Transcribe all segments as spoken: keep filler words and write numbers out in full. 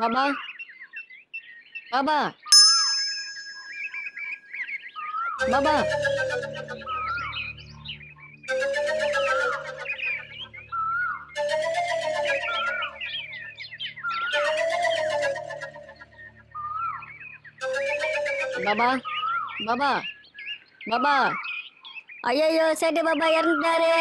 பாபா பாபா பாபா பாபா பாபா பாபா ஐயோ சேட்டு பாபா இறந்துட்டாரு.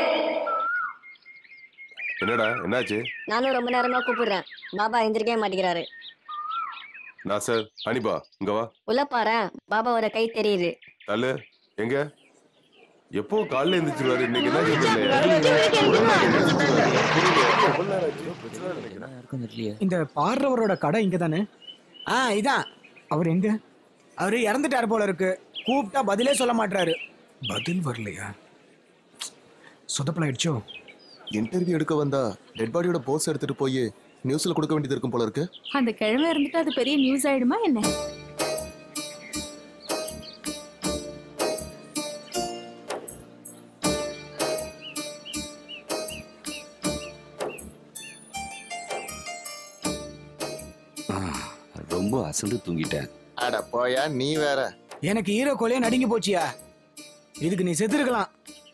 என்னடா என்னாச்சு? நானும் ரொம்ப நேரமா கூப்பிடுறேன், பாபா எந்திரிக்கவே மாட்டேங்கிறாரு. நான் சார் அனிபா இங்க வா. உள்ள பாரு, பாபாவோட கை தெரியுது. தள்ளு. எங்க? எப்போ காலைல எந்திரிச்சிருவாரு, இன்னைக்கு என்ன இந்த பாடுறவரோட கடை இங்க தானே? ஆ இதான். அவர் எங்க? அவரு இறந்துட்டாரு போல இருக்கு. கூப்பிட்டா பதிலே சொல்ல மாட்டாரு. பதில் வரலையா? சொதப்பலாயிடுச்சோ. இன்டர்வியூ எடுக்க வந்தா டெட் பாடியோட போஸ் எடுத்துட்டு போய் நியூஸ்ல கொடுக்க வேண்டியது இருக்கும் போல இருக்கு. அந்த கிழமை இருந்துட்டு அது பெரிய நியூஸ் ஆயிடுமா என்ன? ரொம்ப அசந்து தூங்கிட்டேன். அட போயா நீ வேற. எனக்கு ஈரோ கொலையே நடுங்கி போச்சியா. இதுக்கு நீ செத்துருக்கலாம்.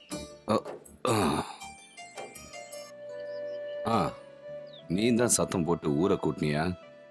ஆ நீ தான் சத்தம் போட்டு ஊரை கூட்டினியா?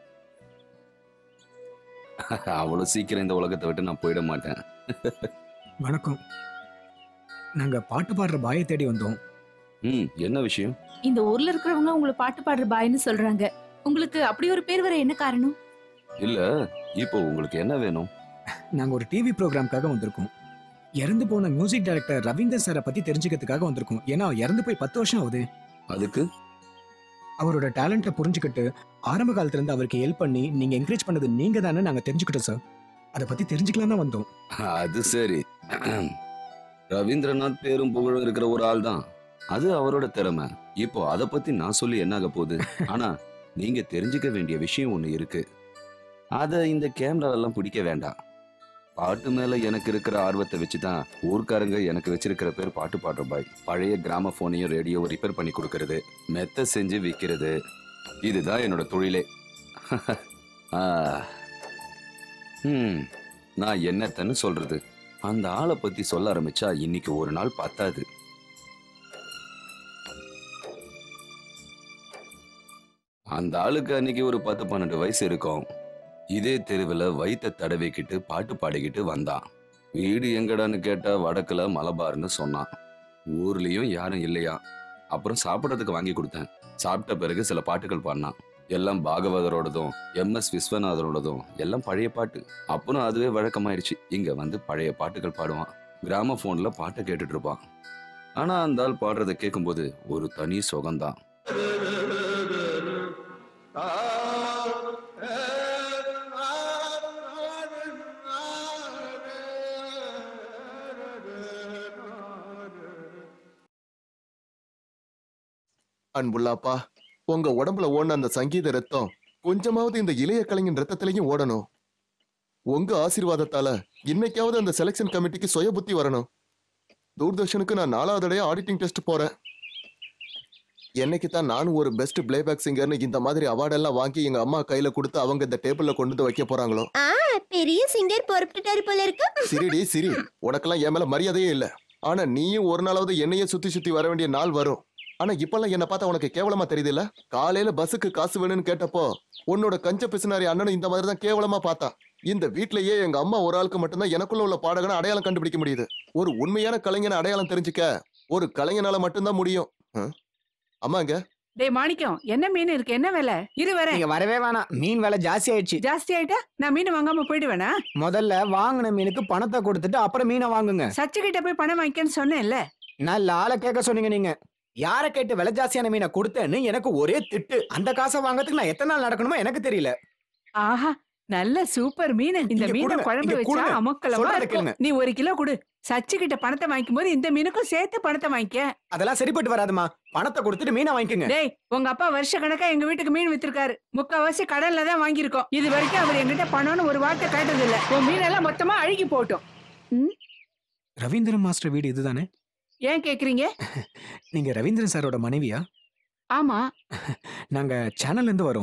அவ்வளவு சீக்கிரம் இந்த உலகத்தை விட்டு நான் போயிட மாட்டேன். வணக்கம். நாங்க பாட்டு பாடுற பாயை தேடி வந்தோம். ம் என்ன விஷயம்? இந்த ஊர்ல இருக்கிறவங்க உங்களை பாட்டு பாடுற பாய்னு சொல்றாங்க. உங்களுக்கு அப்படி ஒரு பேர் வர என்ன காரணம்? இல்ல இப்போ உங்களுக்கு என்ன வேணும்? நாங்க ஒரு டிவி ப்ரோக்ராம்காக வந்திருக்கோம். இறந்து போன மியூசிக் டைரக்டர் ரவீந்தர் சாரை பத்தி தெரிஞ்சுக்கிறதுக்காக வந்திருக்கோம். ஏன்னா இறந்து போய் பத்து வருஷம் ஆகுது. அதுக்கு அவரோட டேலண்ட்டை புரிஞ்சுக்கிட்டு ஆரம்ப காலத்துல இருந்து அவருக்கு ஹெல்ப் பண்ணி நீங்க என்கரேஜ் பண்ணது நீங்க தானே நாங்க தெரிஞ்சுக்கிட்டோம் சார். அதை பத்தி தெரிஞ்சுக்கலாம் தான் வந்தோம். அது சரி. ரவீந்திரநாத் பேரும் புகழும் இருக்கிற ஒரு ஆள் தான். அது அவரோட திறமை. இப்போ அதை பத்தி நான் சொல்லி என்ன ஆக போகுது? ஆனா நீங்க தெரிஞ்சுக்க வேண்டிய விஷயம் ஒண்ணு இருக்கு. அத இந்த கேமராவெல்லாம் பிடிக்க வேண்டாம். பாட்டு மேல எனக்கு இருக்கிற ஆர்வத்தை வச்சுதான் ஊர்க்காரங்க எனக்கு வச்சிருக்கிற பேர் பாட்டு பாடுற பாய். பழைய கிராம போனையும் ரேடியோவை ரிப்பேர் பண்ணி கொடுக்கறது, மெத்த செஞ்சு விற்கிறது, இதுதான் என்னோட தொழிலே. ம் நான் என்னத்தன்னு சொல்றது? அந்த ஆளை பத்தி சொல்ல ஆரம்பிச்சா இன்னைக்கு ஒரு நாள் பத்தாது. அந்த ஆளுக்கு அன்னைக்கு ஒரு பத்து பன்னெண்டு வயசு இருக்கும். இதே தெருவில் வயிற்ற தடவிக்கிட்டு பாட்டு பாடிக்கிட்டு வந்தான். வீடு எங்கடான்னு கேட்டா வடக்குல மலபார்னு சொன்னான். ஊர்லயும் யாரும் இல்லையா. அப்புறம் சாப்பிட்றதுக்கு வாங்கி கொடுத்தேன். சாப்பிட்ட பிறகு சில பாட்டுகள் பாடினான். எல்லாம் பாகவதரோடதும் எம் எஸ் விஸ்வநாதரோடதும் எல்லாம் பழைய பாட்டு. அப்புறம் அதுவே வழக்கமாயிடுச்சு. இங்க வந்து பழைய பாட்டுகள் பாடுவான். கிராம போன்ல பாட்டை கேட்டுட்டு இருப்பான். ஆனா அந்த ஆள் பாடுறதை கேட்கும்போது ஒரு தனி சுகம்தான். அன்புள்ளாப்பா, உங்க உடம்புல ஓடின அந்த சங்கீத ரத்தம் கொஞ்சமாவது இந்த இளைய கலைஞன் ரத்தத்திலையும் ஓடணும். உங்க ஆசீர்வாதத்தால இன்னைக்காவது அந்த செலக்ஷன் கமிட்டிக்கு சுய புத்தி வரணும். தூர்தர்ஷனுக்கு நான் நாலாவது தடவை ஆடிட்டிங் டெஸ்ட் போறேன். என்னைக்கு தான் நானும் ஒரு பெஸ்ட் பிளேபேக் சிங்கர்னு இந்த மாதிரி அவார்டெல்லாம் வாங்கி எங்க அம்மா கையில கொடுத்து அவங்க இந்த டேபிள்ல கொண்டு வந்து வைக்க போறாங்களோ. பெரிய சிங்கர் பொறுப்பிட்டாரு போல இருக்கு. சிரிடி சிரி, உனக்கெல்லாம் என் மேல மரியாதையே இல்ல. ஆனா நீயும் ஒரு நாளாவது என்னையே சுத்தி சுத்தி வர வேண்டிய நாள் வரும். ஆனா இப்பெல்லாம் என்ன பார்த்தா உனக்கு கேவலமா தெரியுது இல்ல? காலையில பஸ்ஸுக்கு காசு வேணும்னு கேட்டப்போ உன்னோட கஞ்ச பிசுனாரி அண்ணனும் இந்த மாதிரி தான் கேவலமா பார்த்தான். இந்த வீட்லயே எங்க அம்மா ஒரு ஆளுக்கு மட்டும்தான் எனக்குள்ள உள்ள பாடகனை அடையாளம் கண்டுபிடிக்க முடியுது. ஒரு உண்மையான கலைஞனை அடையாளம் தெரிஞ்சுக்க ஒரு கலைஞனால மட்டும்தான் முடியும். அம்மாங்க. டேய் மாணிக்கம், என்ன மீன் இருக்கு? என்ன விலை? இரு வரேன். நீங்க வரவே வேணாம். மீன் விலை ஜாஸ்தி ஆயிடுச்சு. ஜாஸ்தி ஆயிட்டா நான் மீன் வாங்காம போயிடுவேனா? முதல்ல வாங்கின மீனுக்கு பணத்தை கொடுத்துட்டு அப்புறம் மீனை வாங்குங்க. சச்சு கிட்ட போய் பணம் வாங்கிக்கன்னு சொன்னேன்ல. நல்ல ஆளை கேட்க சொன்னீங்க நீங்க. யாரை கேட்டு விலை ஜாஸ்தியான மீனை கொடுத்தேன்னு எனக்கு ஒரே திட்டு. அந்த காசை வாங்கறதுக்கு நான் எத்தனை நாள் நடக்கணுமோ எனக்கு தெரியல. ஆஹா, நல்ல சூப்பர் மீன். இந்த மீனை குழம்பு வச்சா அமக்கலமா இருக்கும். நீ ஒரு கிலோ கொடு. சச்சு கிட்ட பணத்தை வாங்கிக்கும் போது இந்த மீனுக்கும் சேர்த்து பணத்தை வாங்கிக்க. அதெல்லாம் சரிப்பட்டு வராதுமா. பணத்தை கொடுத்துட்டு மீனை வாங்கிக்கங்க. டேய், உங்க அப்பா வருஷ கணக்கா எங்க வீட்டுக்கு மீன் வித்திருக்காரு. முக்காவாசி கடல்ல தான் வாங்கியிருக்கோம். இது வரைக்கும் அவர் எங்கிட்ட பணம்னு ஒரு வார்த்தை கேட்டது இல்ல. உன் மீனெல்லாம் மொத்தமா அழுகி போட்டோம். ரவீந்திரன் மாஸ்டர் வீடு இதுதானே? ஏன் கேக்குறீங்க? நீங்க ரவீந்திரன் சாரோட மனைவியா? ஆமா. நாங்க சேனல்ல இருந்து வரோம்.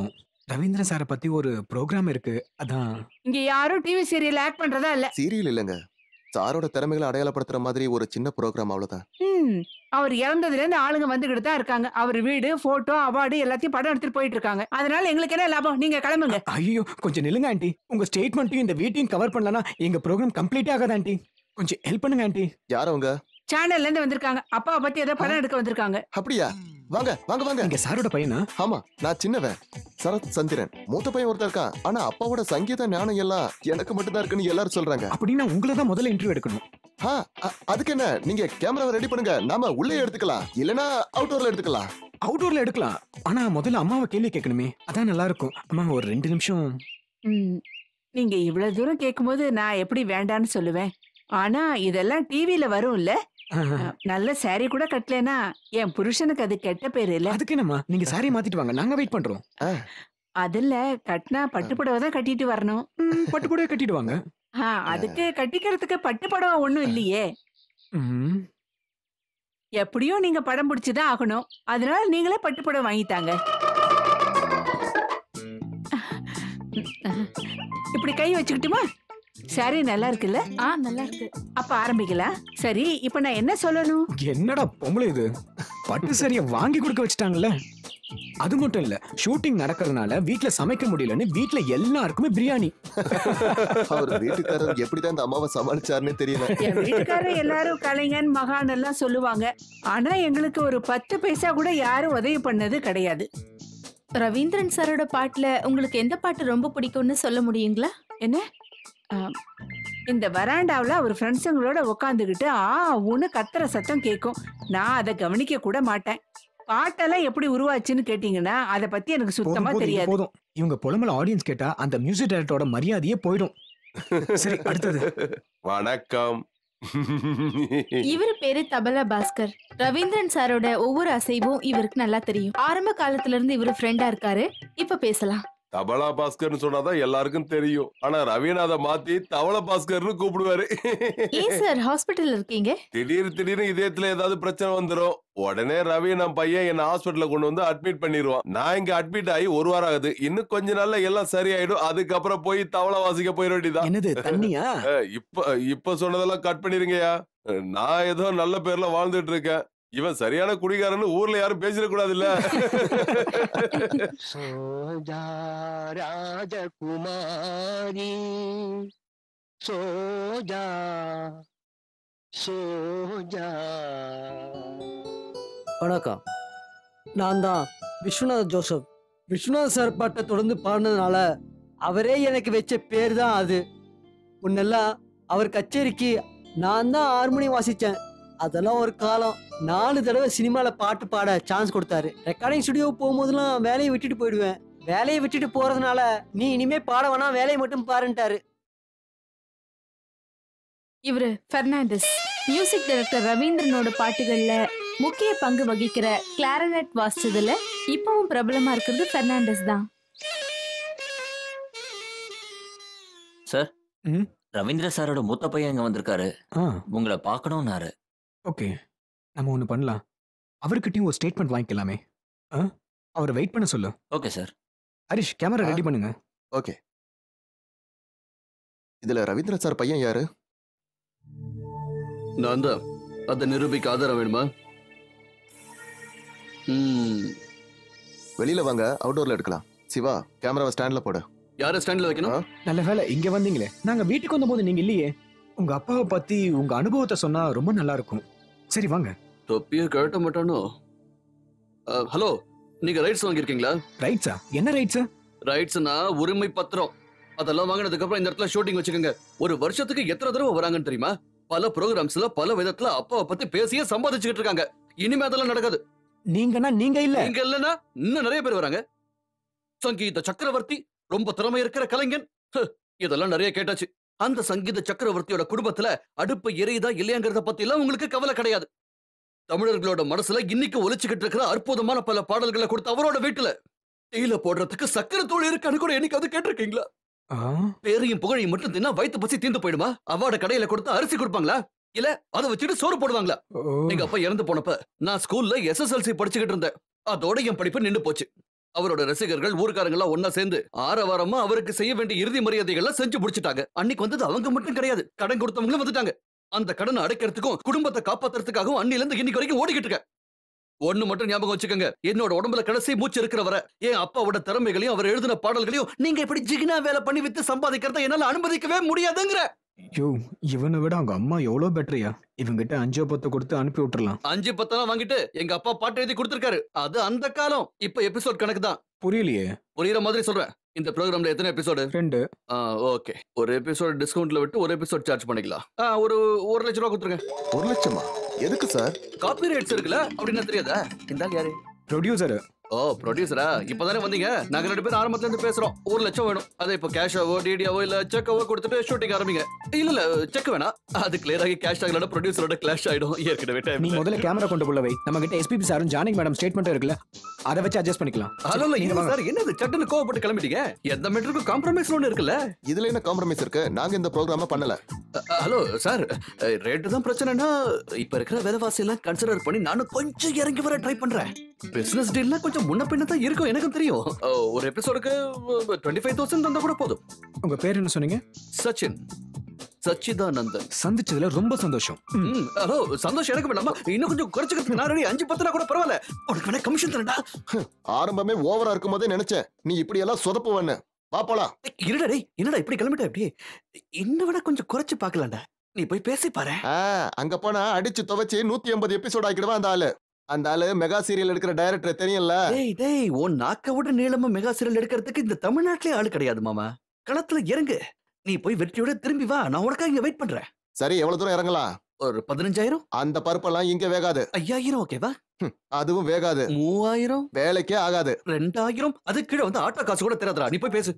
ரவீந்திரன் சாரை பத்தி ஒரு ப்ரோக்ராம் இருக்கு, அதான். இங்க யாரும் டிவி சீரியல் ஆக்ட் பண்றதா இல்ல. சீரியல் இல்லைங்க, சாரோட திறமைகளை அடையாளப்படுத்துற மாதிரி ஒரு சின்ன ப்ரோக்ராம், அவ்வளவுதான். ம் அவர் இறந்ததுல இருந்து ஆளுங்க வந்துகிட்டு தான் இருக்காங்க. அவர் வீடு, போட்டோ, அவார்டு எல்லாத்தையும் படம் எடுத்துட்டு போயிட்டு இருக்காங்க. அதனால எங்களுக்கு என்ன லாபம்? நீங்க கிளம்புங்க. ஐயோ கொஞ்சம் நில்லுங்க ஆண்டி. உங்க ஸ்டேட்மெண்ட்டையும் இந்த வீட்டையும் கவர் பண்ணலனா எங்க ப்ரோக்ராம் கம்ப்ளீட் ஆகாது ஆண்டி. கொஞ்சம் ஹெல்ப் பண்ணுங்க ஆண்டி. யார் அவங்க? சேனல்ல இருந்து வந்திருக்காங்க. அப்பாவை பத்தி ஏதோ படம் எடுக்க வந்திருக்காங்க. அப்படியா? வாங்க வாங்க வாங்க. இங்க சாரோட பையனா? ஆமா, நான் சின்னவன் சரத் சந்திரன். மூத்த பையன் ஒருத்தர் இருக்கான். ஆனா அப்பாவோட சங்கீத ஞானம் எல்லாம் எனக்கு மட்டும் தான் இருக்குன்னு எல்லாரும் சொல்றாங்க. அப்படின்னா உங்களை தான் முதல்ல இன்டர்வியூ எடுக்கணும். ஆ, அ- அதுக்கு என்ன, நீங்க கேமராவை ரெடி பண்ணுங்க, நாம உள்ளே எடுத்துக்கலாம், இல்லனா அவுட்டோர்ல எடுத்துக்கலாம். அவுட்டோர்ல எடுக்கலாம், ஆனா முதல்ல அம்மாவை கேள்வி கேட்கணுமே, அதான் நல்லா இருக்கும். அம்மா ஒரு ரெண்டு நிமிஷம். ம் நீங்க இவ்வளவு தூரம் கேட்கும்போது நான் எப்படி வேண்டான்னு சொல்லுவேன். ஆனா இதெல்லாம் டிவில வரும்ல. ஆஹ், நல்ல சாரி கூட கட்டலனா என் புருஷனுக்கு அது கெட்ட பேரு இல்ல. அதுக்கு என்னம்மா, நீங்க சாரி மாத்திட்டு வாங்க, நாங்க வெயிட் பண்றோம். அதுல கட்டினா பட்டுப்புடவை தான் கட்டிட்டு வரணும். ம், பட்டு புடவை கட்டிடுவாங்க. ஆ, அதுக்கு கட்டிக்கிறதுக்கு பட்டுப்புடவை ஒண்ணும் இல்லையே. ம், எப்படியும் நீங்க படம் பிடிச்சுதான் ஆகணும். அதனால நீங்களே பட்டுப்புடவை வாங்கிட்டாங்க. இப்படி கை வச்சுக்கிட்டுமா? சரி, நல்லா இருக்குல்ல? ஆ நல்லா இருக்கு. அப்ப ஆரம்பிக்கலாம். சரி, இப்ப நான் என்ன சொல்லணும்? என்னடா பொம்பளை இது, பட்டு சரியா வாங்கி கொடுக்க வச்சுட்டாங்கல்ல. அது மட்டும் இல்ல, ஷூட்டிங் நடக்கிறதுனால வீட்ல சமைக்க முடியலன்னு வீட்ல எல்லாருக்குமே பிரியாணி. அவர் வீட்டுக்காரர் எப்படிதான் இந்த அம்மாவை சமாளிச்சாருன்னு தெரியல. என் வீட்டுக்காரர் எல்லாரும் கலைஞன் மகான் எல்லாம் சொல்லுவாங்க. ஆனா எங்களுக்கு ஒரு பத்து பைசா கூட யாரும் உதவி பண்ணது கிடையாது. ரவீந்திரன் சாரோட பாட்டுல உங்களுக்கு எந்த பாட்டு ரொம்ப பிடிக்கும்னு சொல்ல முடியுங்களா? என்ன? ஆம், இந்த வராண்டாவில் அவர் ஃப்ரெண்ட்ஸுங்களோட உட்காந்துக்கிட்டு ஆ ஊன்னு கத்துற சத்தம் கேட்கும். நான் அதை கவனிக்க கூட மாட்டேன். பாட்டெல்லாம் எப்படி உருவாச்சுன்னு கேட்டீங்கன்னா அதை பத்தி எனக்கு போதும், சுத்தமா போதும், இது தெரியாது. போதும். இவங்க புலம்பல ஆடியன்ஸ் கேட்டா அந்த மியூசிக் டைரக்டரோட மரியாதையே போயிடும். சரி, அடுத்தது. வணக்கம். இவரு பேரு தபலா பாஸ்கர். ரவீந்திரன் சாரோட ஒவ்வொரு அசைவும் இவருக்கு நல்லா தெரியும். ஆரம்ப காலத்துல இருந்து இவரு ஃப்ரெண்டா இருக்காரு. இப்ப பேசலாம். தபலா பாஸ்கர்னு சொன்னாதான் எல்லாருக்கும் தெரியும். ஆனா ரவீனாத மாத்தி தவள பாஸ்கர்னு கூப்பிடுவாரு. ஏன் சார் ஹாஸ்பிட்டல் இருக்கீங்க? திடீர் திடீர்னு இதயத்துல ஏதாவது பிரச்சனை வந்துரும். உடனே ரவி நம்ம பையன் என்ன ஹாஸ்பிட்டல்ல கொண்டு வந்து அட்மிட் பண்ணிடுவான். நான் இங்க அட்மிட் ஆகி ஒரு வாரம் ஆகுது. இன்னும் கொஞ்ச நாள்ல எல்லாம் சரியாயிடும். அதுக்கப்புறம் போய் தவளை வாசிக்க போயிட வேண்டியதான். என்னது தண்ணியா? இப்ப இப்ப சொன்னதெல்லாம் கட் பண்ணிருங்கயா. நான் ஏதோ நல்ல பேர்ல வாழ்ந்துட்டு இருக்கேன். இவன் சரியான குடிகாரன்னு ஊர்ல யாரும் பேசிடக்கூடாது இல்ல. சோஜா ராஜகுமாரி சோஜா சோஜா. வணக்கம், நான் தான் விஸ்வநாத் ஜோசப். விஸ்வநாத் சார் பாட்டை தொடர்ந்து பாடினதுனால அவரே எனக்கு வச்ச பேர் தான் அது. முன்னெல்லாம் அவர் கச்சேரிக்கு நான் தான் ஹார்மோனியம் வாசித்தேன். அதெல்லாம் ஒரு காலம். நாலு தடவை சினிமாவில் பாட்டு பாட சான்ஸ் கொடுத்தாரு. ரெக்கார்டிங் ஸ்டுடியோ போகும்போதெல்லாம் வேலையை விட்டுட்டு போயிடுவேன். வேலையை விட்டுட்டு போறதுனால நீ இனிமே பாட வேணாம், வேலையை மட்டும் பாருன்ட்டாரு. இவரு பெர்னாண்டஸ். மியூசிக் டைரக்டர் ரவீந்திரனோட பாட்டுகள்ல முக்கிய பங்கு வகிக்கிற கிளாரினட் வாசிச்சதுல இப்பவும் பிரபலமா இருக்கிறது பெர்னாண்டஸ் தான். சார், ம்? ரவீந்திர சாரோட மூத்த பையன் இங்க வந்திருக்காரு. ஆ, உங்களை பார்க்கணும்னாரு. ஓகே, நம்ம ஒண்ணு பண்ணலாம். அவர்கிட்டயும் ஒரு ஸ்டேட்மெண்ட் வாங்கிக்கலாமே. ஆ, அவரை வெயிட் பண்ண சொல்லு. Okay sir. ஹரிஷ், கேமரா ஆ. ரெடி பண்ணுங்க. ஓகே. இதுல ரவீந்திரன் சார் பையன் யாரு? நான் தான். அதை நிரூபிக்க ஆதாரம் வேணுமா? ம், வெளியில வாங்க, அவுட்டோர்ல எடுக்கலாம். சிவா, கேமராவை ஸ்டாண்ட்ல போடு. யாரை ஸ்டாண்ட்ல வைக்கணும்? நல்ல வேலை இங்க வந்தீங்களே. நாங்க வீட்டுக்கு வந்தபோது நீங்க இல்லையே. உங்க அப்பாவை பத்தி உங்க அனுபவத்தை சொன்னா ரொம்ப நல்லா இருக்கும். சரி வாங்க. தொப்பிய கழட்ட மாட்டானோ? அஹ், ஹலோ, நீங்க ரைட்ஸ் வாங்கியிருக்கீங்களா? ரைட்ஸா? என்ன ரைட்ஸ்? ரைட்ஸ்னா உரிமை பத்திரம். அதெல்லாம் வாங்கினதுக்கு அப்புறம் இந்த இடத்துல ஷூட்டிங் வச்சுக்கோங்க. ஒரு வருஷத்துக்கு எத்தனை தடவை வராங்கன்னு தெரியுமா? பல ப்ரோகிராம்ஸ்ல பல விதத்துல அப்பாவை பத்தி பேசியே சம்பாதிச்சுக்கிட்டு இருக்காங்க. இனிமே அதெல்லாம் நடக்காது. நீங்கன்னா நீங்க இல்ல. நீங்க இல்லன்னா இன்னும் நிறைய பேர் வராங்க. சங்கீத சக்கரவர்த்தி, ரொம்ப திறமை இருக்கிற கலைஞன், ஹ், இதெல்லாம் நிறைய கேட்டாச்சு. அந்த சங்கீத சக்கரவர்த்தியோட குடும்பத்துல அடுப்பு எரியுதா இல்லையாங்கிறத பத்தி எல்லாம் உங்களுக்கு கவலை கிடையாது. தமிழர்களோட மனசுல இன்னைக்கு ஒலிச்சுக்கிட்டு இருக்கிற அற்புதமான பல பாடல்களை கொடுத்த அவரோட வீட்டுல டீல போடுறதுக்கு சக்கரை தூள் இருக்கான்னு கூட என்னைக்காவது கேட்டிருக்கீங்களா? பேரையும் புகழையும் மட்டும் தின்னா வயிற்று பசி தீர்ந்து போயிடுமா? அவார்ட கடையில கொடுத்தா அரிசி கொடுப்பாங்களா? இல்ல அதை வச்சுட்டு சோறு போடுவாங்களா? எங்க அப்பா இறந்து போனப்ப நான் ஸ்கூல்ல எஸ் எஸ் எல் சி படிச்சுக்கிட்டு இருந்தேன். அதோட என் படிப்பு நின்னு போச்சு. அவரோட ரசிகர்கள் ஊர்க்காரங்க எல்லாம் ஒன்னா சேர்ந்து ஆரவாரமா அவருக்கு செய்ய வேண்டிய இறுதி மரியாதைகளை செஞ்சு முடிச்சிட்டாங்க. அன்னைக்கு வந்தது அவங்க மட்டும் கிடையாது, கடன் கொடுத்தவங்களும் வந்துட்டாங்க. அந்த கடனை அடைக்கிறதுக்கும் குடும்பத்தை காப்பாத்துறதுக்காகவும் அன்னில இருந்து இன்னைக்கு வரைக்கும் ஓடிக்கிட்டு இருக்க. ஒண்ணு மட்டும் ஞாபகம் வச்சுக்கோங்க, என்னோட உடம்புல கடைசி மூச்சு இருக்கிறவரை என் அப்பாவோட திறமைகளையும் அவர் எழுதின பாடல்களையும் நீங்க இப்படி ஜிகினா வேலை பண்ணி வித்து சம்பாதிக்கிறத என்னால அனுமதிக்கவே முடியாதுங்கிற. யோ, இவனை விட அவங்க அம்மா எவ்வளவு பெட்டரியா? இவங்கிட்ட அஞ்சோ பத்து கொடுத்து அனுப்பி விட்டுறலாம். அஞ்சு பத்தெல்லாம் வாங்கிட்டு எங்க அப்பா பாட்டு எழுதி கொடுத்திருக்காரு. அது அந்த காலம். இப்ப எபிசோட் கணக்கு தான். புரியலையே. புரியுற மாதிரி சொல்றேன். இந்த ப்ரோகிராம்ல எத்தனை எபிசோடு? ரெண்டு. ஓகே, ஒரு எபிசோட் டிஸ்கவுண்ட்ல விட்டு ஒரு எபிசோட் சார்ஜ் பண்ணிக்கலாம். ஒரு ஒரு லட்சம் ரூபா கொடுத்துருங்க. ஒரு லட்சமா? எதுக்கு சார்? காப்பி ரைட்ஸ் இருக்குல்ல, அப்படின்னா தெரியாதா? இந்த யாரு? ப்ரொடியூசர். ஓ, ப்ரொடியூசரா? இப்பதானே வந்தீங்க. நாங்க ரெண்டு பேரும் ஆரம்பத்துல இருந்து பேசுறோம். ஒரு லட்சம் வேணும். அதை இப்ப கேஷாவோ டிடியாவோ இல்ல செக்காவோ கொடுத்துட்டு ஷூட்டிங் ஆரம்பிங்க. இல்ல இல்ல, செக் வேணாம். அது கிளியர் ஆகி கேஷ் ஆகலன்னா ப்ரொடியூசரோட கிளாஷ் ஆயிடும். ஏற்கனவே டைம். நீ முதல்ல கேமரா கொண்டு போல வை. நம்ம கிட்ட எஸ்பிபி சாரும் ஜானகி மேடம் ஸ்டேட்மெண்ட் இருக்குல்ல, அதை வச்சு அட்ஜஸ்ட் பண்ணிக்கலாம். ஹலோ இல்ல சார், என்னது சட்டுன்னு கோவப்பட்டு கிளம்பிட்டீங்க? எந்த மீட்டருக்கும் காம்ப்ரமைஸ் ஒன்று இருக்குல்ல. இதுல என்ன காம்ப்ரமைஸ் இருக்கு? நாங்க இந்த ப்ரோகிராம பண்ணல. ஹலோ சார், ரேட்டு தான் பிரச்சனைனா இப்ப இருக்கிற விலைவாசி எல்லாம் கன்சிடர் பண்ணி நானும் கொஞ்சம் இறங்கி வர ட்ரை பண்றேன். பிசினஸ் டீல்னா கொஞ்சம் முன்ன பின்ன தான் இருக்கும், எனக்கும் தெரியும். ஒரு எபிசோடுக்கு டுவெண்ட்டி ஃபைவ் தௌசண்ட் தந்தா கூட போதும். உங்க பேர் என்ன சொன்னீங்க? சச்சின். சச்சிதானந்தன். சந்திச்சதுல ரொம்ப சந்தோஷம். ஹலோ, சந்தோஷம் எனக்கு வேண்டாமா? இன்னும் கொஞ்சம் குறைச்சுக்கிறதுக்கு நான் ரெடி. அஞ்சு பத்துனா கூட பரவாயில்ல. உனக்கு வேணா கமிஷன் தரேன்டா. ஆரம்பமே ஓவரா இருக்கும் போதே நினைச்சேன் நீ இப்படி எல்லாம் சொதப்புவன்னு. பாப்பலாம். இருடா டேய், என்னடா இப்படி கிளம்பிட்ட? இப்படி இன்னும் விட கொஞ்சம் குறைச்சு பாக்கலாம்டா. நீ போய் பேசி பாரு. அங்க போனா அடிச்சு துவைச்சு நூத்தி எண்பது எபிசோட் ஆக்கிடுவான் அந்த ஆளு. அந்த ஆளு மெகா சீரியல் எடுக்கிற டைரக்டர் தெரியும்ல. டேய் டேய், உன் நாக்க விட நீளமா மெகா சீரியல் எடுக்கிறதுக்கு இந்த தமிழ்நாட்டிலே ஆளு கிடையாது மாமா. களத்துல இறங்கு. நீ போய் வெற்றியோட திரும்பி வா. நான் உனக்காக இங்க வெயிட் பண்றேன். சரி, எவ்வளவு தூரம் இறங்கலாம்? ஒரு பதினஞ்சாயிரம். அந்த பருப்பெல்லாம் இங்க வேகாது. ஐயாயிரம் ஓகேவா? அதுவும் வேகாது. மூவாயிரம் வேலைக்கே ஆகாது. ரெண்டாயிரம் அது கீழே வந்து ஆட்டோ காசு கூட தெரியாதுடா. நீ போய் பேசு.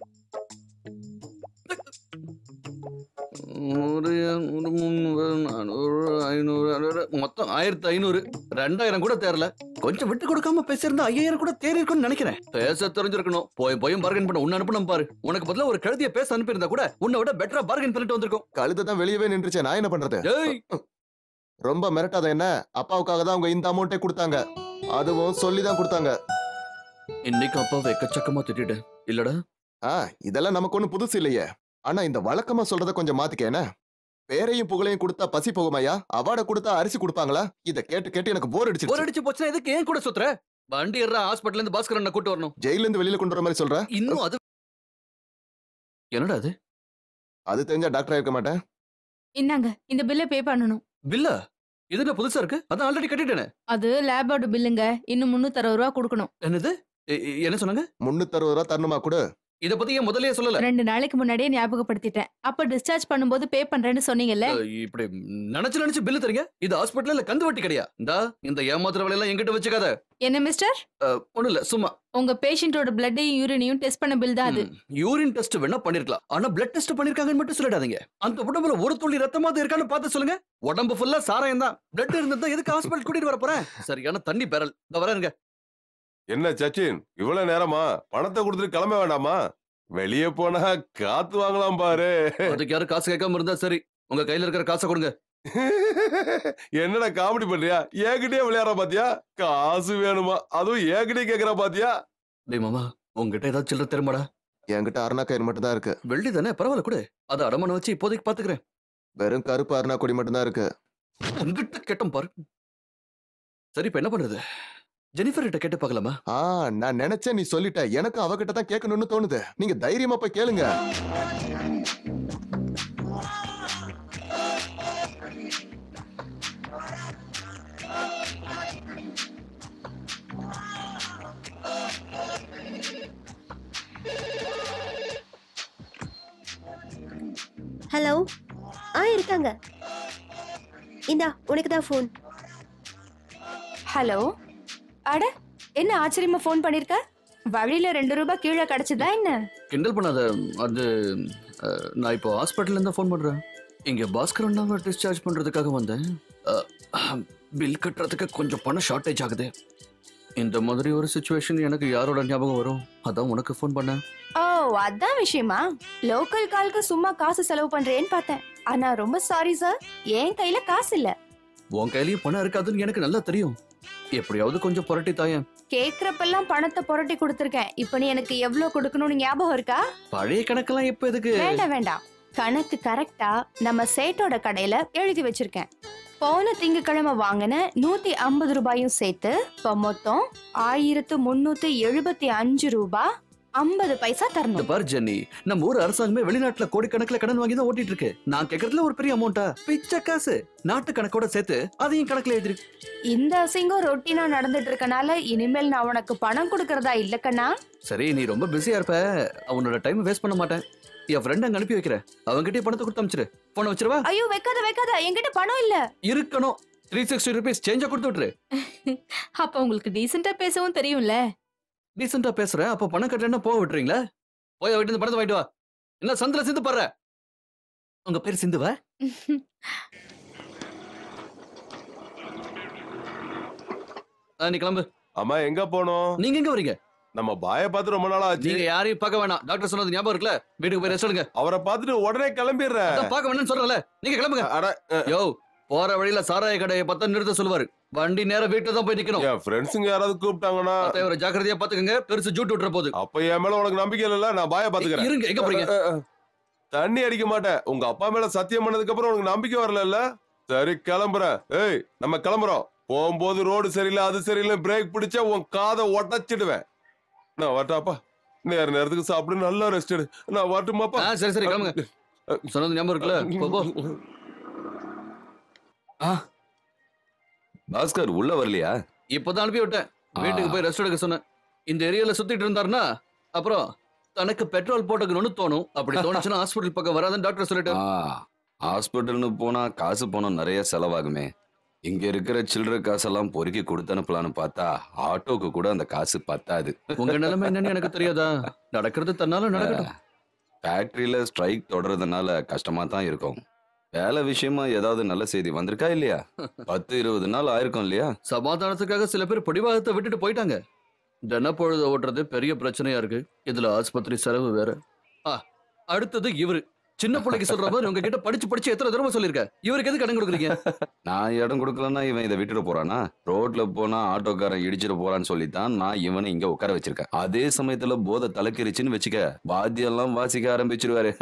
மொத்தம் ஆயிரத்தி ஐநூறு. ரெண்டாயிரம் கூட தேரல. கொஞ்சம் விட்டு கொடுக்காம பேசியிருந்தா ஐயாயிரம் கூட தேறி இருக்கும்னு நினைக்கிறேன். பேச தெரிஞ்சிருக்கணும். போய் போயும் பார்கன் பண்ண உன்ன அனுப்பணும் பாரு. உனக்கு பதிலா ஒரு கழுதிய பேச அனுப்பியிருந்தா கூட உன்னை விட பெட்டரா பார்கன் பண்ணிட்டு வந்திருக்கும். கழுதை தான் வெளியவே நின்றுச்சு. நான் என்ன பண்றது? ரொம்ப மிரட்டாத என்ன. அப்பாவுக்காக தான் அவங்க இந்த அமௌண்ட்டே கொடுத்தாங்க. அதுவும் சொல்லிதான் கொடுத்தாங்க. இன்னைக்கு அப்பாவை எக்கச்சக்கமா திட்டிட்டு இல்லடா. ஆ, இதெல்லாம் நமக்கு ஒண்ணும் புதுசு இல்லையே. ஆனா இந்த வழக்கமா சொல்றத கொஞ்சம் மாத்திக்க. என்ன பேரையும் புகழையும் கொடுத்தா பசி போகுமையா? அவார்ட கொடுத்தா அரிசி கொடுப்பாங்களா? இத கேட்டு கேட்டு எனக்கு போர் அடிச்சு. போர் அடிச்சு போச்சுனா எதுக்கு ஏன் கூட சுத்துற? வண்டி ஏறா ஹாஸ்பிடல்ல இருந்து பாஸ்கர் அண்ணா கூட்டி வரணும். ஜெயில இருந்து வெளியில கொண்டு வர மாதிரி சொல்ற. இன்னும் அது என்னடா அது? அது தெரிஞ்சா டாக்டர் இருக்க மாட்டேன். இன்னாங்க, இந்த பில்லை பே பண்ணணும். பில்லா? இது என்ன புதுசா இருக்கு? அதான் ஆல்ரெடி கட்டிட்டேனே. அது லேபோட பில்லுங்க. இன்னும் முன்னூத்தி அறுபது ரூபா கொடுக்கணும். என்னது? என்ன சொன்னாங்க? முன்னூத்தி அறுபது ரூபா தரணுமா? கூட இத பத்தி ஏன் முதல்லயே சொல்லல? ரெண்டு நாளைக்கு முன்னாடியே ஞாபகப்படுத்திட்டேன். அப்ப டிஸ்சார்ஜ் பண்ணும்போது பே பண்றேன்னு சொன்னீங்கல்ல. இப்படி நினைச்சு நினைச்சு பில்லு தரீங்க. இது ஹாஸ்பிடல்ல கந்து வட்டி கிடையா? இந்தா இந்த ஏமாத்துற வேலை எல்லாம் என்கிட்ட வச்சுக்காத. என்ன மிஸ்டர்? ஒண்ணு இல்ல, சும்மா உங்க பேஷண்டோட பிளட்டையும் யூரினையும் டெஸ்ட் பண்ண பில் தான் அது. யூரின் டெஸ்ட் வேணா பண்ணிருக்கலாம். ஆனா பிளட் டெஸ்ட் பண்ணிருக்காங்கன்னு மட்டும் சொல்லிடாதீங்க. அந்த உடம்புல ஒரு துளி ரத்தமாவது இருக்கான்னு பார்த்து சொல்லுங்க. உடம்பு ஃபுல்லா சாராயம் தான். பிளட் இருந்தா எதுக்கு ஹாஸ்பிடல் கூட்டிட்டு வர போறேன்? சரியான தண்ணி பேரல். இந்த வரேங்க. என்ன சச்சின், இவ்வளவு நேரமா? பணத்தை கொடுத்துட்டு கிளம்ப வேண்டாமா? வெளியே போனா காத்து வாங்கலாம் பாரு. அதுக்கு யாரும் காசு கேட்காம இருந்தா சரி. உங்க கையில இருக்கிற காசை கொடுங்க. என்னடா காமெடி பண்றியா? ஏகிட்டே விளையாடுற பாத்தியா? காசு வேணுமா? அதுவும் ஏகிட்டே கேக்குறா பாத்தியா? டேய் மாமா, உங்ககிட்ட ஏதாவது சில்லற தெரியுமாடா? என்கிட்ட அருணா கயிறு மட்டும் தான் இருக்கு. வெள்ளி தானே, பரவாயில்ல கூட. அதை அடமான வச்சு இப்போதைக்கு பாத்துக்கிறேன். வெறும் கருப்பு அருணா கொடி மட்டும் தான் இருக்கு. உங்ககிட்ட கேட்டம் பாரு. சரி, இப்ப என்ன பண்றது? ஜெனிஃபர் கிட்ட கேட்டு பார்க்கலாமா? ஆ, நான் நினைச்சேன் நீ சொல்லிட்ட. எனக்கு அவகிட்ட தான் கேட்கணும்னு தோணுது. நீங்க தைரியமா போய் கேளுங்க. ஹலோ. ஆ, இருக்காங்க. இந்தா உனக்கு தான் ஃபோன். ஹலோ. அட, என்ன ஆச்சரியமா ஃபோன் பண்ணிருக்க? வழியில ரெண்டு ரூபாய் கீழே கிடைச்சதா என்ன? கிண்டல் பண்ணாத. அது நான் இப்போ ஹாஸ்பிட்டல்ல இருந்து ஃபோன் பண்றேன். இங்க பாஸ்கர் அண்ணாவை டிஸ்சார்ஜ் பண்றதுக்காக வந்தேன். பில் கட்டுறதுக்கு கொஞ்சம் பணம் ஷார்டேஜ் ஆகுது. இந்த மாதிரி ஒரு சிச்சுவேஷன் எனக்கு யாரோட ஞாபகம் வரும்? அதான் உனக்கு ஃபோன் பண்ணேன். ஓ, அதான் விஷயமா? லோக்கல் காலுக்கு சும்மா காசு செலவு பண்றேன்னு பார்த்தேன். ஆனா ரொம்ப சாரி சார், என் கையில காசு இல்ல. உன் கையிலயும் பணம் இருக்காதுன்னு எனக்கு நல்லா தெரியும். எப்படியாவது கொஞ்சம் புரட்டி தாயேன். கேக்குறப்பெல்லாம் பணத்தை புரட்டி கொடுத்துருக்கேன். இப்ப நீ எனக்கு எவ்வளவு கொடுக்கணும்னு ஞாபகம் இருக்கா? பழைய கணக்கெல்லாம் இப்ப எதுக்கு? வேண்டாம் வேண்டாம், கணக்கு கரெக்டா நம்ம சேட்டோட கடையில எழுதி வச்சிருக்கேன். போன திங்கக்கிழமை வாங்கின நூத்தி ஐம்பது ரூபாயும் சேர்த்து இப்ப மொத்தம் ஆயிரத்து முன்னூத்தி எழுபத்தி அஞ்சு ரூபாய் ஐம்பது பைசா தரணும். பார் ஜென்னி, நம்ம ஊர் அரசாங்கமே வெளிநாட்டுல கோடிக்கணக்கில் கடன் வாங்கி தான் ஓட்டிட்டு இருக்கு. நான் கேக்குறதுல ஒரு பெரிய அமௌண்டா? பிச்சை காசு. நாட்டு கணக்கோட சேர்த்து அதையும் கணக்குல எழுதிருக்கு. இந்த அசிங்கம் ரொட்டீனா நடந்துட்டு இருக்கனால இனிமேல் நான் உனக்கு பணம் கொடுக்கறதா இல்ல கண்ணா. சரி, நீ ரொம்ப பிஸியா இருப்ப, அவனோட டைம் வேஸ்ட் பண்ண மாட்டேன். என் ஃப்ரெண்ட் அங்க அனுப்பி வைக்கிறேன், அவன்கிட்ட பணத்தை கொடுத்து அனுப்பிச்சிரு. போன வச்சிருவா? ஐயோ வைக்காத வைக்காத, என்கிட்ட பணம் இல்ல. இருக்கணும். த்ரீ சிக்ஸ்டி ருபீஸ் சேஞ்சா கொடுத்து விட்டுரு. அப்ப உங்களுக்கு டீசெண்டா பேசவும் தெரியும்ல. டீசெண்டா பேசுறேன், அப்ப பணம் கட்டலன்னா போக விட்டுறீங்களா? போய் வீட்டு இருந்து பணத்தை வாங்கிட்டு வா. என்ன சந்தில சிந்து பாரு. உங்க பேர் சிந்துவா? நீ கிளம்பு. அம்மா எங்க போனோம்? நீங்க எங்க வரீங்க? நம்ம பாய பார்த்து ரொம்ப நாளா ஆச்சு. நீங்க யாரையும் பார்க்க வேணாம். டாக்டர் சொன்னது ஞாபகம் இருக்குல்ல? வீட்டுக்கு போய் ரெஸ்ட் எடுங்க. அவரை பார்த்துட்டு உடனே கிளம்பிடுறேன். பார்க்க வேணும்னு சொல்றல, நீங்க கிளம்புங்க. யோ, போற வழியில சாராய கடையை பார்த்தா நிறுத்த சொல்லுவாரு. வண்டி நேரம் வீட்டுல தான் போய் நிக்கணும். என் ஃப்ரெண்ட்ஸுங்க யாராவது கூப்பிட்டாங்கன்னா ஒரு ஜாக்கிரதையா பாத்துக்கங்க, பெருசு ஜூட் விட்டுற போகுது. அப்ப என் மேல உனக்கு நம்பிக்கை இல்ல, நான் பாய பாத்துக்கிறேன். இருங்க, எங்க போறீங்க? தண்ணி அடிக்க மாட்டேன். உங்க அப்பா மேல சத்தியம் பண்ணதுக்கு அப்புறம் உனக்கு நம்பிக்கை வரல. சரி கிளம்புறேன். ஏய், நம்ம கிளம்புறோம். போகும்போது ரோடு சரியில்லை, அது சரியில்லை, பிரேக் பிடிச்சா உன் காதை உடச்சிடுவேன். நான் வரட்டாப்பா. நேர நேரத்துக்கு சாப்பிடு, நல்லா ரெஸ்ட் எடு. நான் வரட்டுமாப்பா? சரி சரி கிளம்புங்க. சொன்னது ஞாபகம் இருக்குல்ல? பாஸ்கர் உள்ள வரலையா? இப்பதான் அனுப்பி விட்டேன். வீட்டுக்கு போய் ரெஸ்ட் எடுக்க சொன்னேன். இந்த ஏரியால சுத்திட்டு இருந்தாருன்னா அப்புறம் தனக்கு பெட்ரோல் போட்டுக்கணும்னு தோணும். அப்படி தோணுச்சுன்னா ஹாஸ்பிட்டல் பக்கம் வராதுன்னு டாக்டர் சொல்லிட்டு. ஹாஸ்பிட்டல்னு போனா காசு பணம் நிறைய செலவாகுமே. இங்க இருக்கிற சில்லற காசெல்லாம் பொறுக்கி கொடுத்து அனுப்பலான்னு பார்த்தா ஆட்டோக்கு கூட அந்த காசு பத்தாது. உங்க நிலைமை என்னன்னு எனக்கு தெரியாதா? நடக்கிறது தன்னால நடக்கட்டும். ஃபேக்டரியில ஸ்ட்ரைக் தொடர்றதுனால கஷ்டமா தான் இருக்கும். வேலை விஷயமா ஏதாவது நல்ல செய்தி வந்திருக்கா இல்லையா? பத்து இருபது நாள் ஆயிருக்கும் இல்லையா? சமாதானத்துக்காக சில பேர் பிடிவாதத்தை விட்டுட்டு போயிட்டாங்க. தினப்பொழுது ஓட்டுறது பெரிய பிரச்சனையா இருக்கு. இதுல ஆஸ்பத்திரி செலவு வேற. அடுத்தது இவரு சின்ன பிள்ளைக்கு சொல்ற மாதிரி உங்ககிட்ட படிச்சு படிச்சு எத்தனை தடவை சொல்லிருக்க. இவருக்கு எது கடன் கொடுக்குறீங்க? நான் இடம் கொடுக்கலன்னா இவன் இதை விட்டுட்டு போறானா? ரோட்ல போனா ஆட்டோக்காரன் இடிச்சிட்டு போறான்னு சொல்லித்தான் நான் இவனை இங்க உட்கார வச்சிருக்கேன். அதே சமயத்துல போதை தலைக்கிருச்சுன்னு வச்சுக்க, வாத்தியம் எல்லாம் வாசிக்க ஆரம்பிச்சிருவாரு.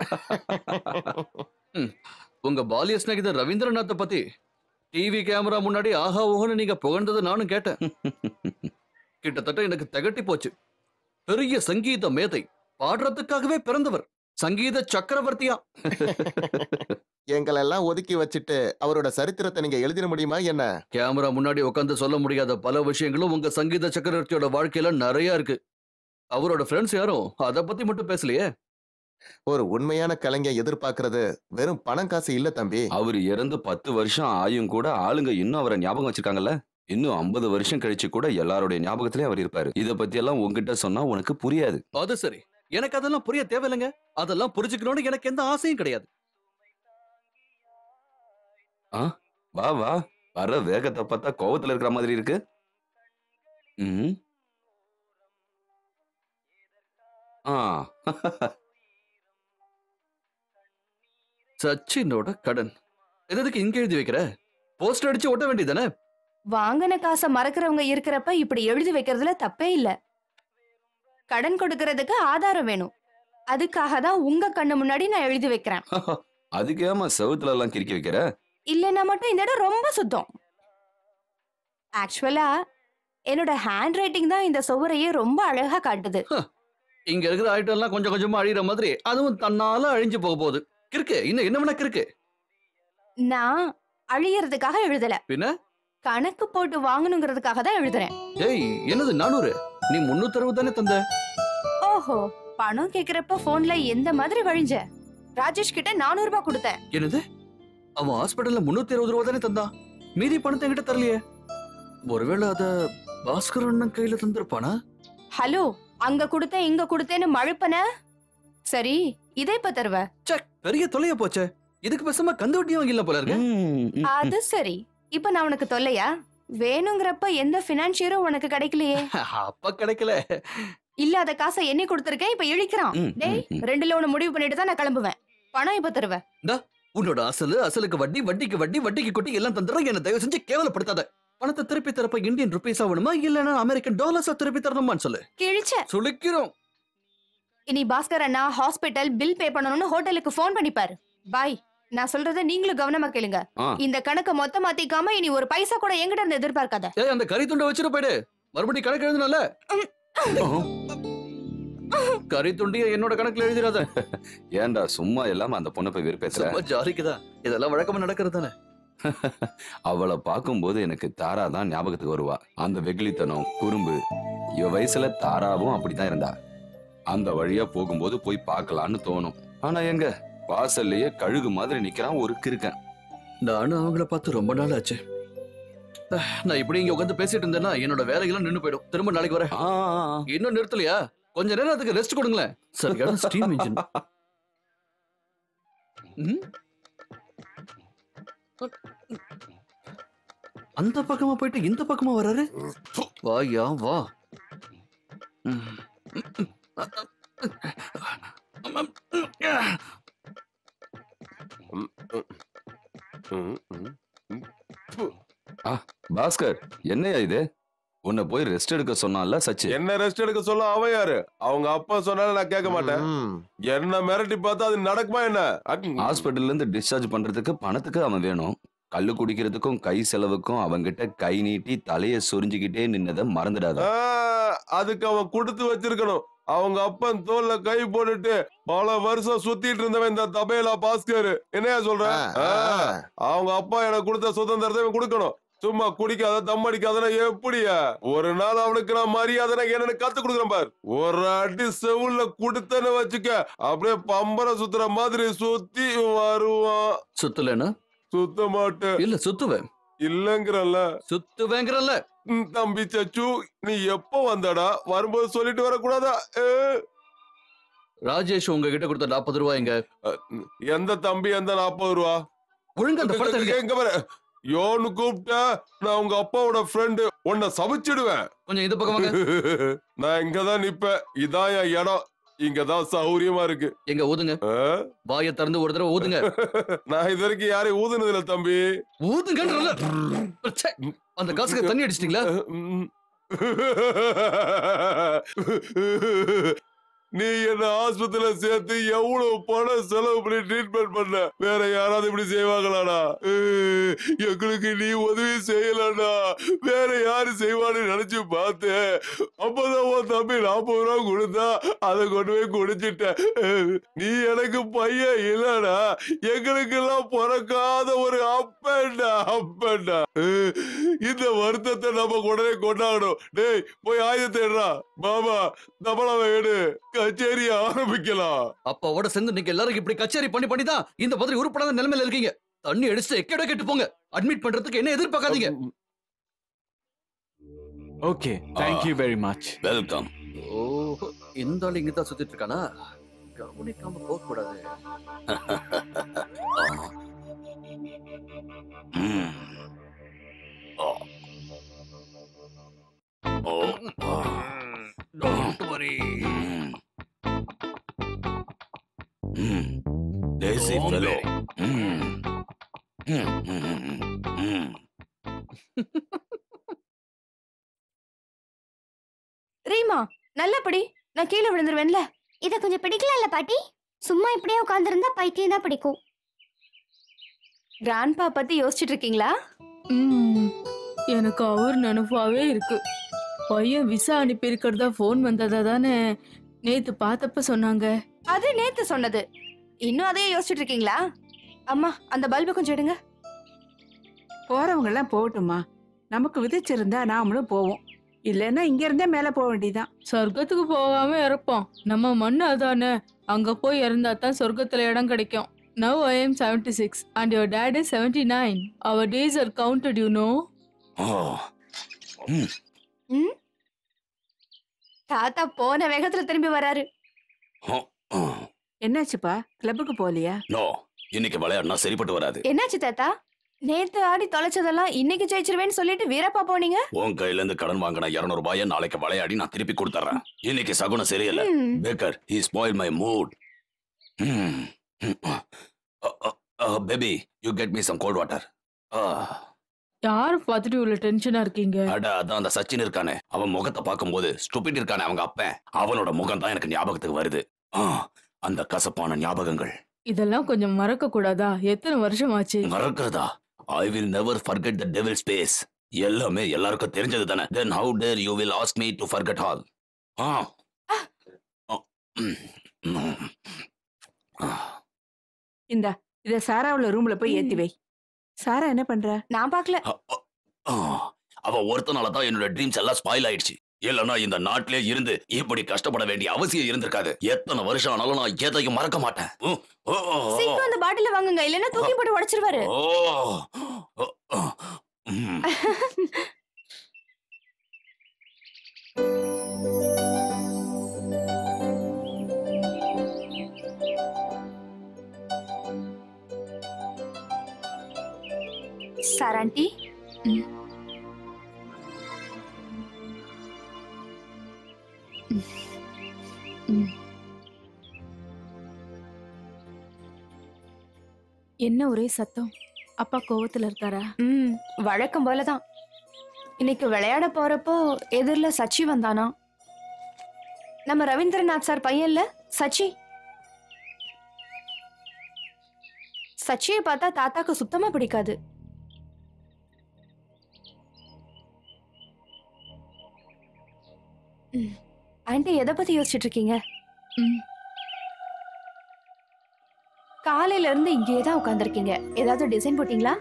உங்க பாலிய ஸ்நேகிதர் ரவீந்திரநாத்தை பத்தி டிவி கேமரா முன்னாடி ஆஹா ஓஹன்னு நீங்க புகழ்ந்ததை நானும் கேட்டேன். கிட்டத்தட்ட எனக்கு திகட்டி போச்சு. பெரிய சங்கீத மேதை, பாடுறதுக்காகவே பிறந்தவர், சங்கீத சக்கரவர்த்தியா. எங்களெல்லாம் ஒதுக்கி வச்சுட்டு அவரோட சரித்திரத்தை நீங்க எழுதிட முடியுமா என்ன? கேமரா முன்னாடி உட்காந்து சொல்ல முடியாத பல விஷயங்களும் உங்க சங்கீத சக்கரவர்த்தியோட வாழ்க்கையில நிறைய இருக்கு. அவரோட ஃப்ரெண்ட்ஸ் யாரும் அத பத்தி மட்டும் பேசலையே. ஒரு உண்மையான கலைஞர் எதிர்பார்க்கறது வெறும் பணம் காசு இல்ல தம்பி. அவர் இறந்து பத்து வருஷம் ஆயும் கூட ஆளுங்க இன்னும் அவரை ஞாபகம் வச்சிருக்காங்கல்ல. இன்னும் ஐம்பது வருஷம் கழிச்சு கூட எல்லாருடைய ஞாபகத்திலே அவர் இருப்பாரு. இத பத்தி எல்லாம் உங்ககிட்ட சொன்னா உனக்கு புரியாது. அது சரி, எனக்கு அதெல்லாம் புரிய தேவையில்லைங்க. அதெல்லாம் புரிஞ்சுக்கணும்னு எனக்கு எந்த ஆசையும் கிடையாது. வா வா, வர வேகத்தை பார்த்தா கோவத்துல இருக்கிற மாதிரி இருக்கு. ம் ஆ சச்சினோட கடன் எதுக்கு இங்க எழுதி வைக்கிற? போஸ்டர் அடிச்சு ஒட்ட வேண்டியதானே? வாங்கின காசை மறக்கிறவங்க இருக்கிறப்ப இப்படி எழுதி வைக்கிறதுல தப்பே இல்ல. கடன் கொடுக்கறதுக்கு ஆதாரம் வேணும். அதுக்காக தான் உங்க கண்ணு முன்னாடி நான் எழுதி வைக்கிறேன். அதுக்கு ஏமா செவுத்துல எல்லாம் கிறுக்கி வைக்கிற? இல்லைன்னா மட்டும் இந்த இடம் ரொம்ப சுத்தம். ஆக்சுவலா என்னோட ஹேண்ட் ரைட்டிங் தான் இந்த சுவரையே ரொம்ப அழகா காட்டுது. இங்க இருக்கிற ஐட்டம் எல்லாம் கொஞ்சம் கொஞ்சமா அழியிற மாதிரி அதுவும் தன்னால அழிஞ்சு போக போகுது. கிறுக்கு இன்னும் என்ன வேணா கிறுக்கு. நான் அழியறதுக்காக எழுதல, பின்ன கணக்கு போட்டு வாங்கணுங்கிறதுக்காக தான் எழுதுறேன். ஏய், என்னது நானூறு? நீ முன்னூத்தி அறுபது தானே தந்த? ஓஹோ, பணம் கேக்குறப்ப போன்ல எந்த மாதிரி வழிஞ்ச? ராஜேஷ் கிட்ட நானூறு ரூபாய் கொடுத்தேன். என்னது? அவன் ஹாஸ்பிடல்ல முன்னூத்தி அறுபது ரூபா தானே தந்தான். மீதி பணத்தை என்கிட்ட தரலையே. ஒருவேளை அத பாஸ்கர் அண்ணன் கையில தந்திருப்பானா? ஹலோ, அங்க கொடுத்தேன் இங்க கொடுத்தேன்னு மழுப்பன. சரி, இதே இப்ப தருவ. பெரிய தொல்லையா போச்சே. இதுக்கு பேசாம கந்து வட்டி வாங்கிடலாம் போல இருக்கு. அது சரி, இப்ப நான் உனக்கு தொல்லையா? வேணுங்கிறப்ப எந்த பினான்சியரும் உனக்கு கிடைக்கலையே. அப்ப கிடைக்கல. இல்லாத காசை எண்ணி கொடுத்திருக்கேன், இப்ப இழிக்கிறான். டேய், ரெண்டுல ஒண்ணு முடிவு பண்ணிட்டு தான் நான் கிளம்புவேன். பணம் இப்ப தருவேன். உன்னோட அசலு, அசலுக்கு வட்டி, வட்டிக்கு வட்டி, வட்டிக்கு கொட்டி எல்லாம் தந்துடுறேன். என்ன தயவு செஞ்சு கேவலப்படுத்தாத. பணத்தை திருப்பி தரப்ப இந்தியன் ருபீஸா வேணுமா இல்லன்னா அமெரிக்கன் டாலர்ஸா திருப்பி தரணுமான்னு சொல்லு. கிழிச்ச சுளிக்கிறோம். இனி பாஸ்கர் அண்ணா ஹாஸ்பிட்டல் பில் பே பண்ணணும்னு ஹோட்டலுக்கு ஃபோன் பண்ணிப்பாரு. பாய். நான் சொல்றத நீங்களும் கவனமா கேளுங்க. இந்த கணக்க மொத்தமா மாத்திக்காம இனி ஒரு பைசா கூட எங்கிட்ட இருந்து எதிர்பார்க்காத. ஏய் அந்த கறி துண்டை வச்சிட்டு போயிடு. மறுபடியும் கணக்கு எழுதுனல. கறி துண்டிய என்னோட கணக்குல எழுதிராத. ஏன்டா சும்மா இல்லாம அந்த பொண்ணை போய் வெறுப்பேசுற? சும்மா ஜாலிக்குதா. இதெல்லாம் வழக்கமா நடக்கிறது தானே. அவளை பார்க்கும்போது எனக்கு தாரா தான் ஞாபகத்துக்கு வருவா. அந்த வெகுளித்தனம், குறும்பு. இவ வயசுல தாராவும் அப்படித்தான் இருந்தா. அந்த வழியா போகும்போது போய் பார்க்கலான்னு தோணும். ஆனா எங்க வாசல்லையே கழுகு மாதிரி நிக்கிறான் ஒரு கிறுக்கன். நானும் அவங்கள பார்த்து ரொம்ப நாள் ஆச்சு. நான் இப்படி இங்க உட்காந்து பேசிட்டு இருந்தேன்னா என்னோட வேலையெல்லாம் நின்னு போயிடும். திரும்ப நாளைக்கு வரேன். இன்னும் நிறுத்தலையா? கொஞ்ச நேரம் அதுக்கு ரெஸ்ட் கொடுங்களேன். சரியான ஸ்டீம் இன்ஜின். அந்த பக்கமா போயிட்டு இந்த பக்கமா வராரு. வாயா வா. பாஸ்கர், என்னையா இது? உன்னை போய் ரெஸ்ட் எடுக்க சொன்னால சச்சி. என்ன ரெஸ்ட் எடுக்க சொல்ல அவன் யாரு? அவங்க அப்பா சொன்னாலும் நான் கேட்க மாட்டேன். என்ன மிரட்டி பார்த்தா அது நடக்குமா என்ன? ஹாஸ்பிட்டல்ல இருந்து டிஸ்சார்ஜ் பண்றதுக்கு பணத்துக்கு அவன் வேணும். கல்லு குடிக்கிறதுக்கும் கை செலவுக்கும் அவங்கிட்ட கை நீட்டி தலைய சொரிஞ்சுக்கிட்டே நின்னதை மறந்துடாத. அதுக்கு அவன் கொடுத்து வச்சிருக்கணும். அவங்க அப்பன் தோல்ல கை போட்டுட்டு பல வருஷம் சுத்திட்டு இருந்தவன் இந்த தபேலா பாஸ்கர். என்னையா சொல்ற? அவங்க அப்பா எனக்கு கொடுத்த சுதந்திரத்தை கொடுக்கணும். சும்மா குடிக்காத தம் அடிக்காதனா எப்படியா? ஒரு நாள் அவனுக்கு நான் மரியாதை என்னன்னு கத்து கொடுக்குறேன் பார். ஒரு அடி செவுல்ல கொடுத்தன்னு வச்சுக்க, அப்படியே பம்பர சுத்துற மாதிரி சுத்தி வருவான். சுத்தலன்னா சுத்த மாட்டேன். இல்ல சுத்துவேன். இல்லங்கிறல்ல. சுத்துவேங்கிறல்ல. தம்பி சச்சு, நீ எப்போ வந்தடா? வரும்போது சொல்லிட்டு வரக்கூடாதா? ராஜேஷ் உங்ககிட்ட கொடுத்த நாற்பது ரூபாய் எங்க? எந்த தம்பி எந்த நாற்பது ரூபா? ஒழுங்கா அந்த படத்தை எங்க வர? யோன்னு கூப்பிட்ட நான் உங்க அப்பாவோட ஃப்ரெண்டு, உன்னை சமைச்சிடுவேன். கொஞ்சம் இந்த பக்கம் வாங்க. நான் இங்கதான் நிப்பேன். இதான் என் இடம். இங்கதான் சௌரியமா இருக்கு. எங்க ஊதுங்க. வாயை திறந்து ஒரு தடவை ஊதுங்க. நான் இது வரைக்கும் யாரையும் ஊதுனது இல்ல தம்பி. ஊதுங்கன்றல. அந்த காசுக்கு தண்ணி அடிச்சிட்டீங்களா? நீ என்ன ஆஸ்பத்திரியில சேர்த்து எவ்வளவு பணம் செலவு பண்ணி ட்ரீட்மெண்ட் பண்ண? வேற யாராவது இப்படி செய்வாங்களாடா? எங்களுக்கு நீ உதவி செய்யலடா, வேற யாரு செய்வான்னு நினைச்சு பார்த்தேன். அப்பதான் உன் தம்பி நாற்பது ரூபா கொடுத்தா அதை கொண்டு போய் குடிச்சிட்ட. நீ எனக்கு பையன் இல்லடா, எங்களுக்கு எல்லாம் பிறக்காத ஒரு அப்பன்டா அப்பன்டா. இந்த வருத்தத்தை நம்ம உடனே கொண்டாடணும். டேய் போய் ஆயுதத்தேடுறா. பாபா தபலாவை எடு, கச்சேரி ஆரம்பிக்கலாம். அப்பாவோட சேர்ந்து நீங்க எல்லாரும் இப்படி கச்சேரி பண்ணி பண்ணி தான் இந்த மாதிரி உருப்படாத நிலைமையில இருக்கீங்க. தண்ணி அடிச்சு எக்கேடோ கேட்டு போங்க. அட்மிட் பண்றதுக்கு என்ன எதிர்பார்க்காதீங்க. Okay, thank you very much. Welcome. ஓ, இந்த ஆள் இங்க தான் சுத்திட்டு இருக்கானா? கவனிக்காம போக கூடாது. Don't worry. Mm. Lazy fellow. Mm. Mm. Mm. Reema, நல்லபடி. நான் கீழே விழுந்துருவேன்ல. இத கொஞ்சம் பிடிக்கல பாட்டி. சும்மா இப்படியே உட்கார்ந்திருந்தா பைத்தியம் தான் பிடிக்கும். கிராண்ட்பா பத்தி யோசிச்சுட்டு இருக்கீங்களா? எனக்கு அவர் நினைப்பாவே இருக்கு. பையன் விசா அனுப்பி இருக்கிறதா போன் வந்ததா தானே நேத்து பார்த்தப்ப சொன்னாங்க. அது நேத்து சொன்னது. இன்னும் அதையே யோசிச்சுட்டு இருக்கீங்களா? அம்மா, அந்த பல்பு கொஞ்சம் எடுங்க. போறவங்க எல்லாம் போகட்டுமா. நமக்கு விதிச்சிருந்தா நாமளும் போவோம். இல்லன்னா இங்க இருந்தே மேல போக வேண்டியதான். சொர்க்கத்துக்கு போகாம இறப்போம். நம்ம மண்ணு அதானே. அங்க போய் இறந்தா தான் சொர்க்கத்துல இடம் கிடைக்கும். Now I am seventy-six and your dad is seventy-nine. Our days are counted, you know. Oh. Mm. ம்? தாத்தா போன வேகத்துல திரும்பி வராரு. என்னாச்சுப்பா, கிளப்புக்கு போலியா? நோ, இன்னைக்கு விளையாடுனா சரிப்பட்டு வராது. என்னாச்சு தாத்தா? நேத்து ஆடி தொலைச்சதெல்லாம் இன்னைக்கு ஜெயிச்சிருவேன்னு சொல்லிட்டு வீரப்பா போனீங்க. உன் கையில இருந்து கடன் வாங்கின இருநூறு ரூபாயை நாளைக்கு விளையாடி நான் திருப்பி கொடுத்துறேன். இன்னைக்கு சகுனம் சரியில்லை. Baker, he spoiled my mood. Baby, you get me some cold water. யார பார்த்துட்டு இவ்வளவு டென்ஷனா இருக்கீங்க? அட அதான் அந்த சச்சின் இருக்கானே, அவன் முகத்தை பார்க்கும்போது ஸ்டூபிட் இருக்கானே அவங்க அப்பன், அவனோட முகம் தான் எனக்கு ஞாபகத்துக்கு வருது. ஆ, அந்த கசப்பான ஞாபகங்கள். இதெல்லாம் கொஞ்சம் மறக்க கூடாதா? எத்தனை வருஷம் ஆச்சு? மறக்கிறதா? I will never forget the devil's face. எல்லாமே எல்லாருக்கும் தெரிஞ்சது தானே. Then how dare you will ask me to forget all? ஆ இந்த இத சாராவுல ரூம்ல போய் ஏத்தி வை. சாரா என்ன பண்ற? நான் பார்க்கல. ஆ, அவ ஒருத்தனால தான் என்னோட ட்ரீம்ஸ் எல்லாம் ஸ்பாயில் ஆயிடுச்சு. இல்லனா இந்த நாட்டிலே இருந்து இப்படி கஷ்டப்பட வேண்டிய அவசியம் இருந்திருக்காது. எத்தனை வருஷம் ஆனாலும் நான் எதையும் மறக்க மாட்டேன். ஓ, ஓ, ஓ, ஓ. சீக்கிரம் அந்த பாட்டில வாங்குங்க, இல்லன்னா தூக்கி போட்டு உடைச்சிருவாரு. ஓ, ஓ, ஓ, ம். சாராண்டி, என்ன ஒரே சத்தம்? அப்பா கோவத்துல இருக்காரா? ம் வழக்கம் போலதான். இன்னைக்கு விளையாட போறப்போ எதிரில சச்சி வந்தானா. நம்ம ரவீந்திரநாத் சார் பையன்ல சச்சி. சச்சியை பார்த்தா தாத்தாக்கு சுத்தமா பிடிக்காது. ஆண்டி எதை பத்தி யோசிச்சுட்டு இருக்கீங்க? காலையில இருந்து இங்கேயே தான் உட்காந்துருக்கீங்க. ஏதாவது டிசைன் போட்டீங்களா?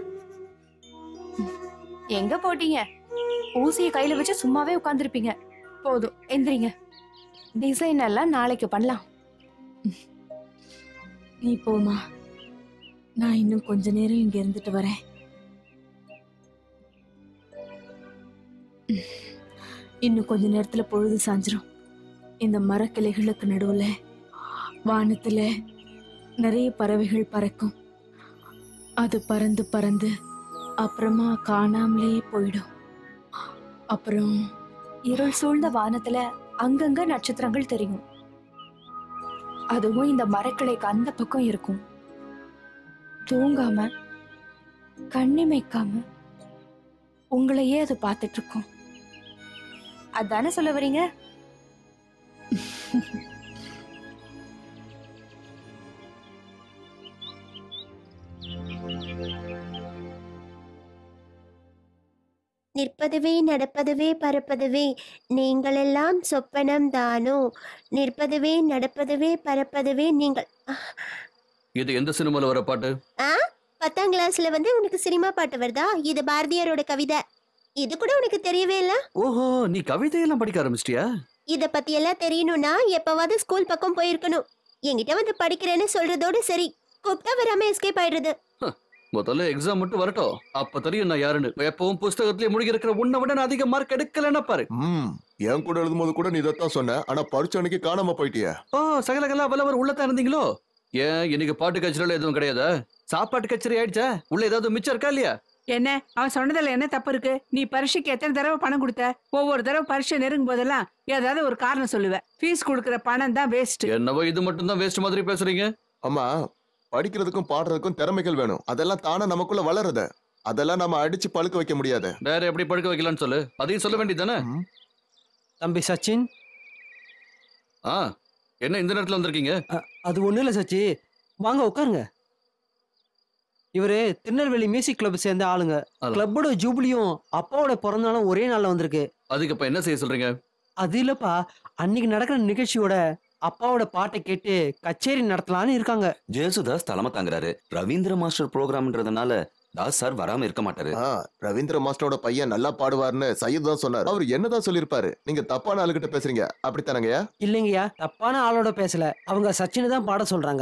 எங்க போட்டீங்க? ஊசியை கையில வச்சு சும்மாவே உட்காந்துருப்பீங்க. போதும், எந்திரிங்க. டிசைன் எல்லாம் நாளைக்கு பண்ணலாம். நீ போமா, நான் இன்னும் கொஞ்ச நேரம் இங்க இருந்துட்டு வரேன். இன்னும் கொஞ்ச நேரத்துல பொழுது சாஞ்சிரும். இந்த மரக்கிளைகளுக்கு நடுவுல வானத்துல நிறைய பறவைகள் பறக்கும். அது பறந்து பறந்து அப்புறமா காணாமலே போயிடும். அப்புறம் இருள் சூழ்ந்த வானத்துல அங்கங்க நட்சத்திரங்கள் தெரியும். அதுவும் இந்த மரக்கிளைக்கு அந்த பக்கம் இருக்கும். தூங்காம கண்ணிமைக்காம உங்களையே அது பார்த்துட்டு இருக்கும். அதானே சொல்ல வரீங்க? நிற்பதுவே நடப்பதுவே பறப்பதுவே நீங்களெல்லாம் சொப்பனம் தானோ, நிற்பதுவே நடப்பதுவே பறப்பதுவே நீங்கள். இது எந்த சினிமால வர பாட்டு? ஆ, பத்தாம் கிளாஸ்ல வந்து உனக்கு சினிமா பாட்டு வருதா? இது பாரதியாரோட கவிதை. இது கூட உனக்கு தெரியவே இல்ல? ஓஹோ, நீ கவிதையெல்லாம் படிக்க ஆரம்பிச்சிட்டியா? இத பத்தி எல்லாம் தெரியணும்னா எப்பவாவது ஸ்கூல் பக்கம் போயிருக்கணும். என்கிட்ட வந்து படிக்கிறேன்னு சொல்றதோட சரி, கூப்பிட்டா வராம எஸ்கேப் ஆயிடுறது. முதல்ல எக்ஸாம் மட்டும் வரட்டும், அப்ப தெரியும் நான் யாருன்னு. எப்பவும் புஸ்தகத்திலே முழுகி இருக்கிற உன்னை விட நான் அதிக மார்க் எடுக்கலன்னா பாரு. ம், என் கூட எழுதும் போது கூட நீ இதைத்தான் சொன்ன. ஆனா பரிச்சை அன்னைக்கு காணாம போயிட்டியா? ஓ, சகலகலா வல்லவர் உள்ளதான் இருந்தீங்களோ? ஏன் இன்னைக்கு பாட்டு கச்சேரியில எதுவும் கிடையாதா? சாப்பாட்டு கச்சேரி ஆயிடுச்சா? உள்ள ஏதாவது மிச்சம் இருக்கா இல்லையா? என்ன அவன் சொன்னதுல என்ன தப்பு இருக்கு? நீ பரீட்சைக்கு எத்தனை தடவை பணம் கொடுத்த? ஒவ்வொரு தடவை பரீட்சை நெருங்கும் போதெல்லாம் ஏதாவது ஒரு காரணம் சொல்லுவேன். ஃபீஸ் கொடுக்கற பணம் தான் வேஸ்ட். என்னவோ இது மட்டும் தான் வேஸ்ட் மாதிரி பேசுறீங்க. அம்மா, படிக்கிறதுக்கும் பாடுறதுக்கும் திறமைகள் வேணும். அதெல்லாம் தானே நமக்குள்ள வளருது. அதெல்லாம் நம்ம அடிச்சு பழுக்க வைக்க முடியாது. வேற எப்படி பழுக்க வைக்கலாம்னு சொல்லு. அதையும் சொல்ல வேண்டியதானே? தம்பி சச்சின். ஆ, என்ன இந்த நேரத்துல வந்திருக்கீங்க? அது ஒண்ணும் இல்ல சச்சி, வாங்க உட்காருங்க. இவரு திருநெல்வேலி மியூசிக் கிளப் சேர்ந்த ஆளுங்க. கிளப்போட ஜூபிலியும் அப்பாவோட பிறந்தாலும் ஒரே நாள்ல வந்திருக்கு. அதுக்கு இப்ப என்ன செய்ய சொல்றீங்க? அது இல்லப்பா, அன்னைக்கு நடக்கிற நிகழ்ச்சியோட அப்பாவோட பாட்டை கேட்டு கச்சேரி நடத்தலான்னு இருக்காங்க. ஜேசுதாஸ் தலைமை தாங்குறாரு. ரவீந்திர மாஸ்டர் ப்ரோக்ராம்ன்றதுனால தாஸ் சார் வராம இருக்க மாட்டாரு. ரவீந்திர மாஸ்டரோட பையன் நல்லா பாடுவார்னு சையத் தான் சொன்னார். அவர் என்னதான் சொல்லிருப்பாரு? நீங்க தப்பான ஆளுகிட்ட பேசுறீங்க அப்படித்தானங்கய்யா? இல்லைங்கய்யா, தப்பான ஆளோட பேசல. அவங்க சச்சினை தான் பாட சொல்றாங்க.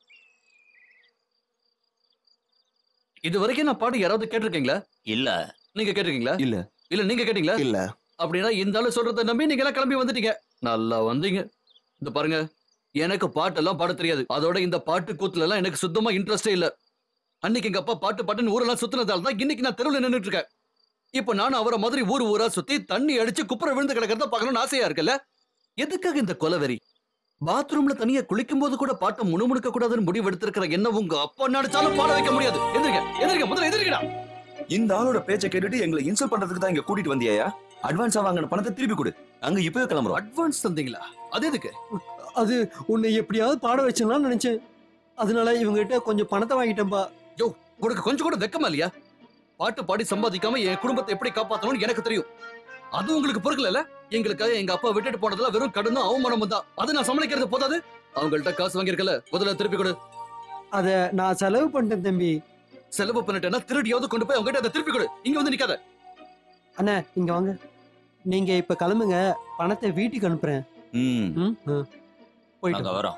இது வரைக்கும் நான் பாடு யாராவது கேட்டிருக்கீங்களா? இல்ல. நீங்க கேட்டிருக்கீங்களா? இல்ல. இல்ல நீங்க கேட்டீங்களா? இல்ல. அப்படின்னா இந்த ஆளு சொல்றத நம்பி நீங்க எல்லாம் கிளம்பி வந்துட்டீங்க. நல்லா வந்தீங்க. இந்த பாருங்க, எனக்கு பாட்டெல்லாம் பாட தெரியாது. அதோட இந்த பாட்டு கூத்துல எல்லாம் எனக்கு சுத்தமா இன்ட்ரெஸ்டே இல்ல. அன்னைக்கு எங்க அப்பா பாட்டு பாட்டுன்னு ஊரெல்லாம் சுத்தினதால தான் இன்னைக்கு நான் தெருவில் நின்றுட்டு இருக்கேன். இப்ப நானும் அவரை மாதிரி ஊர் ஊரா சுத்தி தண்ணி அடிச்சு குப்புற விழுந்து கிடக்கிறத பார்க்கணும்னு ஆசையா இருக்குல்ல? எதுக்காக இந்த கொலவெறி? பாத்ரூம்ல தனியா குளிக்கும் போது கூட பாட்டை முணுமுணுக்க கூடாதுன்னு முடிவு எடுத்திருக்கிற என்ன உங்க அப்பா நடிச்சாலும் பாட வைக்க முடியாது. எதிர்க்க எதிர்க்க முதல்ல எதிர்க்கடா. இந்த ஆளோட பேச்சை கேட்டுட்டு எங்களை இன்சல்ட் பண்றதுக்கு தான் இங்க கூட்டிட்டு வந்தியா? அட்வான்ஸா வாங்கின பணத்தை திருப்பி கொடு. அங்க இப்பவே கிளம்புறோம். அட்வான்ஸ் தந்தீங்களா? அது எதுக்கு? அது உன்னை எப்படியாவது பாட வச்சிடலாம்னு நினைச்சேன். அதனால இவங்க கிட்ட கொஞ்சம் பணத்தை வாங்கிட்டேன்பா. யோ, உனக்கு கொஞ்சம் கூட வெக்கமா இல்லையா? பாட்டு பாடி சம்பாதிக்காம என் குடும்பத்தை எப்படி காப்பாத்தணும்னு எனக்கு தெரியும். அது உங்களுக்கு பொறுக்கல. எங்களுக்காக எங்க அப்பா விட்டுட்டு போனதுல வெறும் கடனும் அவமானமும் தான். அது நான் சமாளிக்கிறது போதாது. அவங்கள்ட்ட காசு வாங்கியிருக்கல, முதல்ல திருப்பி கொடு. அத நான் செலவு பண்ணிட்டேன் தம்பி. செலவு பண்ணிட்டேன்னா திருடியாவது கொண்டு போய் அவங்ககிட்ட அதை திருப்பி கொடு. இங்க வந்து நிக்காத. அண்ணா இங்க வாங்க. நீங்க இப்ப கிளம்புங்க, பணத்தை வீட்டுக்கு அனுப்புறேன். ம் போயிட்டு வரோம்.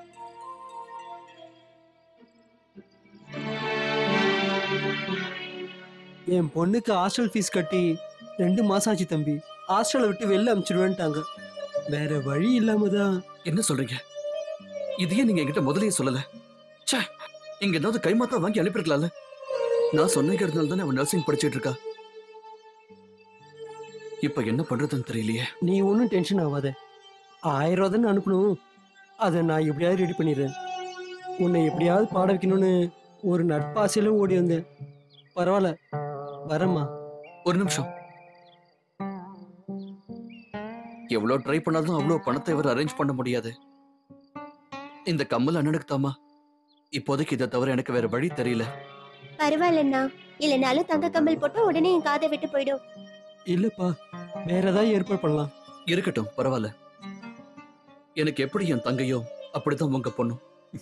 என் பொண்ணுக்கு ஹாஸ்டல் ஃபீஸ் கட்டி ரெண்டு மாசம் ஆச்சு தம்பி. ஹாஸ்டலை விட்டு வெளில அனுப்பிச்சிடுவேன்ட்டாங்க. வேற வழி இல்லாம தான். என்ன சொல்றீங்க? இதையே நீங்க என்கிட்ட முதல்லயே சொல்லல. ச்சே, இங்க ஏதாவது கைமாத்தா வாங்கி அனுப்பிருக்கலாம்ல. நான் சொன்னங்கிறதுனால தானே அவன் நர்சிங் படிச்சிட்டு இருக்கா. இப்ப என்ன பண்றதுன்னு தெரியலையே. நீ ஒன்றும் டென்ஷன் ஆகாத. ஆயிரம் ரூபா தானே அனுப்பணும், அதை நான் எப்படியாவது ரெடி பண்ணிடுறேன். உன்னை எப்படியாவது பாட வைக்கணும்னு ஒரு நட்பாசையிலும் ஓடி வந்தேன். பரவாயில்ல, வரேம்மா. ஒரு நிமிஷம். எவ்வளவு ட்ரை பண்ணாலும் அவ்வளவு பணத்தை இவர் அரேஞ்ச் பண்ண முடியாது. இந்த கம்மல் அண்ணனுக்கு தாமா. இப்போதைக்கு இதை தவிர எனக்கு வேற வழி தெரியல. பரவாயில்லண்ணா, இல்லைனாலும் தங்க கம்மல் போட்டு உடனே என் காதை விட்டு போயிடும். இல்லப்பா, வேற ஏதாவது ஏற்பாடு பண்ணலாம். இருக்கட்டும், பரவாயில்ல. எனக்கு எப்படி என் தங்கையோ அப்படித்தான் உங்க பொண்ணும்.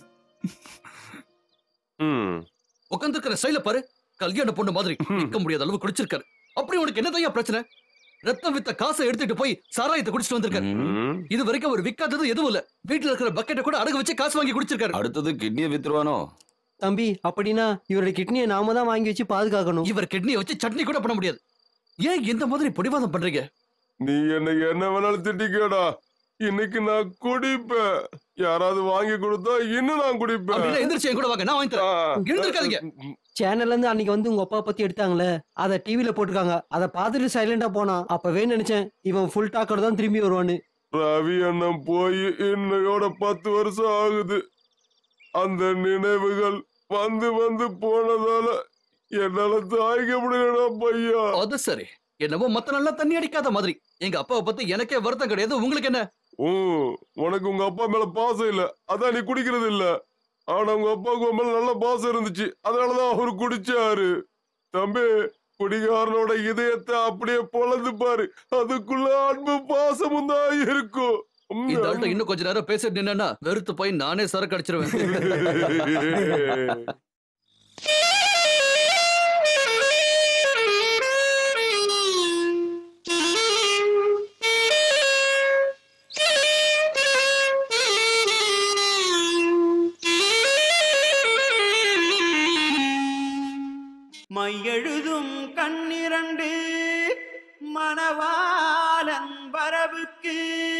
உட்காந்துருக்கிற ஸ்டைல பாரு, கல்யாண பொண்ணு மாதிரி. நிக்க முடியாத அளவு குடிச்சிருக்காரு. அப்படி உனக்கு என்னதான் பிரச்சனை? ரத்தம் வித்த காசை எடுத்துட்டு போய் சாராயத்தை குடிச்சிட்டு வந்திருக்காரு. இது வரைக்கும் அவர் விக்காதது எதுவும் இல்ல. வீட்டுல இருக்கிற பக்கெட்டை கூட அடகு வச்சு காசு வாங்கி குடிச்சிருக்காரு. அடுத்தது கிட்னியை வித்துருவானோ? தம்பி, அப்படின்னா இவரோட கிட்னியை நாம தான் வாங்கி வச்சு பாதுகாக்கணும். இவர் கிட்னியை வச்சு சட்னி கூட பண்ண முடியாது. ஏன் இந்த மாதிரி பிடிவாதம் பண்றீங்க? நீ என்ன என்ன வேணாலும் திட்டிக்கடா. இன்னைக்கு நான் குடிப்பேன். யாராவது வாங்கி கொடுத்தா இன்னும் நான் குடிப்பேன். எந்திரிச்சு என் கூட வாங்க, நான் வாங்கி தரேன். எழுந்திருக்காதீங்க. சேனல்ல இருந்து அன்னைக்கு வந்து உங்க அப்பா பத்தி எடுத்தாங்களே, அத டிவில போட்டுருக்காங்க. அத பார்த்துட்டு சைலண்டா போனா. அப்பவே நினைச்சேன் இவன் ஃபுல் டாக்கர் தான் திரும்பி வருவான்னு. ரவி அண்ணன் போய் இன்னையோட பத்து வருஷம் ஆகுது. அந்த நினைவுகள் வந்து வந்து போனதால என்னால தாய்க்க முடியலடா பையா. அது சரி, என்னவோ மத்த நல்லா தண்ணி அடிக்காத மாதிரி. எங்க அப்பாவை பத்தி எனக்கே வருத்தம் கிடையாது, உங்களுக்கு என்ன? உனக்கு உங்க அப்பா மேல பாசம் இல்ல, அதான் நீ குடிக்கிறது இல்ல. ஆனா உங்க அப்பாவுக்கு மேல நல்ல பாசம் இருந்துச்சு, அதனாலதான் அவரு குடிச்சாரு. தம்பி, குடிகாரனோட இதயத்தை அப்படியே பொழந்து பாரு, அதுக்குள்ள அன்பு பாசமும் தான் இருக்கும். இந்த ஆள்கிட்ட இன்னும் கொஞ்ச நேரம் பேசிட்டு நின்னா வெறுத்து போய் நானே சரக்கு அடிச்சிருவேன். மையெழுதும் கண்ணிரண்டு மணவாளன் வரவுக்கு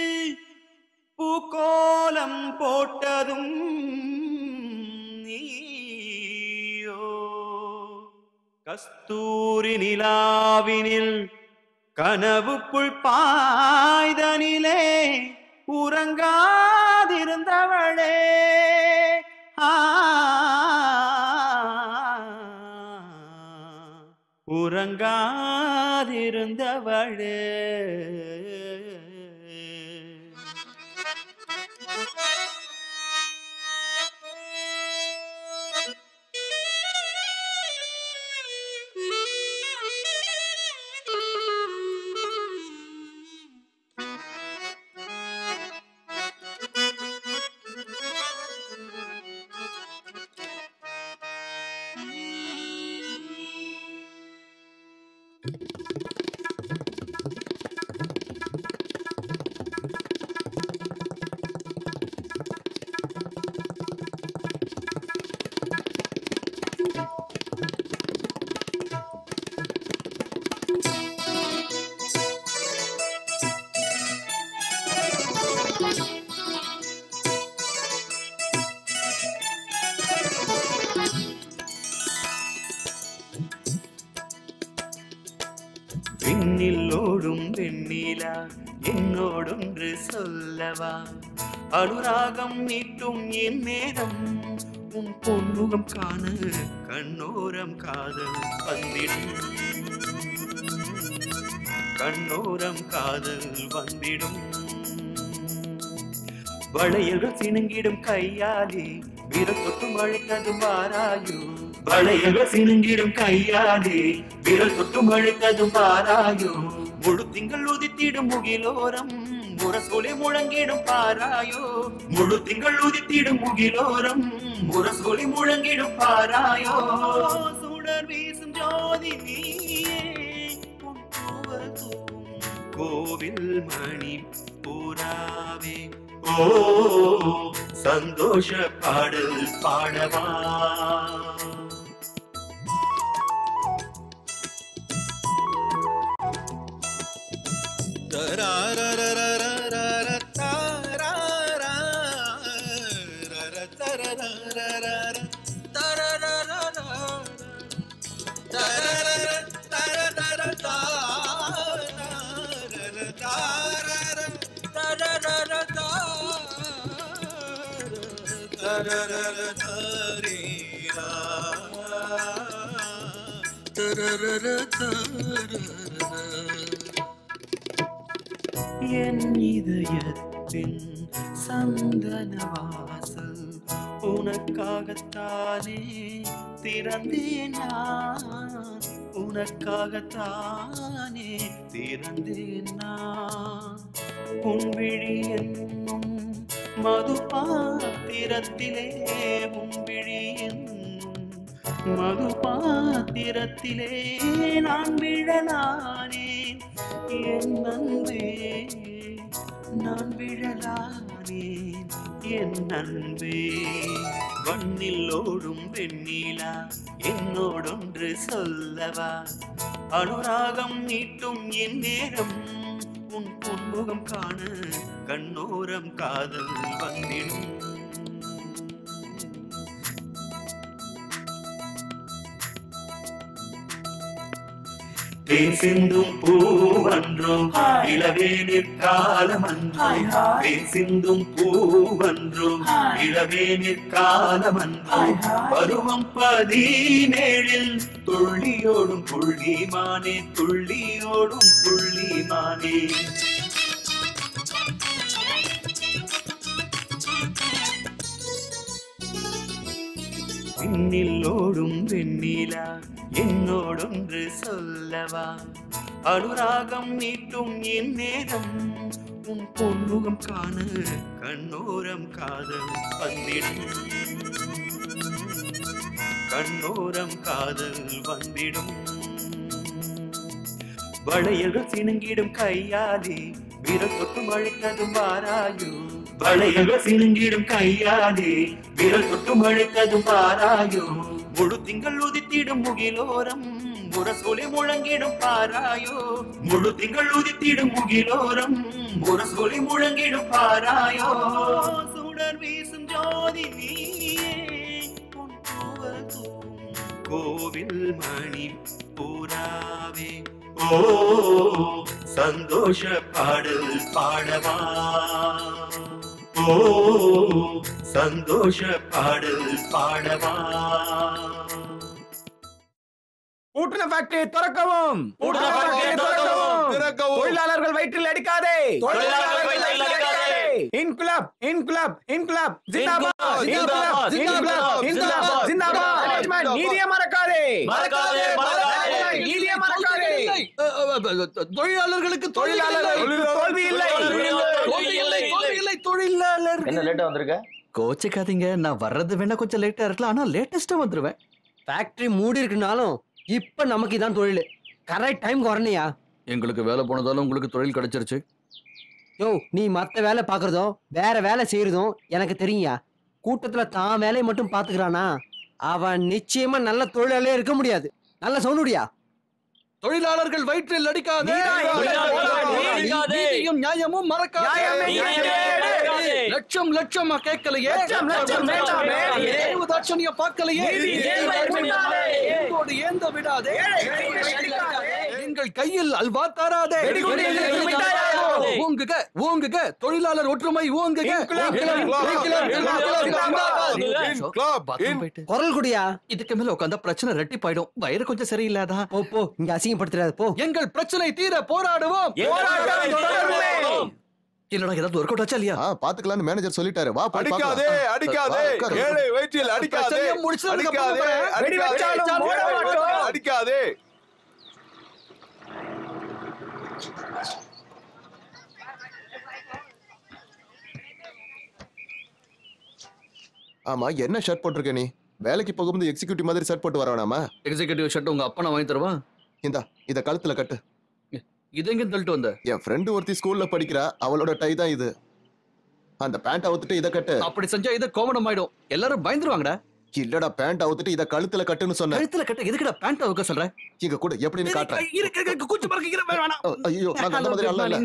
பூக்கோலம் போட்டதும் நீயோ. கஸ்தூரி நிலாவினில் கனவுக்குள் பாய்தனிலே உறங்காதிருந்தவளே. ஆ உறங்காதிருந்தவளே. விண்ணில் ஓடும் வெண்ணிலா என்னோடொன்று சொல்லவா, அனுராகம் நீட்டும் என் நேரம் உன் பொன்முகம் காண கண்ணோரம் காதல் வந்திடும் கண்ணோரம் காதல் வந்திடும் வளையல்கள் சினுங்கிடும் கையாலே விரல் தொட்டு அழைத்ததும் வாராயோ வளையல்கள் சினுங்கிடும் கையாலே விரல் தொட்டு அழைத்ததும் வாராயோ முழு திங்கள் உதித்திடும் முகிலோரம் முரசொலி முழங்கிடும் பாராயோ முழு திங்கள் உதித்திடும் முகிலோரம் முரசொலி முழங்கிடும் பாராயோ சுடர் வீசும் ஜோதி நீயே உன் பூவல் தூவும் கோவில் மணி பூராவே ஓ சந்தோஷ பாடல் பாடவா என் இதயத்தின் சந்தன வாசல் உனக்காகத்தானே திறந்தேன் நான் உனக்காகத்தானே திறந்தேன் நான் உன் விழி என்னும் மது பாத்திரத்திலே உன் விழி என்னும் மது பாத்திரத்திலே நான் விழலானேன் என் அன்பே நான் விழலானேன் என் அன்பே வண்ணில் ஓடும் வெண்ணிலா என்னோடொன்று சொல்லவா அனுராகம் நீட்டும் என் நேரம் உன் பொன்முகம் காண கண்ணோரம் காதல் வந்திடும் தேன் சிந்தும் பூவன்றோ இளவேனிற் காலமன்றோ தேன் சிந்தும் பூவன்றோ இளவேனிற் காலமன்றோ பருவம் பதினேழில் துள்ளியோடும் புள்ளிமானே துள்ளியோடும் புள்ளிமானே விண்ணில் ஓடும் வெண்ணிலா என்னோடொன்று சொல்லவா அனுராகம் நீட்டும் என் நேரம் உன் பொன்முகம் காண கண்ணோரம் காதல் வந்திடும் கண்ணோரம் காதல் வந்திடும் வளையல்கள் சினுங்கிடும் கையாலே விரல் தொட்டு அழைத்ததும் வாராயோ வளையல்கள் சினுங்கிடும் கையாலே விரல் தொட்டு அழைத்ததும் வாராயோ முழு திங்கள் உதித்திடும் முகிலோரம் முரசொலி முழங்கிடும் பாராயோ முழு திங்கள் உதித்திடும் முகிலோரம் முரசொலி முழங்கிடும் பாராயோ சுடர் வீசும் ஜோதி நீயே உன் பூவல் தூவும் கோவில் மணி பூராவே ஓ சந்தோஷ பாடல் பாடவா ஓ சந்தோஷ பாடல் பாடவா பூட்டின ஃபேக்டரி திறக்கவும் பூட்டின ஃபேக்டரி திறக்கவும் திறக்கவும் தொழிலாளர்கள் வயிற்றில் அடிக்காதே தொழிலாளர்கள் வயிற்றில் அடிக்காதே இன்குலாப் இன்குலாப் இன்குலாப் ஜிந்தாபாத் இன்குலாப் இன்குலாப் இன்குலாப் ஜிந்தாபாத் மேனேஜ்மென்ட் நீதியை மறக்காதே மறக்காதே மறக்காதே நீதியை மறக்காதே தொழிலாளர்களுக்கு தொழிலாளர்களுக்கு தோல்வி இல்லை தோல்வி இல்லை தோல்வி இல்லை தொழிலாளர் என்ன லேட்டா வந்திருக்க? கோச்சிக்காதீங்க, நான் வர்றது வேணா கொஞ்சம் லேட்டா இருக்கலாம், ஆனா லேட்டஸ்டா வந்துருவேன். ஃபேக்டரி மூடி இருக்குனாலும் இப்ப நமக்கு இதான் தொழில். கரெக்ட் டைம் வரணையா? எங்களுக்கு வேலை போனதாலும் உங்களுக்கு தொழில் கிடைச்சிருச்சு. யோ, நீ மத்த வேலை பாக்குறதும் வேற வேலை செய்யறதும் எனக்கு தெரியுயா. கூட்டத்துல தான் வேலையை மட்டும் பாத்துக்கிறானா அவன் நிச்சயமா நல்ல தொழிலாளியா இருக்க முடியாது. நல்ல சவுண்டுடியா. தொழிலாளர்கள் வயிற்றில் அடிக்காதே, நீதியும் நியாயமும் மறக்காதே. லட்சம் லட்சமா கேட்கலையே, தாட்சணிய பார்க்கலையே, ஏந்த விடாதே, எங்கள் கையில் அல்வா தாராதே. ஓங்குக ஓங்குக தொழிலாளர் ஒற்றுமை ஓங்குக. குரல் குடியா. இதுக்கு மேல உட்காந்தா பிரச்சனை ரெட்டிப்பாயிடும். வயிறு கொஞ்சம் சரியில்லாதா? போ போ, இங்க அசிங்கப்படுத்துறாது போ. எங்கள் பிரச்சனை தீர போராடுவோம். என்னடா ஏதாவது ஒர்க் அவுட் ஆச்சா இல்லையா? பாத்துக்கலாம்னு மேனேஜர் சொல்லிட்டாரு. வா போய் அடிக்காதே அடிக்காதே ஏழை வயிற்றில் அடிக்காதே அடிக்காதே அடிக்காதே அடிக்காதே. ஆமா, என்ன ஷர்ட் போட்டிருக்க நீ? வேலைக்கு போகும்போது எக்ஸிக்யூட்டிவ் மாதிரி ஷர்ட் போட்டு வரவேணாமா? எக்ஸிக்யூட்டிவ் ஷர்ட் உங்க அப்பா நான் வாங்கி தருவான். இந்தா இத கழுத்துல கட்டு. இது எங்க தள்ளிட்டு வந்த? என் ஃப்ரெண்டு ஒருத்தி ஸ்கூல்ல படிக்கிறா, அவளோட டை தான் இது. அந்த பேண்ட் அவுத்துட்டு இத கட்டு. அப்படி செஞ்சா இது கோமணம் ஆயிடும், எல்லாரும் பயந்துருவாங்கடா. இல்லடா, பேண்ட் அவுத்துட்டு இத கழுத்துல கட்டுன்னு சொன்னேன். கழுத்துல கட்ட எதுக்குடா பேண்ட் அவுக்க சொல்ற? இங்க கூட எப்படின்னு காட்டுறேன். இருக்கு கூச்சு பறக்கிற வேணாம். ஐயோ, நான் அந்த மாதிரி அல்ல.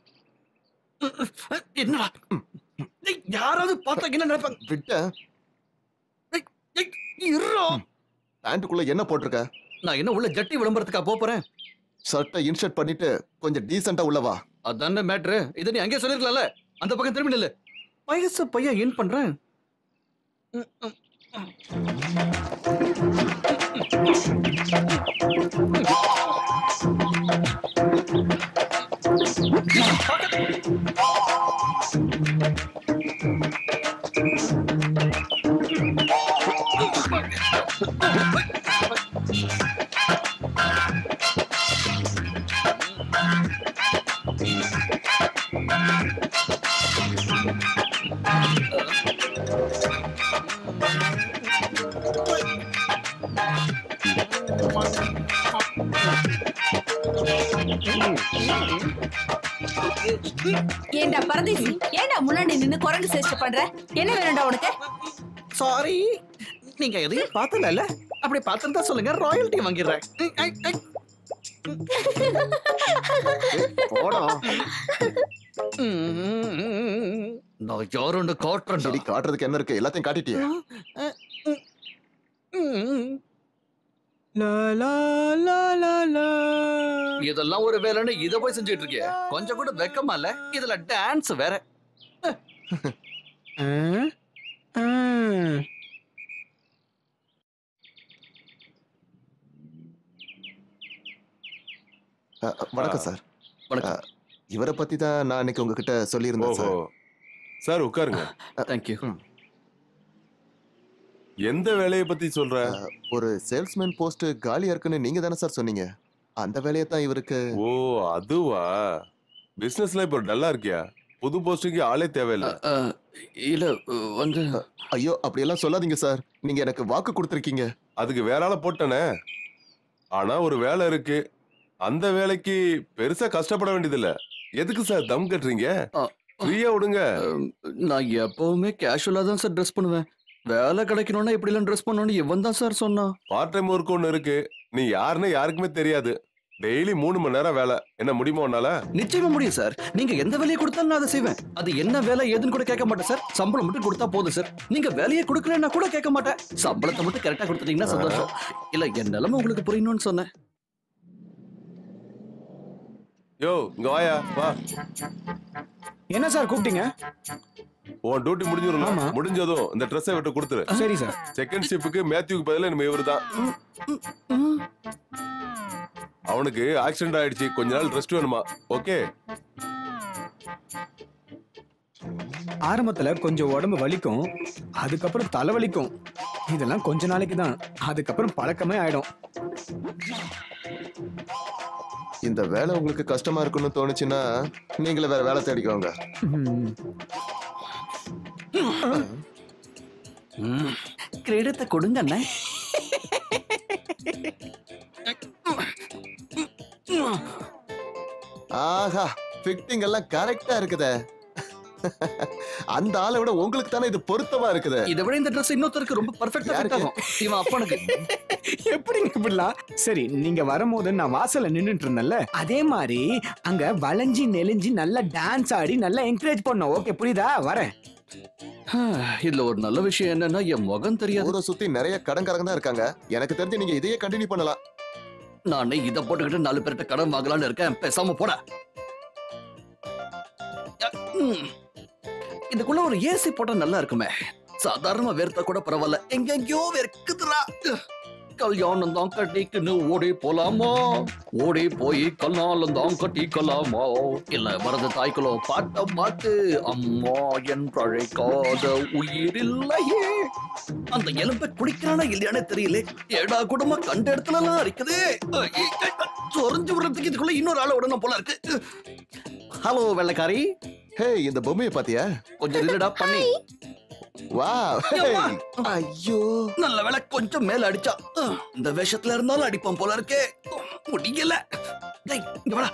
என்னடா யாராவது பார்த்தா என்ன நினைப்பாங்க? விட்ட பேண்ட்டுக்குள்ள என்ன போட்டிருக்க? நான் என்ன உள்ள ஜட்டி விளம்பரத்துக்கா போறேன்? ஷர்ட்டை இன்ஷர்ட் பண்ணிட்டு கொஞ்சம் டீசெண்டா உள்ளவா. அதானே மேட்ரு. இதை நீ அங்கே சொல்லிருக்கலாம்ல. அந்த பக்கம் திரும்பி நில்லு. வயசு பையன் ஏன் பண்றேன்? ஏண்டா பரதேசி, ஏண்டா முன்னாடி நின்னு குரங்கு சேஷ்ட பண்ற? என்ன வேணும்டா உனக்கு? சாரி, நீங்க எதையும் பார்த்தல. அப்படி பார்த்துட்டா சொல்லுங்க, ராயல்டி வாங்கிடுறேன். போடா. நான் யாரும் காட்டுறேன். சரி, காட்டுறதுக்கு என்ன இருக்கு? எல்லாத்தையும் காட்டிட்டியா? இதெல்லாம் ஒரு வேலைன்னு இத போய் செஞ்சுட்டு இருக்கிய? கொஞ்சம் கூட வெக்கமா இல்ல? இதுல டான்ஸ் வேற. வணக்கம் சார். வணக்கம். இவரை பத்தி தான் நான் அன்னைக்கு உங்ககிட்ட சொல்லியிருந்தேன் சார். சார் உட்காருங்க. தேங்க்யூ. எந்த வேலையை பத்தி சொல்ற? ஒரு சேல்ஸ்மேன் போஸ்ட் காலியா இருக்குன்னு நீங்க தானே சார் சொன்னீங்க? அந்த வேலையை தான் இவருக்கு. ஓ அதுவா? பிசினஸ்ல இப்ப டல்லா இருக்கியா? புது போஸ்டுக்கு ஆளே தேவையில்லை. இல்ல வந்து ஐயோ அப்படியெல்லாம் சொல்லாதீங்க சார். நீங்க எனக்கு வாக்கு கொடுத்துருக்கீங்க. அதுக்கு வேற ஆளை போட்டனே. ஆனா ஒரு வேலை இருக்கு. அந்த வேலைக்கு பெருசா கஷ்டப்பட வேண்டியதில்ல. எதுக்கு சார் தம் கட்டுறீங்க? ஃப்ரீயா விடுங்க. நான் எப்பவுமே கேஷுவலா தான் சார் ட்ரெஸ் பண்ணுவேன். வேலை கிடைக்கணும்னா இப்படி எல்லாம் ட்ரெஸ் பண்ணணும்னு இவன் தான் சார் சொன்னான். பார்ட் டைம் ஒர்க் ஒன்று இருக்கு. நீ யாருன்னு யாருக்குமே தெரியாது. டெய்லி மூணு மணி நேரம் வேலை. என்ன முடியுமா உன்னால? நிச்சயமா முடியும் சார். நீங்க எந்த வேலையை கொடுத்தாலும் நான் அதை செய்வேன். அது என்ன வேலை ஏதுன்னு கூட கேட்க மாட்டேன் சார். சம்பளம் மட்டும் கொடுத்தா போதும் சார். நீங்க வேலையை கொடுக்கலன்னா கூட கேட்க மாட்டேன். சம்பளத்தை மட்டும் கரெக்டா கொடுத்துட்டீங்கன்னா சந்தோஷம். இல்ல என் நிலைமை உங்களுக்கு புரியணும்னு சொன்னேன். யோ இங்க வாயா வா. என்ன சார் கூப்பிட்டீங்க? உன் டியூட்டி முடிஞ்சிரும். முடிஞ்சதும் இந்த ட்ரெஸ்ஸை விட்டு கொடுத்துரு. சரி சார். செகண்ட் ஷிப்புக்கு மேத்யூக்கு பதிலா நம்ம இவரு தான். அவனுக்கு ஆக்சிடென்ட் ஆயிடுச்சு. கொஞ்ச நாள் ரெஸ்ட் வேணுமா? ஓகே. ஆரம்பத்துல கொஞ்சம் உடம்பு வலிக்கும், அதுக்கப்புறம் தலை வலிக்கும். இதெல்லாம் கொஞ்ச நாளைக்கு தான், அதுக்கப்புறம் பழக்கமே ஆயிடும். இந்த வேலை உங்களுக்கு கஷ்டமா இருக்குன்னு தோணுச்சுன்னா நீங்களே வேற வேலை தேடிக்கோங்க. கிரீடத்தை கொடுங்க அண்ணே. ஆஹா, ஃபிட்டிங் எல்லாம் கரெக்டா இருக்குதே. அந்த ஆளை விட உங்களுக்கு தானே இது பொருத்தமா இருக்குது. இதை விட இந்த ட்ரெஸ் இன்னொருத்தருக்கு ரொம்ப பெர்ஃபெக்ட்டா ஃபிட் ஆகும். இவன் அப்பனுக்கு. எப்படிங்க இப்படிலாம்? சரி, நீங்க வரும்போது நான் வாசல்ல நின்னுட்டு இருந்தேன்ல, அதே மாதிரி அங்க வளைஞ்சி நெளிஞ்சி நல்லா டான்ஸ் ஆடி நல்லா என்கரேஜ் பண்ணோம். ஓகே, புரியுதா? வரேன். இதுல ஒரு நல்ல விஷயம் என்னன்னா என் முகம் தெரியாது. ஊரை சுத்தி நிறைய கடன்காரங்க தான் இருக்காங்க. எனக்கு தெரிஞ்சு நீங்க இதையே கண்டினியூ பண்ணலாம். நானே இதை போட்டுக்கிட்டு நாலு பேர்கிட்ட கடன் வாங்கலாம்னு இருக்கேன். பேசாம போட. இதுக்குள்ள ஒரு ஏசி போட்டா நல்லா இருக்குமே. சாதாரணமா வேர்த்தா கூட பரவாயில்ல, எங்கெங்கயோ வேர்க்குதுடா. கல்யாணம் தான் கட்டிக்குன்னு ஓடி போலாமா, ஓடி போய் கல்யாணம் தான் கட்டிக்கலாமா, இல்ல வரது தாய்க்குளோ பாட்ட பாட்டு அம்மா என்றழைக்காத உயிரில்லையே. அந்த எலும்பை குடிக்கிறானா இல்லையானே தெரியல, ஏடா குடும்பம் கண்ட இடத்துல எல்லாம் இருக்குது. சொரிஞ்சு விடுறதுக்கு இதுக்குள்ள இன்னொரு ஆளை உடனே போல இருக்கு. ஹலோ வெள்ளைக்காரி. ஹே, இந்த பொம்மையை பாத்தியா? கொஞ்சம் இல்லடா பண்ணி. வாவ். ஐயோ, நல்ல வேளை கொஞ்சம் மேல அடிச்சா. இந்த வேஷத்துல இருந்தாலும் அடிப்பான் போல இருக்கே, முடியல. டேய், இங்க வாடா.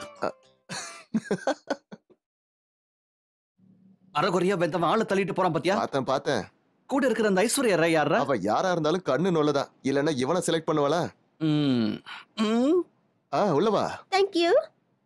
அரைகுறையா வெந்தவன் ஆளை தள்ளிட்டு போறான் பாத்தியா? பார்த்தேன் பார்த்தேன். கூட இருக்கிற அந்த ஐஸ்வர்யா ராய் யாரா? அவ யாரா இருந்தாலும் கண்ணு நொல்லதான், இல்லன்னா இவனை செலக்ட் பண்ணுவாளா? ம் ம் ஆ, உள்ளவா. Thank you.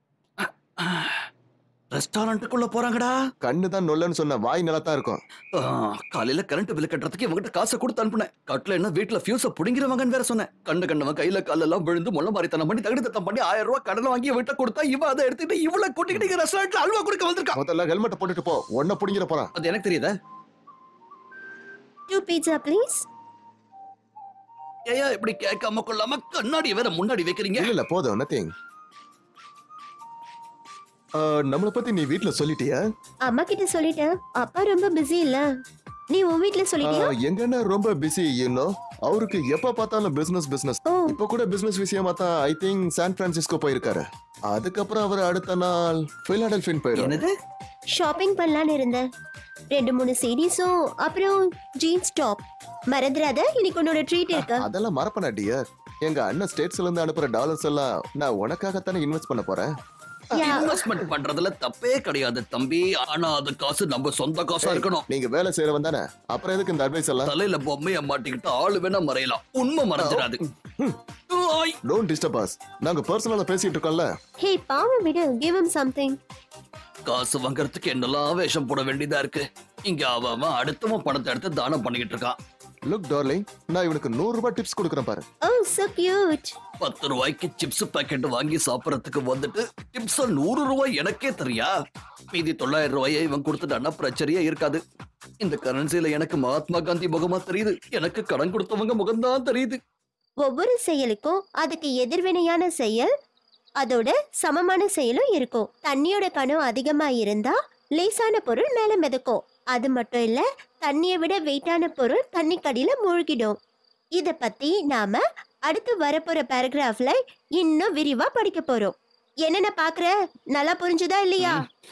ரெஸ்டாரண்ட்டுக்குள்ள போறாங்கடா. கண்ணு தான் நொல்லன்னு சொன்ன, வாய் நல்லாத்தான் இருக்கும். காலையில கரண்ட் பில் கட்டுறதுக்கு இவங்கிட்ட காசை கொடுத்து அனுப்புனேன். கட்டல என்ன வீட்டுல ஃபியூஸ புடிங்கிறவங்கன்னு வேற சொன்னேன். கண்ணு கண்ணவன் கையில காலெல்லாம் விழுந்து முள்ள மாதிரி தனம் பண்ணி தகுதி தத்தம் பண்ணி ஆயிரம் ரூபாய் கடன் வாங்கி வீட்டை கொடுத்தா இவ அதை எடுத்துட்டு இவ்வளவு கூட்டிக்கிட்டு ரெஸ்டாரண்ட்ல அல்வா கொடுக்க வந்திருக்கா. முதல்ல ஹெல்மெட் போட்டுட்டு போ, ஒன்ன புடிங்கிற போறான். அது எனக்கு தெரியுதா? Two pizza please. ஏயா இப்படி கேட்காம கொள்ளாம கண்ணாடி வேற முன்னாடி வைக்கிறீங்க? இல்ல இல்ல போதும், நத்திங். நம்மளை பத்தி நீ வீட்ல சொல்லிட்டியா? அம்மா கிட்ட சொல்லிட்டேன். அப்பா ரொம்ப பிஸி இல்ல. நீ உன் வீட்ல சொல்லிட்டியா? எங்க அண்ணா ரொம்ப பிஸி, யூனோ. அவருக்கு எப்ப பார்த்தாலும் பிசினஸ் பிசினஸ். இப்ப கூட பிசினஸ் விஷயமா தான் ஐ திங்க் சான் பிரான்சிஸ்கோ போயிருக்காரு. அதுக்கப்புறம் அவர் அடுத்த நாள் பிலாடெல்பியா போயிருக்காரு. ஷாப்பிங் பண்ணலான்னு இருந்தேன். ரெண்டு மூணு சீரீஸும் அப்புறம் ஜீன்ஸ் டாப். மறந்துடாத, இன்னைக்கு உன்னோட ட்ரீட் இருக்கு. அதெல்லாம் மறப்பனா டியர். எங்க அண்ணன் ஸ்டேட்ஸ்ல இருந்து அனுப்புற டாலர்ஸ் எல்லாம் நான் உனக்காகத்தானே இன்வெஸ்ட் பண்ண போறேன். இன்வெஸ்ட்மெண்ட் பண்றதுல தப்பே கிடையாது தம்பி, ஆனா அது காசு நம்ம சொந்த காசா இருக்கணும். நீங்க வேலை செய்யறவன் தானே, அப்புறம் எதுக்கு இந்த அட்வைஸ் எல்லாம்? தலையில பொம்மைய மாட்டிக்கிட்டு ஆளு வேணா மறையலாம், உண்மை மறைஞ்சிடாது. Don't disturb us. நாங்க பர்சனலா பேசிட்டு இருக்கோம்ல. ஹே பாவம் விடு, give him something. காசு வாங்குறதுக்கு என்னெல்லாம் வேஷம் போட வேண்டியதா இருக்கு. இங்க அவன் அடுத்தவன் பணத்தை எடுத்து தானம் பண்ணிக்கிட்டு இருக்கான். லுக் டார்லிங், நான் இவனுக்கு நூறு ரூபாய் டிப்ஸ் கொடுக்கறேன் பாரு. Oh so cute. பத்து ரூபாய்க்கு சிப்ஸ் பாக்கெட் வாங்கி சாப்பிடறதுக்கு வந்துட்டு டிப்ஸ் நூறு ரூபாய் எனக்கே தெரியா? மீதி தொள்ளாயிரம் ரூபாயை இவன் கொடுத்துட்டான்னா பிரச்சனையே இருக்காது. இந்த கரன்சில எனக்கு மகாத்மா காந்தி முகமா தெரியுது, எனக்கு கடன் கொடுத்தவங்க முகம்தான் தெரியுது. ஒவ்வொரு செயலுக்கும் அதுக்கு எதிர்வினையான செயல், அதோட சமமான செயலும் இருக்கும். தண்ணியோட கணம் அதிகமா இருந்தா லேசான பொருள் மேல மிதக்கும். அது மட்டும் இல்ல, தண்ணியை விட வெயிட்டான பொருள் தண்ணி கடியில மூழ்கிடும். இத பத்தி நாம அடுத்து வரப்போற பேராகிராஃப்ல இன்னும் விரிவா படிக்க போறோம். என்னென்ன பாக்குற, நல்லா புரிஞ்சுதா இல்லையா?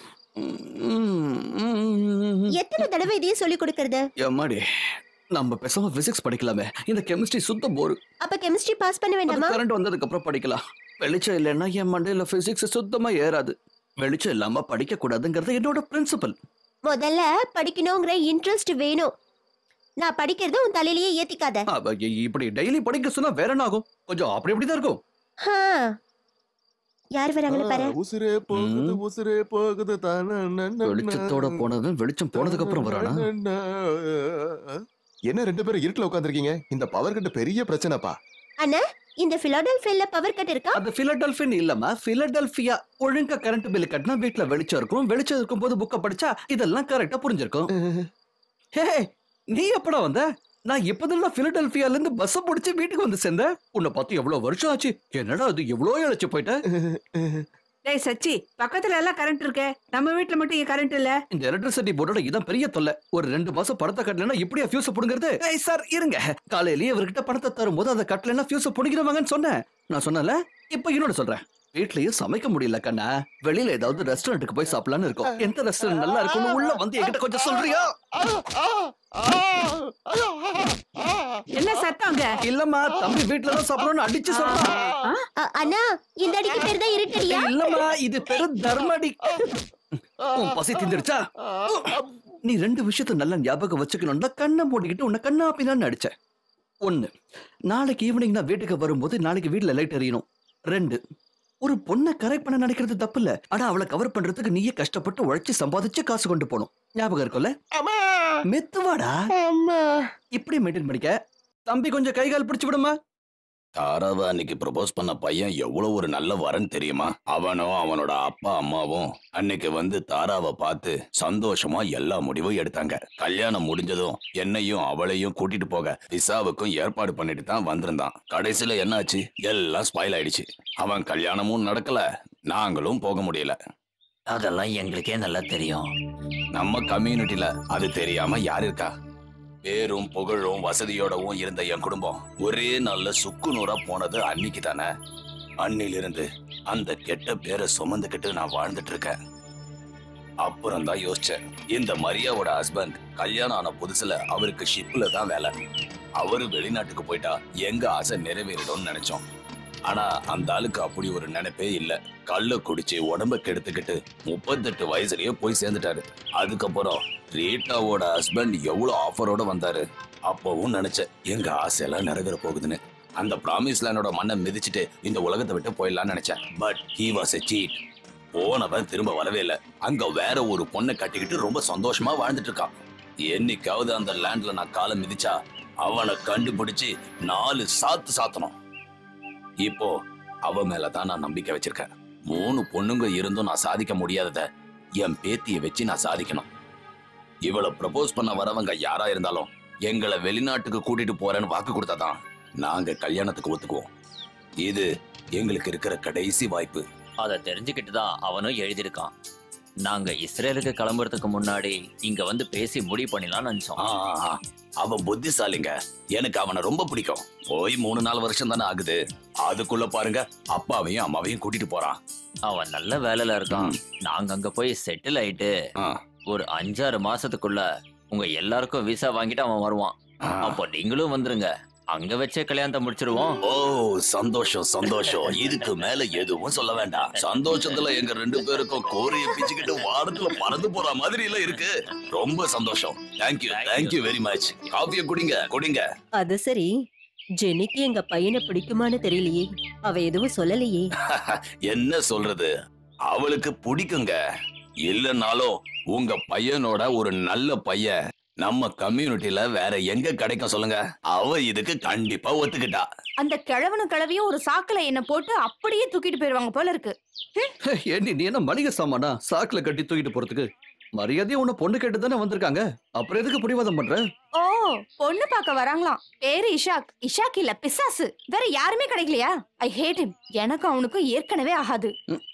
எத்தனை தடவை இதையே சொல்லி கொடுக்கறது? எம்மாடி, நம்ம பேசாம பிசிக்ஸ் படிக்கலாமே, இந்த கெமிஸ்ட்ரி சுத்த போர். அப்ப கெமிஸ்ட்ரி பாஸ் பண்ண வேண்டாமா? கரண்ட் வந்ததுக்கு அப்புறம் படிக்கலாம். வெளிச்சம் இல்லைன்னா என் மண்டையில பிசிக்ஸ் சுத்தமா ஏறாது. வெளிச்சம் இல்லாம படிக்க கூடாதுங்கிறது என்னோட பிரின்சிபல். முதல்ல படிக்கணுங்கிற இன்ட்ரெஸ்ட் வேணும். நான் படிக்கிறது உன் தலையிலேயே ஏத்திக்காத. இப்படி டெய்லி படிக்க சொன்னா வேற என்ன ஆகும்? கொஞ்சம் அப்படி இப்படிதான் இருக்கும். யார் வராங்கன்னு பாரு. உசுரே போகுது உசுரே போகுது தான. வெளிச்சத்தோட போனவன் வெளிச்சம் போனதுக்கு அப்புறம் வரானா? என்ன ரெண்டு பேரும் இருட்டுல உட்கார்ந்திருக்கீங்க? இந்த பவர் கட் பெரிய பிரச்சனைப்பா. அண்ணா, இந்த பிலாடெல்பியால பவர் கட் இருக்கா? அது பிலாடெல்பியா இல்லம்மா, பிலாடெல்பியா. ஒழுங்கா கரண்ட் பில் கட்டினா வீட்ல வெளிச்சம் இருக்கும். வெளிச்சம் இருக்கும் போது புக்க படிச்சா இதெல்லாம் கரெக்டா புரிஞ்சிருக்கும். ஹே, நீ எப்படா வந்த? நான் இப்பதான் பிலாடெல்பியால இருந்து பஸ் பிடிச்சு வீட்டுக்கு வந்து சேர்ந்தேன். உன்னை பார்த்து எவ்வளவு வருஷம் ஆச்சு. என்னடா அது எவ்வளவு இழைச்சு போயிட்ட? டேய் சச்சி, பக்கத்துல எல்லாம் கரண்ட் இருக்கே, நம்ம வீட்ல மட்டும் ஏன் கரண்ட் இல்ல? இந்த எலக்ட்ரிசிட்டி போர்டோட இதான் பெரிய தொல்லை. ஒரு ரெண்டு மாசம் பணத்தை கட்டலன்னா இப்படியா ஃபியூஸ் புடுங்கிறது? ஏய் சார் இருங்க, காலையிலேயே இவர்கிட்ட பணத்தை தரும்போது அதை கட்டலன்னா ஃபியூஸ் புடுங்கிடுவாங்கன்னு சொன்னேன். நான் சொன்னல, இப்ப இன்னொன்னு சொல்றேன். வீட்லயும் சமைக்க முடியல கண்ணா, வெளியில ஏதாவது ரெஸ்டாரண்ட்டுக்கு போய் சாப்பிடலான்னு இருக்கோம். எந்த ரெஸ்டாரண்ட் நல்லா இருக்கும்னு உள்ள வந்து என்கிட்ட கொஞ்சம் சொல்றியா? என்ன சத்தங்க? இல்லம்மா, தம்பி வீட்ல தான் சாப்பிடணும்னு அடிச்சு சொல்றான். அண்ணா, இந்த அடிக்கு பேர் தான் இருட்டடியா? இல்லம்மா, இது பேரு தர்மடி. உன் பசி திந்துடுச்சா? நீ ரெண்டு விஷயத்த நல்லா ஞாபகம் வச்சுக்கணும்னா கண்ணை மூடிக்கிட்டு உன்னை கண்ணா பின்னான்னு அடிச்ச. ஒண்ணு, நாளைக்கு ஈவினிங் நான் வீட்டுக்கு வரும்போது நாளைக்கு வீட்டுல லைட் எரியணும். ரெண்டு, ஒரு பொண்ணை கரெக்ட் பண்ண நினைக்கிறது தப்பு இல்ல, ஆனா அவளை கவர் பண்றதுக்கு நீயே கஷ்டப்பட்டு உழைச்சு சம்பாதிச்சு காசு கொண்டு போகணும். ஞாபகம் இருக்கும்ல? மெத்துவாடா. இப்படி மெயின்டைன் பண்ணிக்க. தம்பி கொஞ்சம் கை கால் பிடிச்சு விடுமா. தாராவை அன்னைக்கு ப்ரப்போஸ் பண்ண பையன் எவ்வளவு ஒரு நல்ல வரன் தெரியுமா? அவனும் அவனோட அப்பா அம்மாவும் அன்னைக்கு வந்து தாராவை பார்த்து சந்தோஷமா எல்லா முடிவும் எடுத்தாங்க. கல்யாணம் முடிஞ்சதும் என்னையும் அவளையும் கூட்டிட்டு போக விசாவுக்கும் ஏற்பாடு பண்ணிட்டு தான் வந்திருந்தான். கடைசியில என்னாச்சு? எல்லாம் ஸ்பாயில் ஆயிடுச்சு. அவன் கல்யாணமும் நடக்கல, நாங்களும் போக முடியல. அதெல்லாம் எங்களுக்கே நல்லா தெரியும். நம்ம கம்யூனிட்டில அது தெரியாம யார் இருக்கா? பேரும் புகழும் வசதியோடவும் இருந்த என் குடும்பம் ஒரே நல்ல சுக்கு நூறா போனது அன்னைக்கு தானே. அன்னிலிருந்து அந்த கெட்ட பேரை சுமந்துக்கிட்டு நான் வாழ்ந்துட்டு இருக்கேன். அப்புறம் தான் யோசிச்சேன், இந்த மரியாவோட ஹஸ்பண்ட் கல்யாணம் ஆன புதுசுல அவருக்கு ஷிப்ல தான் வேலை. அவரு வெளிநாட்டுக்கு போயிட்டா எங்க ஆசை நிறைவேறிடும்னு நினைச்சோம். ஆனா அந்த ஆளுக்கு அப்படி ஒரு நினைப்பே இல்ல. கள்ள குடிச்சு உடம்ப கெடுத்துக்கிட்டு முப்பத்தெட்டு வயசுலயே போய் சேர்ந்துட்டாரு. அதுக்கப்புறம் ரீட்டாவோட ஹஸ்பண்ட் எவ்வளவு ஆஃபரோட வந்தாரு. அப்பவும் நினைச்சேன் எங்க ஆசையெல்லாம் நிறைவேற போகுதுன்னு. அந்த ப்ராமிஸ் லேண்டோட மண்ணை மிதிச்சுட்டு இந்த உலகத்தை விட்டு போயிடலாம்னு நினைச்சேன். But he was a cheat. போனவன் திரும்ப வரவே இல்லை. அங்க வேற ஒரு பொண்ணை கட்டிக்கிட்டு ரொம்ப சந்தோஷமா வாழ்ந்துட்டு இருக்கான். என்னைக்காவது அந்த லேண்ட்ல நான் காலை மிதிச்சா அவனை கண்டுபிடிச்சு நாலு சாத்து சாத்தணும். இப்போ அவ மேலதான் நான் நம்பிக்கை வச்சிருக்கேன். மூணு பொண்ணுங்க இருந்தும் நான் சாதிக்க முடியாதத என் பேத்தியை வச்சு நான் சாதிக்கணும். இவளை ப்ரப்போஸ் பண்ண வரவங்க யாரா இருந்தாலும் எங்களை வெளிநாட்டுக்கு கூட்டிட்டு போறேன்னு வாக்கு கொடுத்தாதான் நாங்க கல்யாணத்துக்கு ஒத்துக்குவோம். இது எங்களுக்கு இருக்கிற கடைசி வாய்ப்பு. அதை தெரிஞ்சுக்கிட்டு தான் அவனும் எழுதியிருக்கான். நாங்க இஸ்ரேலுக்கு கிளம்புறதுக்கு முன்னாடி இங்க வந்து பேசி முடிவு பண்ணிடலாம்னு நினைச்சோம். அவன் புத்திசாலிங்க, எனக்கு அவனை ரொம்ப பிடிக்கும். போய் மூணு நாலு வருஷம் தானே ஆகுது. அதுக்குள்ள பாருங்க அப்பாவையும் அம்மாவையும் கூட்டிட்டு போறான். அவன் நல்ல வேலையில இருக்கான். நாங்க அங்க போய் செட்டில் ஆயிட்டு ஒரு அஞ்சாறு மாசத்துக்குள்ள உங்க எல்லாருக்கும் விசா வாங்கிட்டு அவன் வருவான். அப்போ நீங்களும் வந்துருங்க. அங்க வச்சே கல்யாணத்தை முடிச்சிருவோம். ஓ சந்தோஷம் சந்தோஷம். இதுக்கு மேல எதுவும் சொல்ல வேண்டாம். சந்தோஷத்துல எங்க ரெண்டு பேருக்கும் கோரிய பிச்சுக்கிட்டு வாரத்துல பறந்து போற மாதிரி எல்லாம் இருக்கு. ரொம்ப சந்தோஷம். Thank you thank you very much. காஃபியை குடிங்க குடிங்க. அது சரி, ஜெனிக்கு எங்க பையனை பிடிக்குமான்னு தெரியலையே. அவ எதுவும் சொல்லலையே. என்ன சொல்றது, அவளுக்கு பிடிக்குங்க. இல்லனாலும் உங்க பையனோட ஒரு நல்ல பையன் நம்ம கம்யூனிட்டில வேற எங்க கிடைக்கும் சொல்லுங்க? அவ இதுக்கு கண்டிப்பா ஒத்துக்கிட்டா. அந்த கிழவனும் கிழவியும் ஒரு சாக்குல என்ன போட்டு அப்படியே தூக்கிட்டு போயிருவாங்க போல இருக்கு. ஏண்டி நீ என்ன மளிகை சாமானா சாக்குல கட்டி தூக்கிட்டு போறதுக்கு? மரியாதையா உன்னை பொண்ணு கேட்டு தானே வந்திருக்காங்க. அப்புறம் எதுக்கு பிடிவாதம் பண்ற? ஓ, பொண்ணு பார்க்க வராங்களாம். பேரு இஷாக். இஷாக் இல்ல பிசாசு. வேற யாருமே கிடைக்கலையா? I hate him. எனக்கு அவனுக்கும் ஏற்கனவே ஆகாது.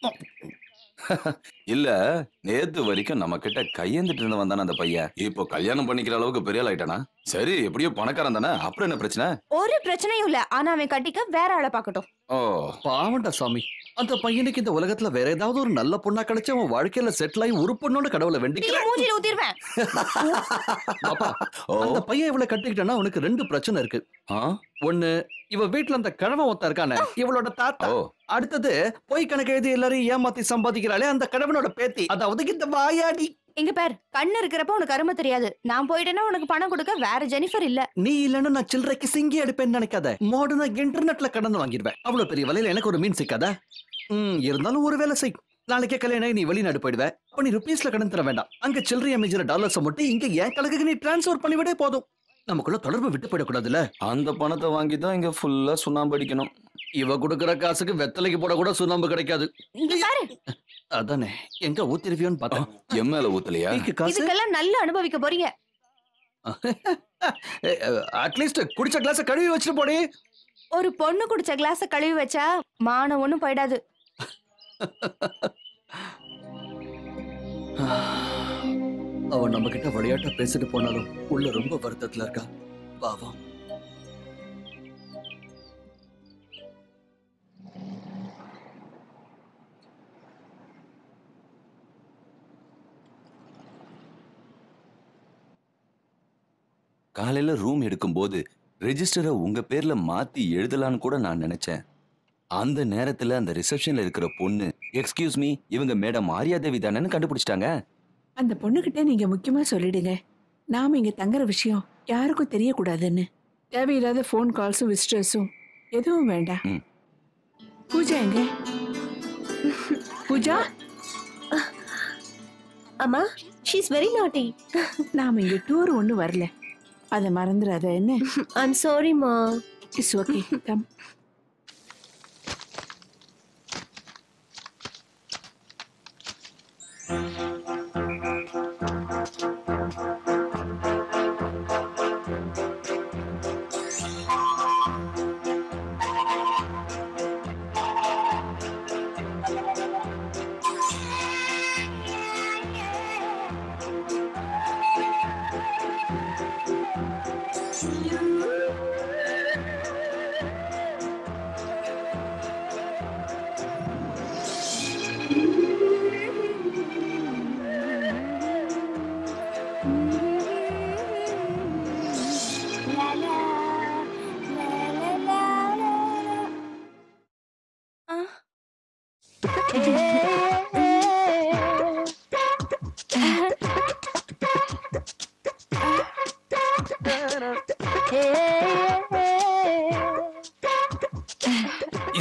இல்ல, நேத்து வரைக்கும் நம்ம கிட்ட கையேந்துட்டு இருந்த வந்தானே அந்த பையன். இப்போ கல்யாணம் பண்ணிக்கிற அளவுக்கு பெரிய ஆள் ஆயிட்டானா? சரி, எப்படியோ பணக்காரன் தானே, அப்புறம் என்ன பிரச்சனை? ஒரு பிரச்சனையும் இல்ல. ஆனா அவன் கட்டிக்க வேற ஆளை பாக்கட்டும். ஓ பாவண்டா சாமி. அந்த பையனுக்கு இந்த உலகத்துல வேற ஏதாவது ஒரு நல்ல பொண்ணா கிடைச்சு அவன் வாழ்க்கையில செட்டில் ஆகி ஒரு பொண்ணோட கடவுளை வேண்டிக்கிறேன். மூஞ்சில ஊத்திடுவேன். அப்பா, அந்த பையன் இவளை கட்டிக்கிட்டானா உனக்கு ரெண்டு பிரச்சனை இருக்கு. ஒண்ணு, இவ வீட்டுல அந்த கிழவன் ஒருத்தன் இருக்கானே, இவளோட தாத்தா. அடுத்தது, பொய் கணக்கு எழுதி எல்லாரும் ஏமாத்தி சம்பாதிக்கிறாளே அந்த கிழவனோட பேத்தி, அதாவது இந்த வாயாடி. எங்க பேர் கண்ணு இருக்கிறப்ப உனக்கு அருமை தெரியாது. நான் போயிட்டேன்னா உனக்கு பணம் கொடுக்க வேற ஜெனிஃபர் இல்ல. நீ இல்லன்னு நான் சில்லறைக்கு சிங்கி எடுப்பேன்னு நினைக்காத. மாடர்னா இன்டர்நெட்ல கடந்து வாங்கிடுவேன். அவ்வளவு பெரிய வலையில எனக்கு ஒரு மீன் சிக்காத. ம் இருந்தாலும் ஒரு வேலை செய். நாளைக்கே கல்யாணம் நீ வெளிநாடு போயிடுவ. அப்ப நீ ருபீஸ்ல கடன் தர வேண்டாம். அங்க சில்லறை அமைஞ்ச டாலர்ஸ் மட்டும் இங்க என் கணக்குக்கு நீ டிரான்ஸ்ஃபர் பண்ணிவிடே போதும். நமக்குள்ள தொடர்பு விட்டு போயிடக்கூடாதுல்ல. அந்த பணத்தை வாங்கி தான் இங்க ஃபுல்லா சுண்ணாம்பு அடிக்கணும். இவ கொடுக்கற காசுக்கு வெத்தலைக்கு போட கூட சுண்ணாம்பு கிடைக்காது. அதானே எங்க ஊத்திருவியோன்னு பார்த்தேன். என் மேல ஊத்தலையா? இதுக்கெல்லாம் நல்லா அனுபவிக்க போறீங்க. அட்லீஸ்ட் குடிச்ச கிளாஸ கழுவி வச்சுட்டு போடி. ஒரு பொண்ணு குடிச்ச கிளாஸ கழுவி வச்சா மானம் ஒண்ணும் போயிடாது. அவன் நம்ம கிட்ட விளையாட்டா பேசிட்டு போனாலும் உள்ள ரொம்ப வருத்தத்துல இருக்கா. பாவம். காலையில ரூம் எடுக்கும்போது ரெஜிஸ்டரை உங்க பேர்ல மாத்தி எழுதலான்னு கூட நான் நினைச்சேன். அந்த நேரத்துல அந்த ரிசப்ஷன்ல இருக்கிற பொண்ணு, எக்ஸ்கியூஸ் மீ, இவங்க மேடம் ஆரியா தேவி தானேன்னு கண்டுபிடிச்சிட்டாங்க. அந்த பொண்ணுகிட்ட நீங்க முக்கியமா சொல்லிடுங்க, நாம இங்க தங்குற விஷயம் யாருக்கும் தெரியக்கூடாதுன்னு. தேவையில்லாத போன் கால்ஸும் விசிட்டர்ஸும் எதுவும் வேண்டாம். பூஜா எங்க? பூஜா அம்மா, she is very naughty. நாம இங்க டூர் ஒண்ணு வரல, அத மறந்துடாத என்ன? I'm sorry மா. It's okay. Come.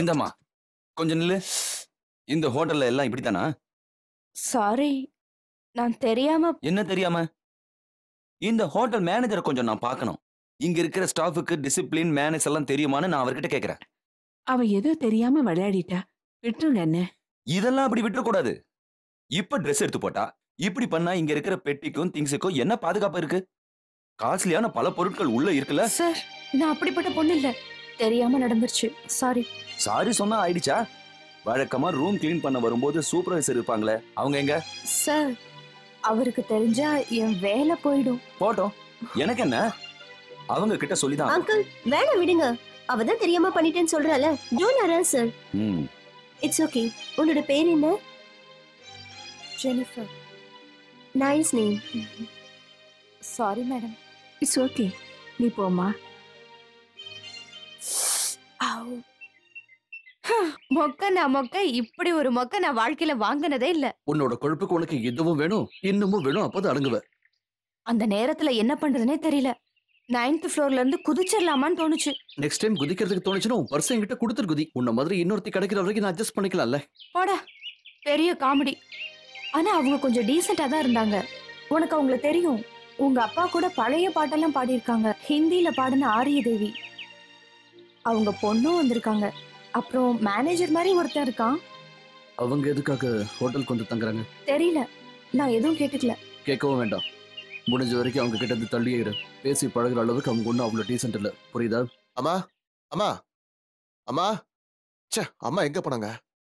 இந்தம்மா கொஞ்சம் நில்லு. இந்த ஹோட்டல்ல எல்லாம் இப்படித்தானா? சாரி, நான் தெரியாம. என்ன தெரியாம? இந்த ஹோட்டல் மேனேஜரை கொஞ்சம் நான் பார்க்கணும். இங்க இருக்கிற ஸ்டாஃபுக்கு டிசிப்ளின் மேனேஜ் எல்லாம் தெரியுமான்னு நான் அவர்கிட்ட கேக்குறேன். அவ ஏதோ தெரியாம விளையாடிட்டா, விட்டுருங்க. என்ன இதெல்லாம் அப்படி விட்டுற கூடாது. இப்ப ட்ரெஸ் எடுத்து போட்டா இப்படி பண்ணா இங்க இருக்கிற பெட்டிக்கும் திங்ஸுக்கும் என்ன பாதுகாப்பு இருக்கு? காஸ்ட்லியான பல பொருட்கள் உள்ள இருக்குல்ல. சார், நான் அப்படிப்பட்ட பொண்ணு இல்ல, தெரியாம நடந்துருச்சு. சாரி. சாரி சொன்னா ஆயிடுச்சா? வழக்கமா ரூம் கிளீன் பண்ண வரும்போது சூப்பர்வைசர் இருப்பாங்களே, அவங்க எங்க? சார், அவருக்கு தெரிஞ்சா என் வேலை போயிடும். போட்டோம், எனக்கு என்ன? அவங்க கிட்ட சொல்லிதான். அங்கிள் வேலை விடுங்க, அவதான் தெரியாம பண்ணிட்டேன்னு சொல்றால. Don't worry sir. ம், இட்ஸ் ஓகே. உன்னோட பேர் என்ன? Jennifer. Nice name. Sorry madam. It's okay, நீ போமா. மொக்க நான் மொக்க, இப்படி ஒரு மொக்க நான் வாழ்க்கையில வாங்கினதே இல்ல. உன்னோட கொழுப்புக்கு உனக்கு எதுவும் வேணும், இன்னமும் வேணும், அப்பதான் அடங்குவ. அந்த நேரத்துல என்ன பண்றதுனே தெரியல. நைன்த் ஃப்ளோர்ல இருந்து குதிச்சிடலாமான்னு தோணுச்சு. நெக்ஸ்ட் டைம் குதிக்கிறதுக்கு தோணுச்சுன்னா உன் பர்ஸ் என்கிட்ட கொடுத்துரு குதி. உன்ன மாதிரி இன்னொருத்தி கிடைக்கிற வரைக்கும் நான் அட்ஜஸ்ட் பண்ணிக்கலாம்ல. போடா, பெரிய காமெடி. ஆனா அவங்க கொஞ்சம் டீசெண்டா தான் இருந்தாங்க. உனக்கு அவங்கள தெரியும். உங்க அப்பா கூட பழைய பாட்டெல்லாம் பாடியிருக்காங்க. ஹிந்தியில பாடின ஆரிய தேவி. அவங்க பொண்ணும் வந்திருக்காங்க. அப்புறம் மேனேஜர் மாதிரி ஒருத்தன் இருக்கான். அவங்க எதுக்காக ஹோட்டலுக்கு வந்து தங்குறாங்க தெரியல, நான் எதுவும் கேட்டுக்கல. கேட்கவும் வேண்டாம். முடிஞ்ச வரைக்கும் அவங்க கிட்ட இருந்து தள்ளியே இரு. பேசி பழகுற அளவுக்கு அவங்க ஒன்றும் அவ்வளோ டீசென்ட் இல்லை, புரியுதா? அம்மா அம்மா அம்மா ச்சே, அம்மா எங்க போனாங்க?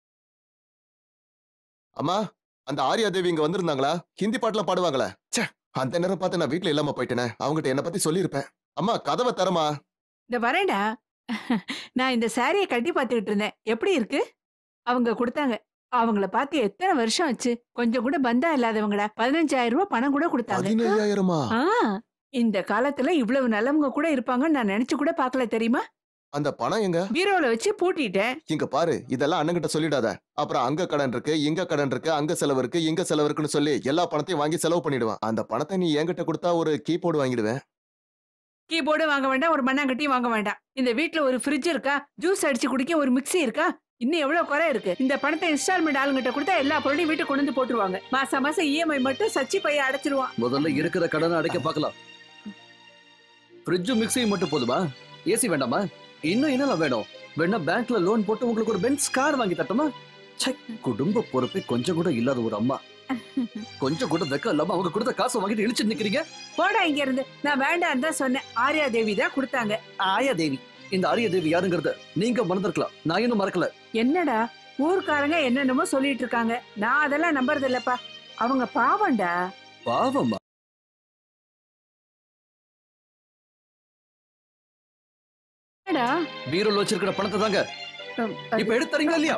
அம்மா, அந்த ஆரியா தேவி இங்க வந்திருந்தாங்களா? ஹிந்தி பாட்டுலாம் பாடுவாங்களே. ச்சே, அந்த நேரம் பார்த்து நான் வீட்டுல இல்லாம போயிட்டேனே. அவங்ககிட்ட என்ன பத்தி சொல்லியிருப்பேன். அம்மா கதவை தரமா. இந்த வரேன்டா. நான் இந்த சாரியை கட்டி பார்த்துக்கிட்டு இருந்தேன். எப்படி இருக்கு? அவங்க கொடுத்தாங்க. அவங்கள பார்த்து எத்தனை வருஷம் ஆச்சு. கொஞ்சம் கூட பந்தா இல்லாதவங்கடா. பதினஞ்சாயிரம் ரூபாய் பணம் கூட கொடுத்தாங்க. பதினஞ்சாயிரமா? ஆ, இந்த காலத்துல இவ்வளவு நல்லவங்க கூட இருப்பாங்கன்னு நான் நினைச்சு கூட பார்க்கல, தெரியுமா? அந்த பணம் எங்க? பீரோல வச்சு பூட்டிட்டேன். இங்க பாரு, இதெல்லாம் அண்ணங்கிட்ட சொல்லிடாத. அப்புறம் அங்க கடன் இருக்கு, இங்க கடன் இருக்கு, அங்க செலவு இருக்கு, இங்க செலவு இருக்குன்னு சொல்லி எல்லா பணத்தையும் வாங்கி செலவு பண்ணிடுவான். அந்த பணத்தை நீ என்கிட்ட கொடுத்தா ஒரு கீபோர்டு வாங்கிடுவேன். கீபோர்டு வாங்க வேண்டாம், ஒரு மண்ணாங்கட்டியும் வாங்க வேண்டாம். இந்த வீட்ல ஒரு ஃப்ரிட்ஜ் இருக்கா, ஜூஸ் அடிச்சு குடிக்க ஒரு மிக்ஸி இருக்கா, இன்னும் எவ்வளவு குறை இருக்கு. இந்த பணத்தை இன்ஸ்டால்மெண்ட் ஆளுங்கிட்ட கொடுத்தா எல்லா பொருளையும் வீட்டுக்கு கொண்டு வந்து போட்டுருவாங்க. மாசம் மாசம் இஎம்ஐ மட்டும் சச்சி பைய அடைச்சிருவான். முதல்ல இருக்கிற கடனை அடைக்க பார்க்கலாம். ஃப்ரிட்ஜும் மிக்ஸியும் மட்டும் போதுமா? ஏசி வேண்டாமா? இன்னும் என்னெல்லாம் வேணும்? வேணா பேங்க்ல லோன் போட்டு உங்களுக்கு ஒரு பென்ஸ் கார் வாங்கி தட்டமா? குடும்ப பொறுப்பை கொஞ்சம் கூட இல்லாத ஒரு அம்மா, கொஞ்சம் கூட வெக்க இல்லாம அவங்க கொடுத்த காசை வாங்கிட்டு இழிச்சு நிக்கிறீங்க. போடா இங்க இருந்து. நான் வேண்டாம் தான் சொன்னேன். ஆர்யா தேவி தான் கொடுத்தாங்க. ஆயா தேவி? இந்த ஆரிய தேவி யாருங்கிறத நீங்க மறந்துருக்கலாம், நான் இன்னும் மறக்கல. என்னடா ஊர்க்காரங்க என்னென்னமோ சொல்லிட்டு இருக்காங்க, நான் அதெல்லாம் நம்புறது இல்லப்பா. அவங்க பாவம்டா. பாவமா? பீரோல வச்சிருக்கிற பணத்தை தாங்க இப்ப எடுத்துறீங்களா இல்லையா?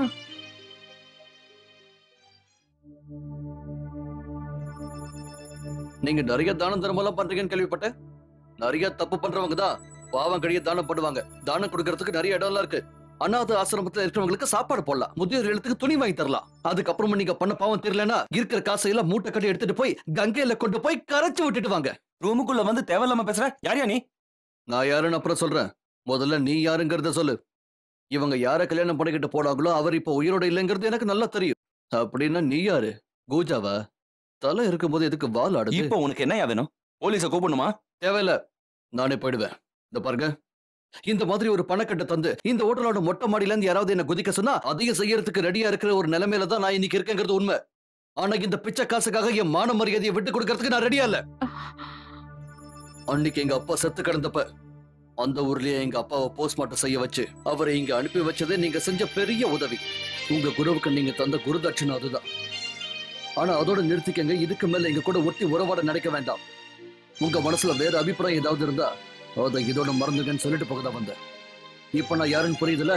நீங்க நிறைய தானம் தர்மம் பண்றீங்கன்னு கேள்விப்பட்டேன். நிறைய தப்பு பண்றவங்க தான் பாவம் கழிய தானம் பண்ணுவாங்க. தானம் கொடுக்கறதுக்கு நிறைய இடம்லாம் இருக்கு. அனாத ஆசிரமத்துல இருக்கிறவங்களுக்கு சாப்பாடு போடலாம், முதியோர் இல்லத்துக்கு துணி வாங்கி தரலாம். அதுக்கப்புறமா நீங்க பண்ண பாவம் தெரியலன்னா இருக்கிற காசையெல்லாம் மூட்டை கட்டி எடுத்துட்டு போய் கங்கையில கொண்டு போய் கரைச்சு விட்டுட்டு வாங்க. ரூமுக்குள்ள வந்து தேவையில்லாம பேசுற. யாரையா நீ? நான் யாருன்னு அப்புறம் சொல்றேன், முதல்ல நீ யாருங்கிறத சொல்லு. இவங்க யார கல்யாணம் பண்ணிக்கிட்டு போனாங்களோ அவர் இப்ப உயிரோட இல்லைங்கிறது எனக்கு நல்லா தெரியும். அப்படின்னா நீ யாரு? கூஜாவா? தலை இருக்கும்போது எதுக்கு வால் ஆடுது? இப்போ உனக்கு என்ன வேணும்? போலீஸ கூப்பிடணுமா? தேவையில்ல, நானே போயிடுவேன். இந்த பாருங்க, இந்த மாதிரி ஒரு பணக்கட்டை தந்து இந்த ஹோட்டலோட மொட்டை மாடியில இருந்து யாராவது என்ன குதிக்க சொன்னா அதையும் செய்யறதுக்கு ரெடியா இருக்கிற ஒரு நிலைமையில தான் நான் இன்னைக்கு இருக்கேங்கிறது உண்மை. ஆனா இந்த பிச்சை காசுக்காக என் மான மரியாதையை விட்டு கொடுக்கறதுக்கு நான் ரெடியா இல்ல. அன்னைக்கு எங்க அப்பா செத்து கிடந்தப்ப அந்த ஊர்லயே எங்க அப்பாவை போஸ்ட்மார்ட்டம் செய்ய வச்சு அவரை இங்க அனுப்பி வச்சதே நீங்க செஞ்ச பெரிய உதவி. உங்க குருவுக்கு நீங்க தந்த குருதட்சணை அதுதான். ஆனா அதோட நிறுத்திக்கங்க. இதுக்கு மேல எங்க கூட ஒட்டி உறவாட நினைக்க வேண்டாம். உங்க மனசுல வேற அபிப்பிராயம் ஏதாவது இருந்தா அதை இதோட மறந்துங்கன்னு சொல்லிட்டு போகதான் வந்தேன். இப்ப நான் யாருன்னு புரியுதுல?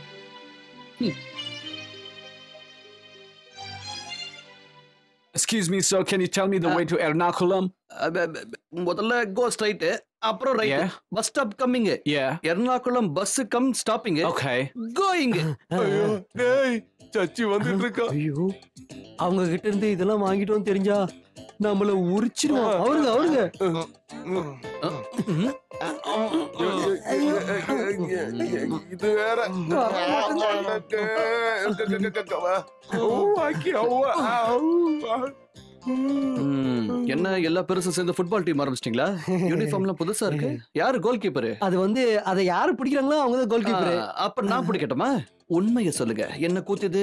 Excuse me, sir. Can you tell me the way to Ernakulam? முதல்ல go straight, அப்புறம் right. Yeah. Bus stop coming. Yeah. Ernakulam bus come stopping. Okay. Going. ஐயோ டேய், சச்சி வந்துட்டு இருக்கா. ஐயோ, அவங்க கிட்ட இருந்து இதெல்லாம் வாங்கிட்டோம் தெரிஞ்சா நம்மள உரிச்சிடுவான். அவருங்க அவருங்க இது வேற என்ன எல்லா பெருசும் சேர்ந்து ஃபுட்பால் டீம் ஆரம்பிச்சிட்டீங்களா? யூனிஃபார்ம்லாம் புதுசா இருக்கு. யாரு கோல் கீப்பர்? அது வந்து அதை யாரு பிடிக்கிறாங்களோ அவங்க தான் கோல் கீப்பர். அப்ப நான் பிடிக்கட்டுமா? உண்மையை சொல்லுங்க, என்ன கூத்துது?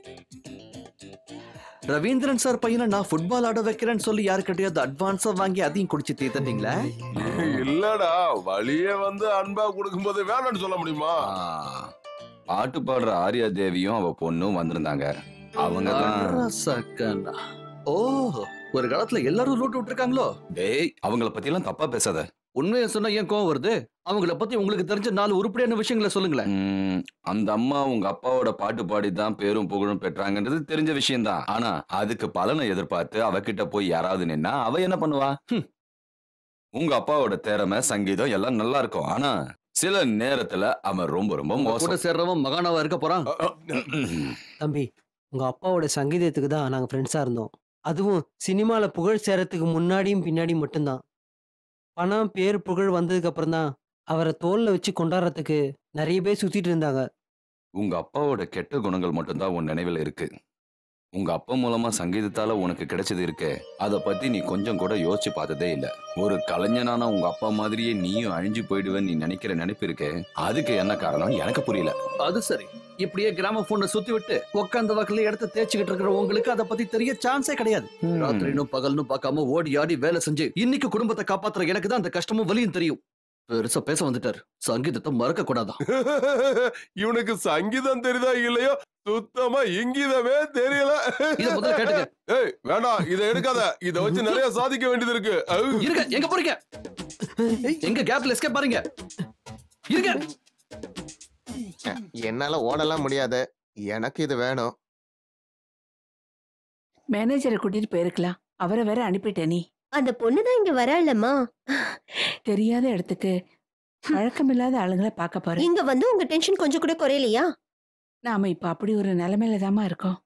ரவீந்திரன் சார் பையனை நான் ஃபுட்பால் ஆட வைக்கிறேன்னு சொல்லி யாருக்கிட்டையாவது அட்வான்ஸா வாங்கி அதையும் குடிச்சு தீர்த்தீங்களா? இல்லடா, வழியே வந்து அன்பா கொடுக்கும்போது வேணும்னு சொல்ல முடியுமா? பாட்டு பாடுற ஆர்யா தேவியும் அவ பொண்ணும் வந்திருந்தாங்க. அவங்க தான். ஓ, ஒரு காலத்துல எல்லாரும் லூட்டு விட்டுருக்காங்களோ? டேய், அவங்கள பத்தி எல்லாம் தப்பா பேசாத. உண்மையை சொன்னா ஏன் கோவம் வருது? அவங்கள பத்தி உங்களுக்கு தெரிஞ்ச நாலு உருப்படியான விஷயங்களை சொல்லுங்களேன். அந்த அம்மா உங்க அப்பாவோட பாட்டு பாடி தான் பேரும் புகழும் பெற்றாங்கன்றது தெரிஞ்ச விஷயம்தான். ஆனா அதுக்கு பலனை எதிர்பார்த்து அவகிட்ட போய் யாராவது நின்னா அவ என்ன பண்ணுவா? உங்க அப்பாவோட திறமை சங்கீதம் எல்லாம் நல்லா இருக்கும். ஆனா சில நேரத்துல அவன் ரொம்ப ரொம்ப கூட சேர்றவன் மகானாவா இருக்க போறான். தம்பி, உங்க அப்பாவோட சங்கீதத்துக்கு தான் நாங்க ஃப்ரெண்ட்ஸா இருந்தோம். அதுவும் சினிமால புகழ் சேரத்துக்கு முன்னாடியும் பின்னாடி மட்டும்தான். பணம் பேர் புகழ் வந்ததுக்கு அப்புறம் தான் அவரை தோல்ல வச்சு கொண்டாடுறதுக்கு நிறைய பேர் சுத்திட்டு இருந்தாங்க. உங்க அப்பாவோட கெட்ட குணங்கள் மட்டும்தான் உன் நினைவில் இருக்கு. உங்க அப்பா மூலமா சங்கீதத்தால உனக்கு கிடைச்சது இருக்கு, அத பத்தி நீ கொஞ்சம் கூட யோசிச்சு பார்த்ததே இல்ல. ஒரு கலைஞனான உங்க அப்பா மாதிரியே நீயும் அழிஞ்சு போயிடுவேன்னு நீ நினைக்கிற நினைப்பு இருக்கு. அதுக்கு என்ன காரணம் எனக்கு புரியல. அது சரி, இப்படியே கிராம போனை சுத்தி விட்டு உட்காந்த வாக்குல இடத்த தேய்ச்சிக்கிட்டு இருக்கிற உங்களுக்கு அதை பத்தி தெரிய சான்ஸே கிடையாது. ராத்திரினும் பகல்னு பார்க்காம ஓடி ஆடி வேலை செஞ்சு இன்னைக்கு குடும்பத்தை காப்பாத்துற எனக்கு தான் அந்த கஷ்டமும் வலியும் தெரியும். பெருசா பேச வந்துட்டாரு. சங்கீதத்தை மறக்க கூடாதான். இவனுக்கு சங்கீதம் தெரியுதா இல்லையோ, சுத்தமா இங்கீதமே தெரியல. ஏய் வேண்டாம், இத எடுக்காத. இத வச்சு நிறைய சாதிக்க வேண்டியது இருக்கு. இருங்க, எங்க போறீங்க? எங்க கேப்ல எஸ்கேப் பாருங்க. இருங்க. என்னால ஓடலாம் முடியாது, எனக்கு இது வேணும். மேனேஜரை கூட்டிட்டு போயிருக்கலாம், அவரை வேற அனுப்பிட்ட. நீ அந்த பொண்ணுதான் இங்க வராளம்மா. தெரியாத இடத்துக்கு பழக்கமில்லாத ஆளுங்களை பார்க்க பாரு. இங்க வந்து உங்க டென்ஷன் கொஞ்சம் கூட குறையலையா? நாம இப்ப அப்படி ஒரு நிலைமையில தாமா இருக்கோம்.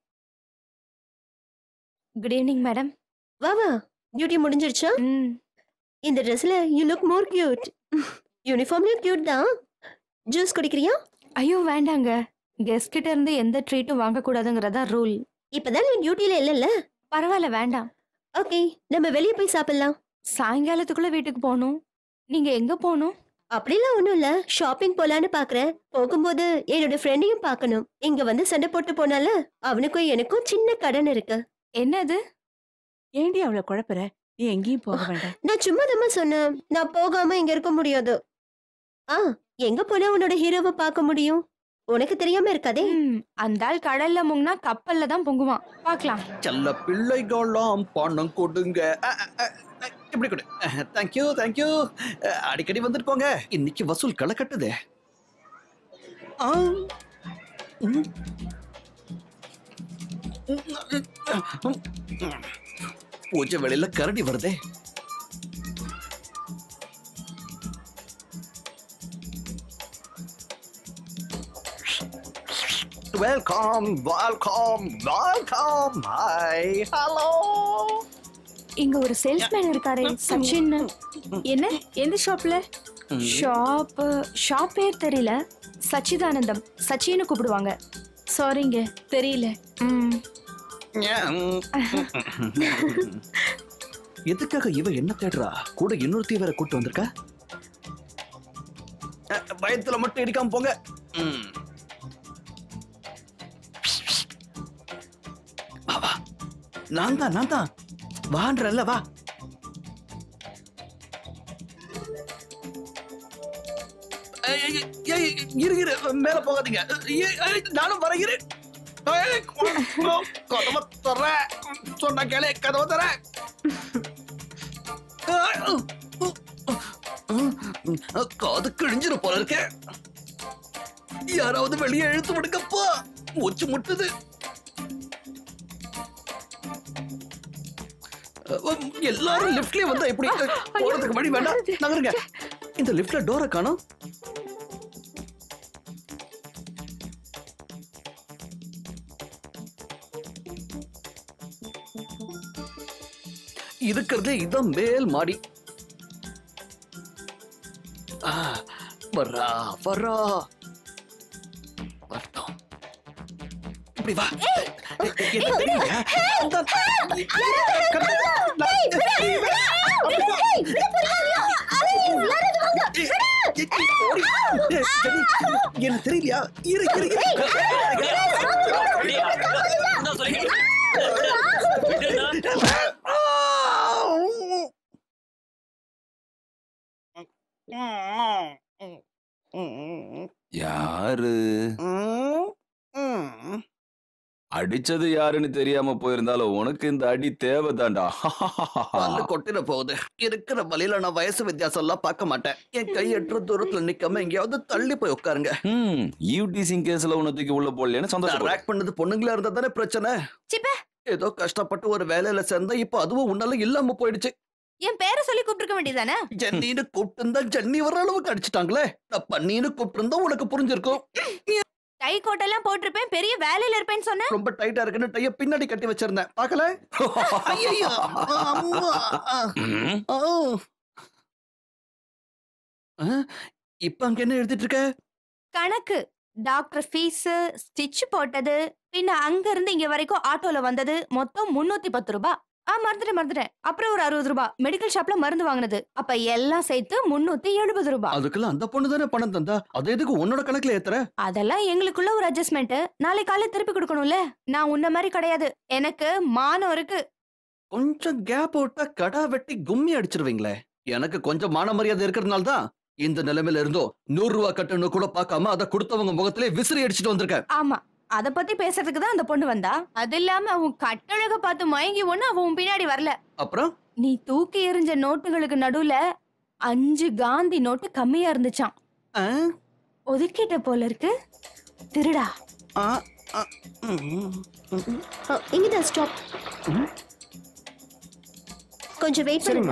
Good evening madam. வா வா, டியூட்டி முடிஞ்சிருச்சா? இந்த ட்ரெஸ்ல யூ லுக் மோர் கியூட். யூனிஃபார்ம்லயும் கியூட் தான். ஜூஸ் குடிக்கிறியா? ஐயோ வேண்டாங்க, கெஸ்ட் கிட்ட இருந்து எந்த ட்ரீட்டும் வாங்க கூடாதுங்கறதா ரூல். இப்பதான் நீ டியூட்டில இல்லல்ல. பரவாயில்ல, வேண்டாம். ஓகே, நம்ம வெளியே போய் சாப்பிடலாம். சாயங்காலத்துக்குள்ள வீட்டுக்கு போகணும். நீங்க எங்க போகணும்? அப்படிலாம் ஒண்ணும் இல்ல, ஷாப்பிங் போலான்னு பாக்குறேன். போகும்போது என்னோட ஃப்ரெண்டையும் பார்க்கணும். இங்க வந்து சண்டை போட்டு போனால அவனுக்கும் எனக்கும் சின்ன கடன் இருக்கு. என்னது? ஏண்டி அவளை குழப்பற? நீ எங்கேயும் போக வேண்டாம். நான் சும்மா தான் சொன்னேன், நான் போகாம இங்க இருக்க முடியாது. ஆ, எங்க போனா உன்னோட ஹீரோவை பார்க்க முடியும்? உனக்கு தெரியாம இருக்காதே. அந்த ஆள் கடல்ல முங்கினா கப்பல்ல தான் பொங்குவான். பார்க்கலாம். செல்ல பிள்ளைகளாம் பணம் கொடுங்க. இப்படி கொடு. Thank you thank you. அடிக்கடி வந்துட்டு போங்க. இன்னைக்கு வசூல் களை கட்டுதே. பூஜை வேளையில கரடி வருதே. Welcome welcome welcome. Hi hello. இங்க ஒரு சேல்ஸ்மேன் இருக்காரே, சச்சின். என்ன, எந்த ஷாப்ல? ஷாப் ஷாப் பேர் தெரியல. சச்சிதானந்தம், சச்சின்னு கூப்பிடுவாங்க. சாரிங்க, தெரியல. எதுக்காக இவ என்ன தேடுறா? கூட இன்னொருத்தையும் வேற கூட்டு வந்திருக்கா? பயத்துல மட்டும் இடிக்காம போங்க. நான் தான் நான் தான் வான்றல்ல, வா. இரு, மேல போகாதீங்க. நானும் வரைகிறேன். கதவை தர சொன்ன கேளே, கதவை தர. காது கிழிஞ்சிரு போல இருக்க. யாராவது வெளியே இழுத்து விடுங்கப்பா, மூச்சு முட்டுது. எல்லாரும் லிஃப்ட்லயே வந்தா எப்படி? போறதுக்கு வழி வேண்டாம், நகருங்க. இந்த லிஃப்ட்ல டோரை காணோம். இருக்கிறதே இதான் மேல் மாடி. வரா வரா வரட்டும். இப்படி வா. என்ன தெரியல? என்ன தெரியலையா? இரு இரு யாரு அடிச்சது யாருன்னு தெரியாம போயிருந்தாலும் உனக்கு இந்த அடி தேவைதான்டா. பல்லு கொட்டிட போகுது. இருக்கிற வழியில நான் வயசு வித்தியாசம் எல்லாம் பார்க்க மாட்டேன். என் கை எட்டுற தூரத்துல நிக்காம எங்கேயாவது தள்ளி போய் உட்காருங்க. ஈவ்டீசிங் கேஸ்ல உன்னை தூக்கி உள்ள போடலன்னு சந்தோஷம். ரேக் பண்ணது பொண்ணுங்களா இருந்தா தானே பிரச்சனை. ஏதோ கஷ்டப்பட்டு ஒரு வேலையில சேர்ந்தா இப்ப அதுவும் உன்னால இல்லாம போயிடுச்சு. என் பேரை சொல்லி கூப்பிட்டுருக்க வேண்டியதானே? ஜென்னின்னு கூப்பிட்டு இருந்தா ஜென்னி வர அளவுக்கு அடிச்சுட்டாங்களே. நான் பண்ணின்னு கூப்பிட்டு இருந்தா உனக்கு புரிஞ்சிருக்கும். டை கோட்டெல்லாம் போட்டிருப்பேன், பெரிய வேலையில இருப்பேன்னு சொன்னேன். ரொம்ப டைட்டா இருக்குன்னு டைய பின்னாடி கட்டி வச்சிருந்தேன். பாக்கல? ஐயையோ, அம்மா. ஆ, இப்ப அங்க என்ன எழுதிட்டு இருக்க? கணக்கு. டாக்டர் ஃபீஸ், ஸ்டிச் போட்டது, பின்ன அங்க இருந்து இங்க வரைக்கும் ஆட்டோல வந்தது, மொத்தம் முன்னூத்தி பத்து ரூபாய். ஆ மறந்துட்டேன் மறந்துட்டேன். அப்புறம் ஒரு அறுபது ரூபாய் மெடிக்கல் ஷாப்ல மருந்து வாங்கினது. அப்ப எல்லாம் சேர்த்து முன்னூத்தி எழுபது ரூபாய். அதுக்கெல்லாம் அந்த பொண்ணு தானே பணம் தந்தா. அது எதுக்கு உன்னோட கணக்குல ஏத்துற? அதெல்லாம் எங்களுக்குள்ள ஒரு அட்ஜஸ்ட்மெண்ட். நாளை காலையில திருப்பி கொடுக்கணும்ல. நான் உன்ன மாதிரி கிடையாது. எனக்கு மானம் இருக்கு. கொஞ்சம் கேப் விட்டா கடா வெட்டி கும்மி அடிச்சிருவீங்களே. எனக்கு கொஞ்சம் மான மரியாதை இருக்கிறதுனால தான் இந்த நிலைமையில இருந்தோ நூறு ரூபாய் கட்டணும் கூட பாக்காம அதை கொடுத்தவங்க முகத்திலே விசிறி அடிச்சுட்டு வந்திருக்க. ஆமா, அத பத்தி பேசுறதுக்கு தான் அந்த பொண்ணு வந்தா. அது இல்லாம அவன் கட்டழக பார்த்து மயங்கி ஒண்ணு அவன் பின்னாடி வரல. அப்புறம் நீ தூக்கி எறிஞ்ச நோட்டுகளுக்கு நடுவுல அஞ்சு காந்தி நோட்டு கம்மியா இருந்துச்சாம். ஒதுக்கிட்ட போல இருக்கு. திருடா. இங்கதான் ஸ்டாப். கொஞ்சம் வெயிட் பண்ணுங்க.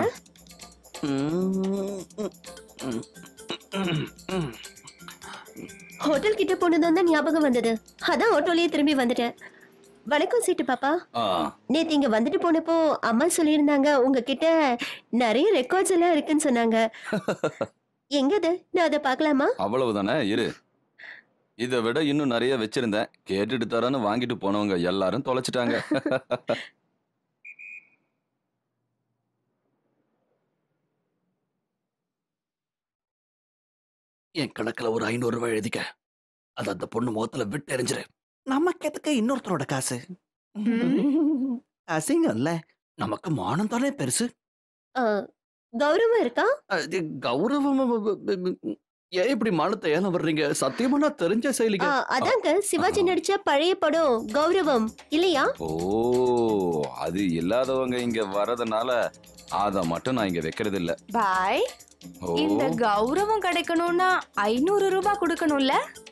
ஹோட்டல் கிட்ட போனதும் தான் ஞாபகம் வந்தது. அதான் ஆட்டோலயே திரும்பி வந்துட்டேன். வணக்கம் சீட்டு பாப்பா. நேத்து இங்க வந்துட்டு போனப்போ அம்மா சொல்லியிருந்தாங்க உங்ககிட்ட நிறைய ரெக்கார்ட்ஸ் எல்லாம் இருக்குன்னு சொன்னாங்க. எங்கது? நான் அதை பார்க்கலாமா? அவ்வளவுதானே, இரு. இதை விட இன்னும் நிறைய வச்சிருந்தேன். கேட்டுட்டு தரேன்னு வாங்கிட்டு போனவங்க எல்லாரும் தொலைச்சிட்டாங்க. என் கணக்குல ஒரு ஐநூறு ரூபாய் எழுதிக்க. அது அந்த பொண்ணு முகத்துல விட்டு எறிஞ்சிரு. நமக்கு எதுக்கு இன்னொருத்தரோட காசு? அசிங்கம்ல. நமக்கு மானம் தானே பெருசு. கௌரவம் இருக்கா? கௌரவம்? ஏன் இப்படி மானத்தை ஏன் வர்றீங்க? சத்தியமா நான் தெரிஞ்ச செயலிங்க. அதாங்க சிவாஜி நடிச்ச பழைய படம் கௌரவம் இல்லையா? ஓ, அது இல்லாதவங்க இங்க வரதுனால அத மட்டும் நான் இங்க வைக்கிறது இல்ல. பாய். இந்த கௌரவம் கிடைக்கணும்னா ஐநூறு ரூபாய் கொடுக்கணும்ல?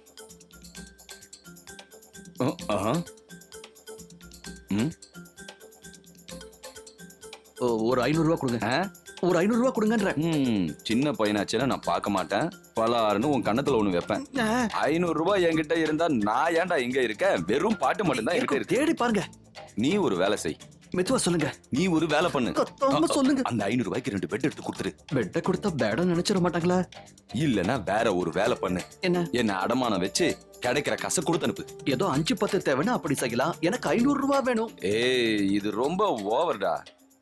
ஒரு ஐநூறு ரூபாய் கொடுங்க. ஒரு ஐநூறு ரூபாய் கொடுங்கன்ற. சின்ன பையனாச்சுன்னா நான் பார்க்க மாட்டேன். பலாருன்னு உன் கண்ணத்துல ஒண்ணு வைப்பேன். ஐநூறு ரூபாய் என்கிட்ட இருந்தா நான் ஏன்டா இங்க இருக்க? வெறும் பாட்டு மட்டும் தான் இருக்கு. தேடி பாருங்க. நீ ஒரு வேலை செய். மெதுவா சொல்லுங்க. நீ ஒரு வேலை பண்ணு. சொல்லுங்க. அந்த ஐநூறு ரூபாய்க்கு ரெண்டு பெட் எடுத்து கொடுத்துரு. பெட்டை கொடுத்தா பேட நினைச்சிட மாட்டாங்களா? இல்லன்னா வேற ஒரு வேலை பண்ணு. என்ன? என்ன அடமானம் வச்சு கிடைக்கிற காசை கொடுத்து அனுப்பு. ஏதோ அஞ்சு பத்து தேவைன்னா அப்படி செய்யலாம். எனக்கு ஐநூறு ரூபாய் வேணும். ஏய், இது ரொம்ப ஓவர்டா.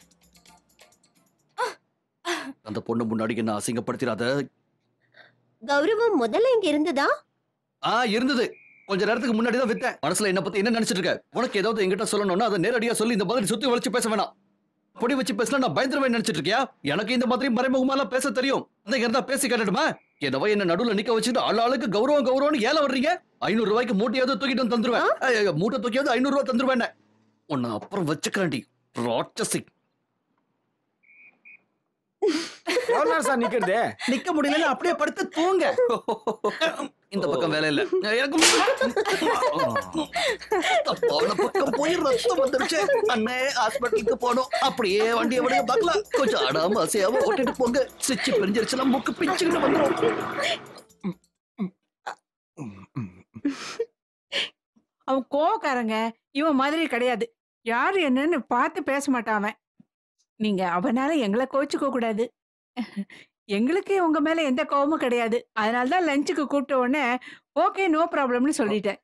அந்த பொண்ணு முன்னாடி என்ன அசிங்கப்படுத்திடாத. கௌரவம் முதல்ல இங்க இருந்ததா? ஆ, இருந்தது. கொஞ்ச நேரத்துக்கு முன்னாடி தான் வித்தேன். மனசுல என்ன பத்தி என்ன நினைச்சிட்டு இருக்க? உனக்கு ஏதாவது என்கிட்ட சொல்லணும்னா அதை நேரடியா சொல்லி இந்த மாதிரி சுத்தி வளைச்சு பேச வேணாம். பொடி வச்சு பேசினா நான் பயந்துருவேன் நினைச்சிட்டு இருக்கியா? எனக்கு இந்த மாதிரி மறைமுகமாலாம் பேச தெரியும். அந்த இருந்தா பேசி காட்டட்டுமா? என்னவோ என்ன நடுவுல நிக்க வச்சுட்டு ஆள் ஆளுக்கு கௌரவம் கௌரவம்னு ஏல வர்றீங்க. ஐநூறு ரூபாய்க்கு மூட்டையாவது தூக்கிட்டு வந்து தந்துருவேன். மூட்டை தூக்கியாவது ஐநூறு ரூபாய் தந்துருவேன். உன்னை அப்புறம் வச்சுக்கிறாண்டி ராட்சசி. சார் நிக்கிறது நிக்க முடியல, அப்படியே படுத்து தூங்க. இந்த பக்கம் வேலை இல்ல. பக்கம் போய் ரத்தம் வந்துருச்சு. அண்ணே ஹாஸ்பிட்டலுக்கு போனோம். அப்படியே வண்டியை விட பார்க்கலாம். கொஞ்சம் ஆடாம அசையாம ஓட்டிட்டு போங்க. சிச்சு பிரிஞ்சிருச்சுன்னா மூக்கு பிச்சுக்கிட்டு வந்துடும். அவன் கோவக்காரங்க. இவன் மாதிரி கிடையாது. யாரு என்னன்னு பார்த்து பேச மாட்டான் அவன். நீங்க அவனால எங்களை கோச்சுக்க கூடாது. எங்களுக்கு உங்க மேல எந்த கோவமும் கிடையாது. அதனால தான் லஞ்சுக்கு கூப்பிட்ட உடனே ஓகே நோ ப்ராப்ளம்னு சொல்லிட்டேன்.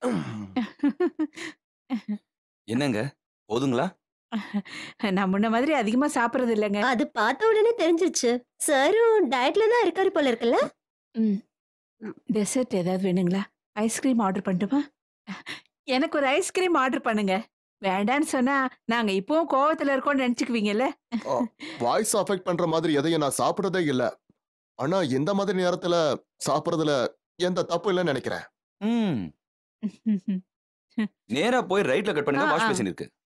என்னங்க போதுங்களா? நான் முன்ன மாதிரி அதிகமா சாப்பிடுறது இல்லைங்க. அது பார்த்த உடனே தெரிஞ்சிருச்சு. சாரும் டயட்ல தான் இருக்காரு போல இருக்குல்ல. ம் டெசர்ட் ஏதாவது வேணுங்களா? ஐஸ்கிரீம் ஆர்டர் பண்ணட்டுமா? எனக்கு ஒரு ஐஸ்கிரீம் ஆர்டர் பண்ணுங்க. வேண்டான்னு சொன்னா நாங்க இப்பவும் கோவத்துல இருக்கோம்னு நினைச்சுக்குவீங்கல்ல. வாய்ஸ் அஃபெக்ட் பண்ற மாதிரி எதையும் நான் சாப்பிடுறதே இல்ல. ஆனா இந்த மாதிரி நேரத்துல சாப்பிடுறதுல எந்த தப்பு இல்லைன்னு நினைக்கிறேன். ம் நேரா போய் ரைட்ல கட் பண்ணுங்க. வாஷ் பேசின் இருக்கு.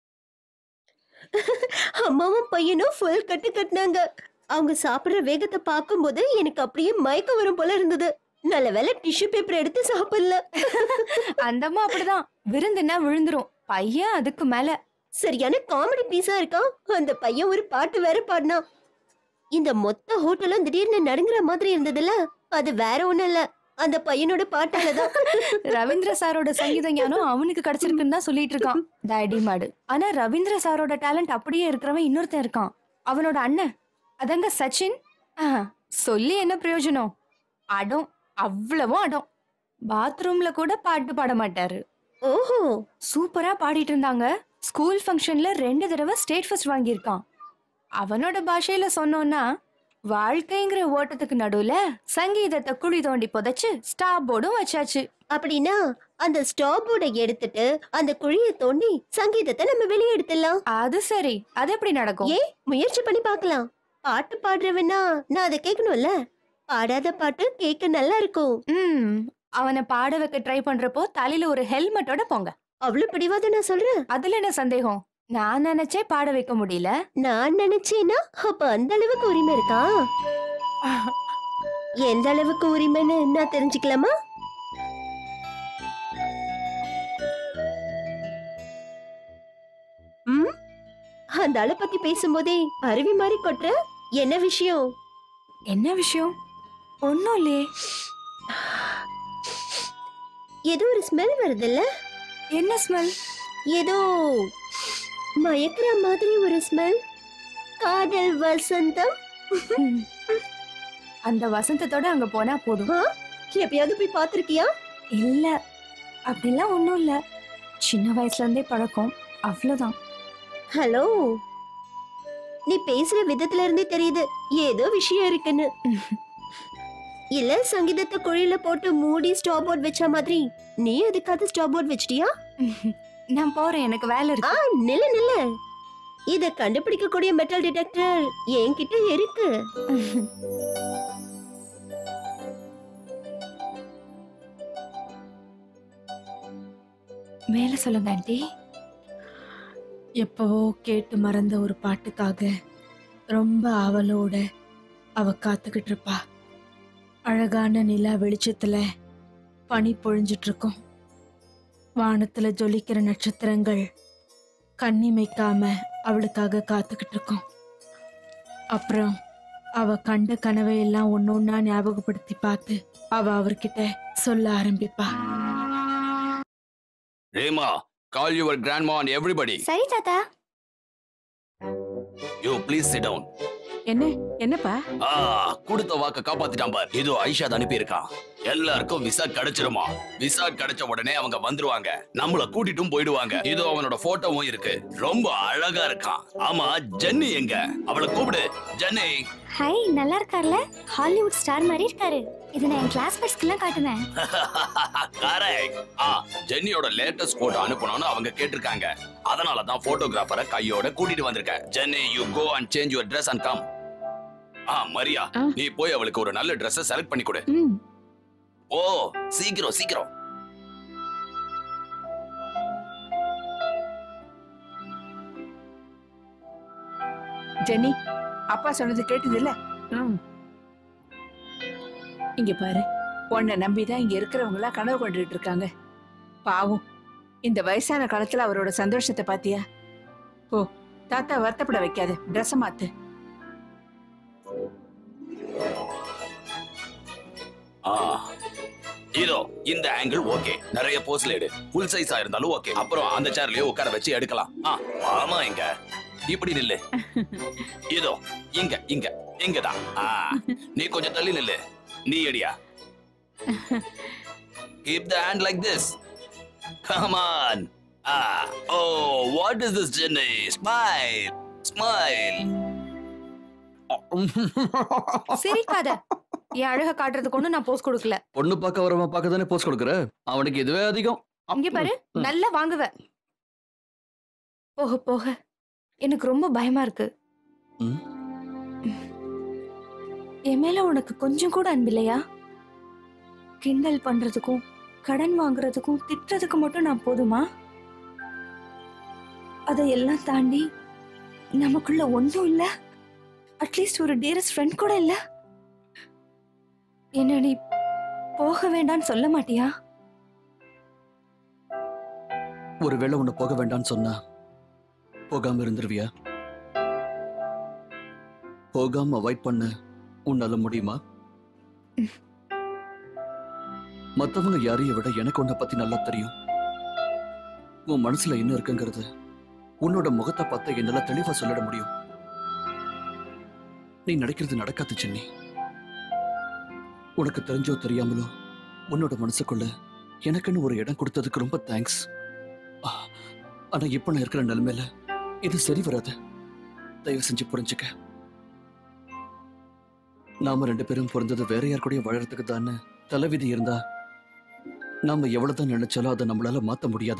அம்மாவும் பையனும் ஃபுல் கட்டு கட்டினாங்க. அவங்க சாப்பிடுற வேகத்தை பார்க்கும்போது எனக்கு அப்படியே மயக்கம் வரும் போல இருந்தது. நல்ல வேளை டிஷ்யூ பேப்பர் எடுத்து சாப்பிடல. அந்தம்மா அப்படிதான், விருந்துன்னா விழுந்துரும். பையன் அதுக்கு மேல சரியான காமெடி பீஸா இருக்கான். அந்த பையன் ஒரு பாட்டு வேற பாடினான். இந்த மொத்த ஹோட்டலும் திடீர்னு நடுங்குற மாதிரி இருந்ததுல, அது வேற ஒண்ணும் இல்ல, அந்த பையனோட பாட்டாலதான். ரவீந்திர சாரோட சங்கீத ஞானம் அவனுக்கு கிடைச்சிருக்குன்னு தான் சொல்லிட்டு இருக்கான் டாடி மாடு. ஆனா ரவீந்திர சாரோட டேலண்ட் அப்படியே இருக்கிறவன் இன்னொருத்தன் இருக்கான், அவனோட அண்ணன். அதங்க சச்சின். சொல்லி என்ன பிரயோஜனம்? அடம், அவ்வளவும் அடம். பாத்ரூம்ல கூட பாட்டு பாட மாட்டாரு. ஓஹோ, சூப்பரா பாடிட்டு இருந்தாங்க. ஸ்கூல் ஃபங்க்ஷன்ல ரெண்டு தடவை ஸ்டேட் ஃபர்ஸ்ட் வாங்கியிருக்கான். அவனோட பாஷையில சொன்னோம்னா, வாழ்க்கைங்கிற ஓட்டத்துக்கு நடுவுல சங்கீதத்தை குழி தோண்டி புதைச்சு ஸ்டாப் போர்டும் வச்சாச்சு. அப்படின்னா அந்த ஸ்டாப் போர்டை எடுத்துட்டு அந்த குழியை தோண்டி சங்கீதத்தை நம்ம வெளியே எடுத்துடலாம். அது சரி, அது எப்படி நடக்கும்? ஏ, முயற்சி பண்ணி பார்க்கலாம். பாட்டு பாடுறவனா நான் அதை கேட்கணும்ல. பாடாத பாட்டு கேட்க நல்லா இருக்கும். ம் அவனை பாட வைக்க ட்ரை பண்றப்போ தலையில ஒரு ஹெல்மெட்டோட போங்க. அவ்வளவு பிடிவாத நான் சொல்றேன். அதுல என்ன சந்தேகம்? நான் நினைச்சே பாட வைக்க முடியல. நான் நினைச்சேன்னா அப்ப அந்த அளவுக்கு உரிமை இருக்கா? எந்த அளவுக்கு உரிமைன்னு நான் தெரிஞ்சுக்கலாமா? ம் அந்த ஆளை பத்தி பேசும்போதே அருவி மாதிரி கொட்டுற. என்ன விஷயம்? என்ன விஷயம்? ஒன்னும் இல்லையே. ஏதோ ஒரு ஸ்மெல் வருதுல்ல? என்ன ஸ்மெல்? ஏதோ மயக்கிற மாதிரி ஒரு ஸ்மெல். காதல் வசந்தம். அந்த வசந்தத்தோட அங்க போனா போதும். எப்பயாவது போய் பாத்திருக்கியா? இல்ல, அப்படிலாம் ஒண்ணும் இல்ல. சின்ன வயசுல இருந்தே பழக்கம், அவ்வளவுதான். ஹலோ, நீ பேசுற விதத்துல இருந்தே தெரியுது ஏதோ விஷயம் இருக்குன்னு. இல்ல சங்கீதத்தை குழியில போட்டு மூடி ஸ்டாப் போர்ட் வச்ச மாதிரி நீ அதுக்காக ஸ்டாப் போர்ட் வச்சிட்டியா? நான் போறேன், எனக்கு வேலை இருக்கு. ஆ நில்ல நில்ல, இத கண்டுபிடிக்கக்கூடிய மெட்டல் டிடெக்டர் என்கிட்ட இருக்கு. மேல சொல்லுங்க ஆண்டி. எப்பவோ கேட்டு மறந்த ஒரு பாட்டுக்காக ரொம்ப ஆவலோட அவ காத்துக்கிட்டு இருப்பா. அழகான நிலா வெளிச்சத்துல பனி பொழிஞ்சிட்டு இருக்கும். வானத்துல ஜொலிக்கிற நட்சத்திரங்கள் கண்ணிமைக்காம அவளுக்காக காத்துக்கிட்டு இருக்கும். அப்புறம் அவ கண்ட கனவையெல்லாம் ஒன்னு ஒன்னா ஞாபகப்படுத்தி பார்த்து அவ அவர்கிட்ட சொல்ல ஆரம்பிப்பா. Rema, call your grandma and everybody. சரி தாத்தா. You please sit down. என்ன என்னப்பா? ஆ, கொடுத்த வாக்க காப்பாத்திட்டான் பார். இதோ ஐஷா அனுப்பி இருக்கான். எல்லாருக்கும் விசா கிடைச்சிருமா? விசா கிடைச்ச உடனே அவங்க வந்துருவாங்க, நம்மள கூட்டிட்டும் போயிடுவாங்க. இதோ அவனோட போட்டோவும் இருக்கு. ரொம்ப அழகா இருக்கான். ஆமா, ஜென்னி எங்க? அவளை கூப்பிடு. ஜென்னி. ஹை, நல்லா இருக்கார்ல? ஹாலிவுட் ஸ்டார் மாதிரி இருக்காரு. இது நான் என் கிளாஸ் பர்ஸ்க்கெல்லாம் காட்டுவேன். கரெக்ட். ஆ, ஜென்னியோட லேட்டஸ்ட் போட்டோ அனுப்பணும்னு அவங்க கேட்டிருக்காங்க. அதனால தான் போட்டோகிராஃபரை கையோட கூட்டிட்டு வந்திருக்கேன். Jenny, you go and change your dress and come. ஆ, மரியா, நீ போய் அவளுக்கு ஒரு நல்ல Dress செலக்ட் பண்ணி கொடு. ஓ, சீக்கிரம் சீக்கிரம். ஜெனி, அப்பா சொன்னது கேட்டது இல்ல? இங்க பாரு, உன்னை நம்பிதான் இங்க இருக்கிறவங்க எல்லாம் கனவு கொண்டுட்டு இருக்காங்க. பாவம், இந்த வயசான காலத்துல அவரோட சந்தோஷத்தை பாத்தியா? ஓ, தாத்தா வருத்தப்பட வைக்காத, ட்ரெஸ் மாத்து. ஆ, இதோ இந்த ஆங்கிள் ஓகே. நிறைய போஸ்ல எடு. ஃபுல் சைஸா இருந்தாலும் ஓகே. அப்புறம் அந்த சேர்லயே உட்கார வச்சு எடுக்கலாம். ஆ, ஆமா, எங்க இப்படி நில்லு. இதோ இங்க இங்க. இங்கதான். ஆ, நீ கொஞ்சம் தள்ளி நில்லு. நீ அடியா. Keep the hand like this. Come on. Ah, oh, what is this, Jenny? Smile, smile. சிரிக்காத. என் அழக காட்டுறதுக்கு ஒண்ணு நான் போஸ் கொடுக்கல. பொண்ணு பார்க்க வரவன் பார்க்க தானே போஸ்ட் கொடுக்குற. அவனுக்கு இதுவே அதிகம். இங்க பாரு, நல்லா வாங்குவ. போக போக எனக்கு ரொம்ப பயமா இருக்கு. என் மேல உனக்கு கொஞ்சம் கூட அன்பில்லையா? கிண்டல் பண்றதுக்கும் கடன் வாங்குறதுக்கும் திட்டுறதுக்கு மட்டும் நான் போதுமா? அதையெல்லாம் தாண்டி நமக்குள்ள ஒன்றும் இல்ல. அட்லீஸ்ட் ஒரு டியரஸ்ட் ஃப்ரெண்ட் கூட இல்ல. என்ன நீ போக வேண்டான்னு சொல்ல மாட்டியா? ஒருவேளை உன்னை போக வேண்டான்னு சொன்னா போகாம இருந்துருவியா? போகாம அவாய்ட் பண்ண உன்னால முடியுமா? மத்தவங்க யாரையும் விட எனக்கு உன்னை பத்தி நல்லா தெரியும். உன் மனசுல என்ன இருக்குங்கிறது உன்னோட முகத்தை பார்த்த என்னால தெளிவா சொல்லிட முடியும். நீ நடக்கிறது நடக்காது சென்னி. உனக்கு தெரிஞ்சோ தெரியாமலோ உன்னோட மனசுக்குள்ள எனக்குன்னு ஒரு இடம் கொடுத்ததுக்கு ரொம்ப தேங்க்ஸ். ஆனா இப்ப நான் இருக்கிற நிலைமையில இது சரி வராது. தயவு செஞ்சு புரிஞ்சுக்க. நாம ரெண்டு பேரும் பிறந்தது வேற யார் கூடயும் வாழறதுக்கு தானே. தலைவிதி இருந்தா நாம எவ்வளவுதான் நினைச்சாலும் அதை நம்மளால மாத்த முடியாது.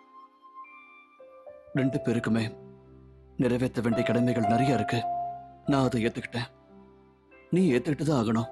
ரெண்டு பேருக்குமே நிறைவேற்ற வேண்டிய கடமைகள் நிறைய இருக்கு. நான் அதை ஏத்துக்கிட்டேன். நீ ஏத்துக்கிட்டு தான் ஆகணும்.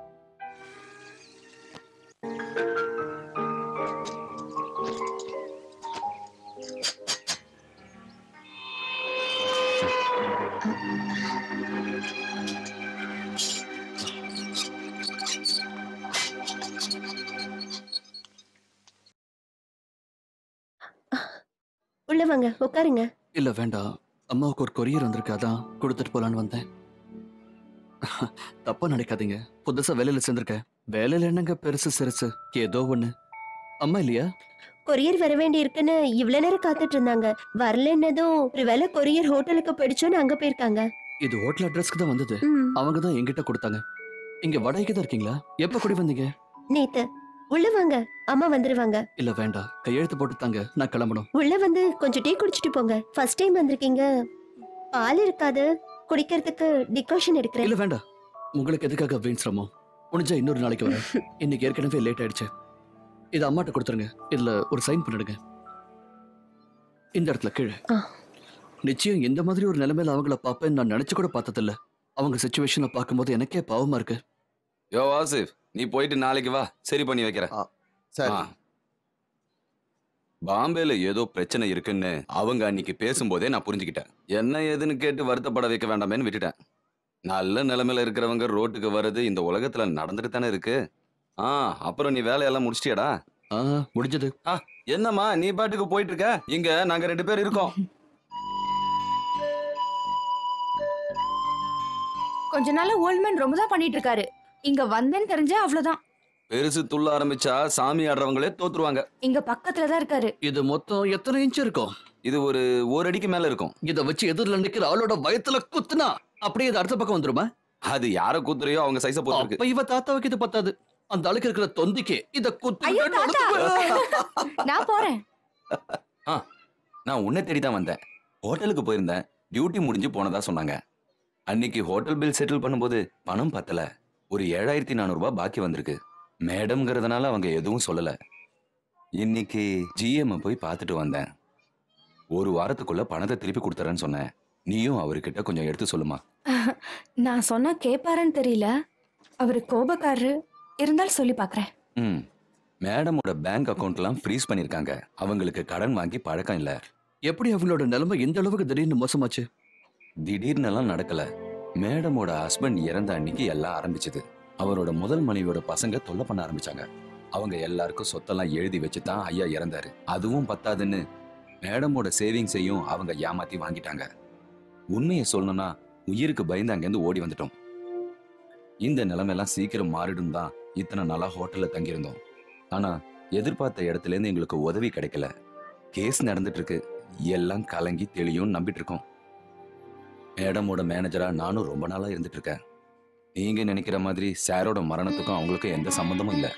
உள்ள வாங்க, உட்காருங்க. இல்ல வேண்டாம், அம்மாவுக்கு ஒரு கொரியர் வந்திருக்கு, அதான் கொடுத்துட்டு போலான்னு வந்தேன். தப்பா நினைக்காதீங்க, புதுசா வேலையில சேர்ந்திருக்க. வேலையில என்னங்க பெருசு சிறுசு, ஏதோ ஒண்ணு. அம்மா இல்லையா? கொரியர் வர வேண்டி இருக்குன்னு இவ்வளவு நேரம் காத்துட்டு இருந்தாங்க. வரலன்னதும் ஒரு வேலை கொரியர் ஹோட்டலுக்கு போயிடுச்சோன்னு அங்க போயிருக்காங்க. இது ஹோட்டல் அட்ரஸ்க்கு தான் வந்தது. அவங்க தான் என்கிட்ட கொடுத்தாங்க. இங்க வடகைக்கு தான் இருக்கீங்களா? எப்ப குடி வந்தீங்க? நேத்து. உள்ள வாங்க, அம்மா வந்துருவாங்க. இல்ல வேண்டாம், கையெழுத்து போட்டு தாங்க, நான் கிளம்பணும். உள்ள வந்து கொஞ்சம் டீ குடிச்சிட்டு போங்க. ஃபர்ஸ்ட் டைம் வந்திருக்கீங்க, பால் இருக்காது, குடிக்கிறதுக்கு டிகாஷன் எடுக்கிறேன். இல்ல வேண்டாம், உங்களுக்கு எதுக்காக வீண் சிரமம்? முடிஞ்சா இன்னொரு நாளைக்கு வரேன். இன்னைக்கு ஏற்கனவே லேட் ஆயிடுச்சு. இதை அம்மாட்ட கொடுத்துருங்க, இதுல ஒரு சைன் பண்ணிடுங்க. இந்த இடத்துல கீழே. நிச்சயம் இந்த மாதிரி ஒரு நிலைமையில அவங்கள பாப்பேன் நான் நினைச்சு கூட பார்த்ததில்ல. அவங்க சிச்சுவேஷனை பார்க்கும்போது எனக்கே பாவமா இருக்கு. யோ ஆசிஃப், நீ போயிட்டு நாளைக்கு வா, சரி பண்ணி வைக்கிறேன். சரி. பாம்பேல ஏதோ பிரச்சனை இருக்குன்னு அவங்க அன்னைக்கு பேசும்போதே நான் புரிஞ்சுக்கிட்டேன். என்ன ஏதுன்னு கேட்டு வருத்தப்பட வைக்க வேண்டாமேன்னு விட்டுட்டேன். நல்ல நிலைமையில இருக்கிறவங்க ரோட்டுக்கு வர்றது இந்த உலகத்துல நடந்துட்டு தானே இருக்கு. ஆ, அப்புறம் நீ வேலையெல்லாம் முடிச்சிட்டியாடா? ஆ, முடிஞ்சது. ஆ, என்னம்மா நீ பாட்டுக்கு போயிட்டு இருக்க? இங்க நாங்க ரெண்டு பேர் இருக்கோம். கொஞ்ச நாள் ஓல்ட்மேன் ரொம்ப தான் பண்ணிட்டு இருக்காரு. இங்க வந்தேன்னு தெரிஞ்சா அவ்வளவுதான். பெருசு துள்ள ஆரம்பிச்சா சாமி ஆடுறவங்களே தோத்துருவாங்க. இங்க பக்கத்துல தான் இருக்காரு. இது மொத்தம் எத்தனை இன்ச் இருக்கும்? இது ஒரு ஒரு அடிக்கு மேல இருக்கும். இத வச்சு எதிரில நிக்கிற ஆளோட வயத்துல குத்துனா அப்படியே இது அடுத்த பக்கம் வந்துருமா? அது யார குத்துறையோ அவங்க சைஸ பொறுத்து இருக்கு. அப்ப இவ தாத்தாவுக்கு இது பத்தாது. அந்த ஆளுக்கு இருக்கிற தொந்திக்கே இத குத்து. நான் போறேன். ஆ, நான் உன்னை தேடி தான் வந்தேன். ஹோட்டலுக்கு போயிருந்தேன், டியூட்டி முடிஞ்சு போனதா சொன்னாங்க. அன்னைக்கு ஹோட்டல் பில் செட்டில் பண்ணும்போது பணம் பத்தல. ஒரு ஏழாயிரத்தி நானூறு ரூபாய் பாக்கி வந்திருக்கு. மேடம்ங்கிறதுனால அவங்க எதுவும் சொல்லல. இன்னைக்கு ஜிஎம் போய் பார்த்துட்டு வந்தேன். ஒரு வாரத்துக்குள்ள பணத்தை திருப்பி கொடுத்துறேன்னு சொன்னேன். நீயும் அவர்கிட்ட கொஞ்சம் எடுத்து சொல்லுமா. நான் சொன்னா கேட்பாருன்னு தெரியல. அவரு கோபக்காரரு, இருந்தாலும் சொல்லி பாக்குறேன். ம், மேடமோட பேங்க் அக்கவுண்ட்லாம் ஃப்ரீஸ் பண்ணிருக்காங்க. அவங்களுக்கு கடன் வாங்கி பழக்கம் இல்ல. எப்படி அவங்களோட நிலைமை எந்த அளவுக்கு திடீர்னு மோசமாச்சு? திடீர்னு எல்லாம் நடக்கல. மேடமோட ஹஸ்பண்ட் இறந்த அன்னைக்கு எல்லாம் ஆரம்பிச்சது. அவரோட முதல் மனைவியோட பசங்க தொல்லை பண்ண ஆரம்பிச்சாங்க. அவங்க எல்லாருக்கும் சொத்தெல்லாம் எழுதி வச்சுதான் ஐயா இறந்தாரு. அதுவும் பத்தாதுன்னு மேடமோட சேவிங்ஸையும் அவங்க ஏமாத்தி வாங்கிட்டாங்க. உண்மையை சொல்லணும்னா உயிருக்கு பயந்து அங்கேருந்து ஓடி வந்துட்டோம். இந்த நிலைமையெல்லாம் சீக்கிரம் மாறிடும் தான் இத்தனை நாளா ஹோட்டல்ல தங்கியிருந்தோம். ஆனா எதிர்பார்த்த இடத்துல இருந்து எங்களுக்கு உதவி கிடைக்கல. கேஸ் நடந்துட்டு இருக்கு. எல்லாம் கலங்கி தெளியும் நம்பிட்டு இருக்கோம். மேடமோட மேனேஜரா நானும் ரொம்ப நாளா இருந்துட்டு இருக்கேன். நீங்க நினைக்கிற மாதிரி சாரோட மரணத்துக்கும் அவங்களுக்கும் எந்த சம்பந்தமும் இல்ல.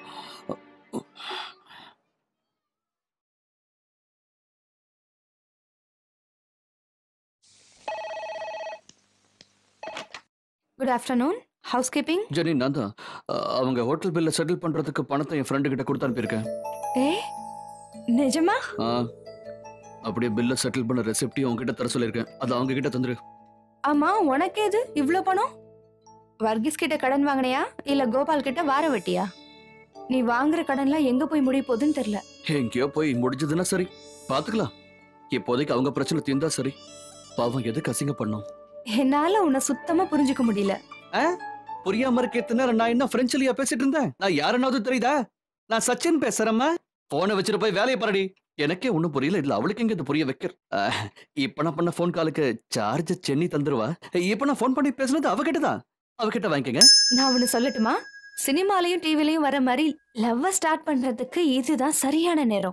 Good afternoon. Housekeeping. Jenny, நான் தான் அவங்க ஹோட்டல் பில்ல செட்டில் பண்றதுக்கு பணத்தை என் ஃப்ரெண்டு கிட்ட கொடுத்து அனுப்பியிருக்கேன். ஏ நிஜமா? ஆ, அப்படியே பில்ல செட்டில் பண்ண ரெசிப்டையும் உங்ககிட்ட தர சொல்லியிருக்கேன். அது அவங்க கிட்ட தந்துரு. ஆமா, உனக்கு எது இவ்ளோ பணம்? வர்கீஸ் கிட்ட கடன் வாங்கினியா இல்ல கோபால் கிட்ட வார வெட்டியா? நீ வாங்குற கடன்லாம் எங்க போய் முடிய போகுதுன்னு தெரியல. எங்கேயோ போய் முடிஞ்சதுன்னா சரி, பாத்துக்கலாம். இப்போதைக்கு அவங்க பிரச்சனை தீர்ந்தா சரி. பாவம் எதுக்கு அசிங்க பண்ணோம்? என்னால உன்னை சுத்தமா புரிஞ்சுக்க முடியல. புரியாம இருக்க எத்தனை நேரம் நான் என்ன பிரெஞ்சுலயா பேசிட்டு இருந்தேன்? நான் யாருன்னாவது தெரியுதா? நான் சச்சின் பேசுறேம்மா. போனை வச்சுட்டு போய் வேலையை பாருடி. எனக்கே ஒண்ணும் புரியல, இல்ல அவளுக்கு எங்க இது புரிய வைக்கிற? இப்ப நான் பண்ண போன் காலுக்கு சார்ஜ் சென்னி தந்துருவா. இப்ப நான் போன் பண்ணி பேசுனது அவகிட்டதான். அவகிட்ட வாங்கிக்கங்க. நான் ஒண்ணு சொல்லட்டுமா? சினிமாலையும் டிவிலையும் வர மாதிரி லவ்வ ஸ்டார்ட் பண்றதுக்கு இதுதான் சரியான நேரம்.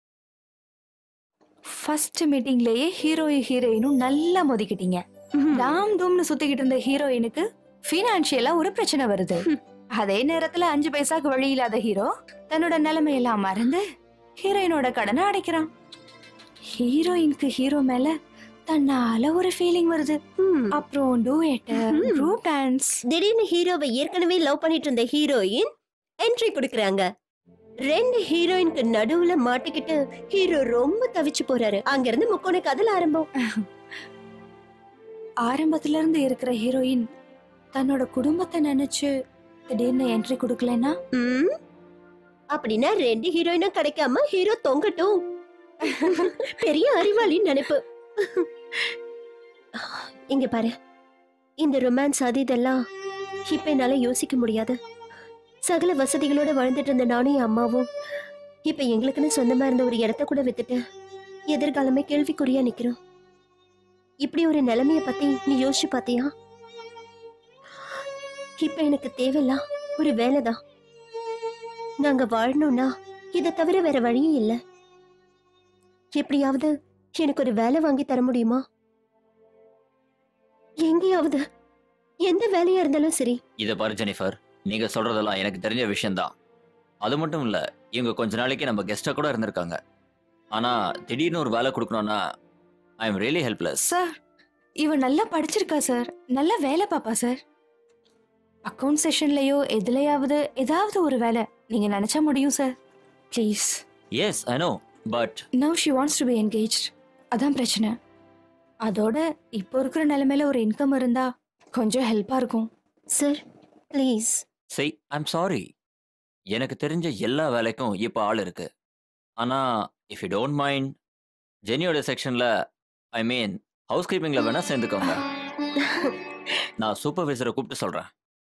ஃபர்ஸ்ட் மீட்டிங்லயே ஹீரோயும் ஹீரோயினும் நல்லா மோதிக்கிட்டீங்க. டாம் டூம்னு சுத்திக்கிட்டு இருந்த ஹீரோயினுக்கு பினான்சியலா ஒரு பிரச்சனை வருது. அதே நேரத்துல அஞ்சு பைசாக்கு வழி இல்லாத ஹீரோ தன்னோட நிலைமையெல்லாம் மறந்து ஹீரோயினோட கடனை அடைக்கிறான். ஹீரோயினுக்கு ஹீரோ மேல தன்னால ஒரு ஃபீலிங் வருது. அப்புறம் டூயட், குரூப் டான்ஸ். திடீர்னு ஹீரோவை ஏற்கனவே லவ் பண்ணிட்டு இருந்த ஹீரோயின் என்ட்ரி கொடுக்கறாங்க. ரெண்டு ஹீரோயினுக்கு நடுவுல மாட்டிக்கிட்டு ஹீரோ ரொம்ப தவிச்சு போறாரு. அங்க இருந்து முக்கோண கதல் ஆரம்பம். ஆரம்பத்துல இருந்து இருக்கிற ஹீரோயின் தன்னோட குடும்பத்தை நினைச்சு திடீர்னு என்ட்ரி கொடுக்கலன்னா அப்படின்னா ரெண்டு ஹீரோயினும் கிடைக்காம ஹீரோ தொங்கட்டும். பெரிய அறிவாளின்னு நினைப்பு. இங்க பாரு, இந்த ரொமான்ஸ் அது இதெல்லாம் இப்ப என்னால யோசிக்க முடியாது. சகல வசதிகளோட வாழ்ந்துட்டு இருந்த நானும் அம்மாவும் இப்ப எங்களுக்குன்னு சொந்தமா இருந்த ஒரு இடத்த கூட வித்துட்டு எதிர்காலமே கேள்விக்குறியா நிக்கிறோம். இப்படி ஒரு நிலைமைய பத்தி நீ யோசிச்சு பாத்தியா? இப்ப எனக்கு தேவையில்லாம் ஒரு வேலைதான். நாங்க வாழணும்னா இதை தவிர வேற வழியே இல்ல. எப்படியாவது எனக்கு ஒரு வேலை வாங்கி தர முடியுமா? எங்கேயாவது, எந்த வேலையா இருந்தாலும் சரி. இத பாரு ஜெனிஃபர், நீங்க சொல்றதெல்லாம் எனக்கு தெரிஞ்ச விஷயம்தான். அது மட்டும் இல்ல, இவங்க கொஞ்ச நாளைக்கு நம்ம கெஸ்டா கூட இருந்திருக்காங்க. ஆனா திடீர்னு ஒரு வேலை கொடுக்கணும்னா I am really helpless. Sir, இவன் நல்லா படிச்சிருக்கா சார், நல்ல வேலை பாப்பா சார். அக்கவுண்ட் செஷன்லயோ எதுலயாவது ஏதாவது ஒரு வேலை நீங்க நினைச்சா முடியும் sir. Please. Yes I know, but now she wants to be engaged. அதான் பிரச்சனை. அதோட இப்போ இருக்கிற நிலைமையில ஒரு இன்கம் இருந்தா கொஞ்சம் ஹெல்ப்பா இருக்கும் சார். ப்ளீஸ். சரி, ஐ எம் சாரி. எனக்கு தெரிஞ்ச எல்லா வேலைக்கும் இப்போ ஆள் இருக்கு. ஆனா இஃப் யூ டோன்ட் மைண்ட், ஜெனியோட செக்ஷன்ல ஐ மீன் ஹவுஸ் கீப்பிங்ல வேணா சேர்ந்துக்கோங்க. நான் சூப்பர்வைசரை கூப்பிட்டு சொல்றேன்.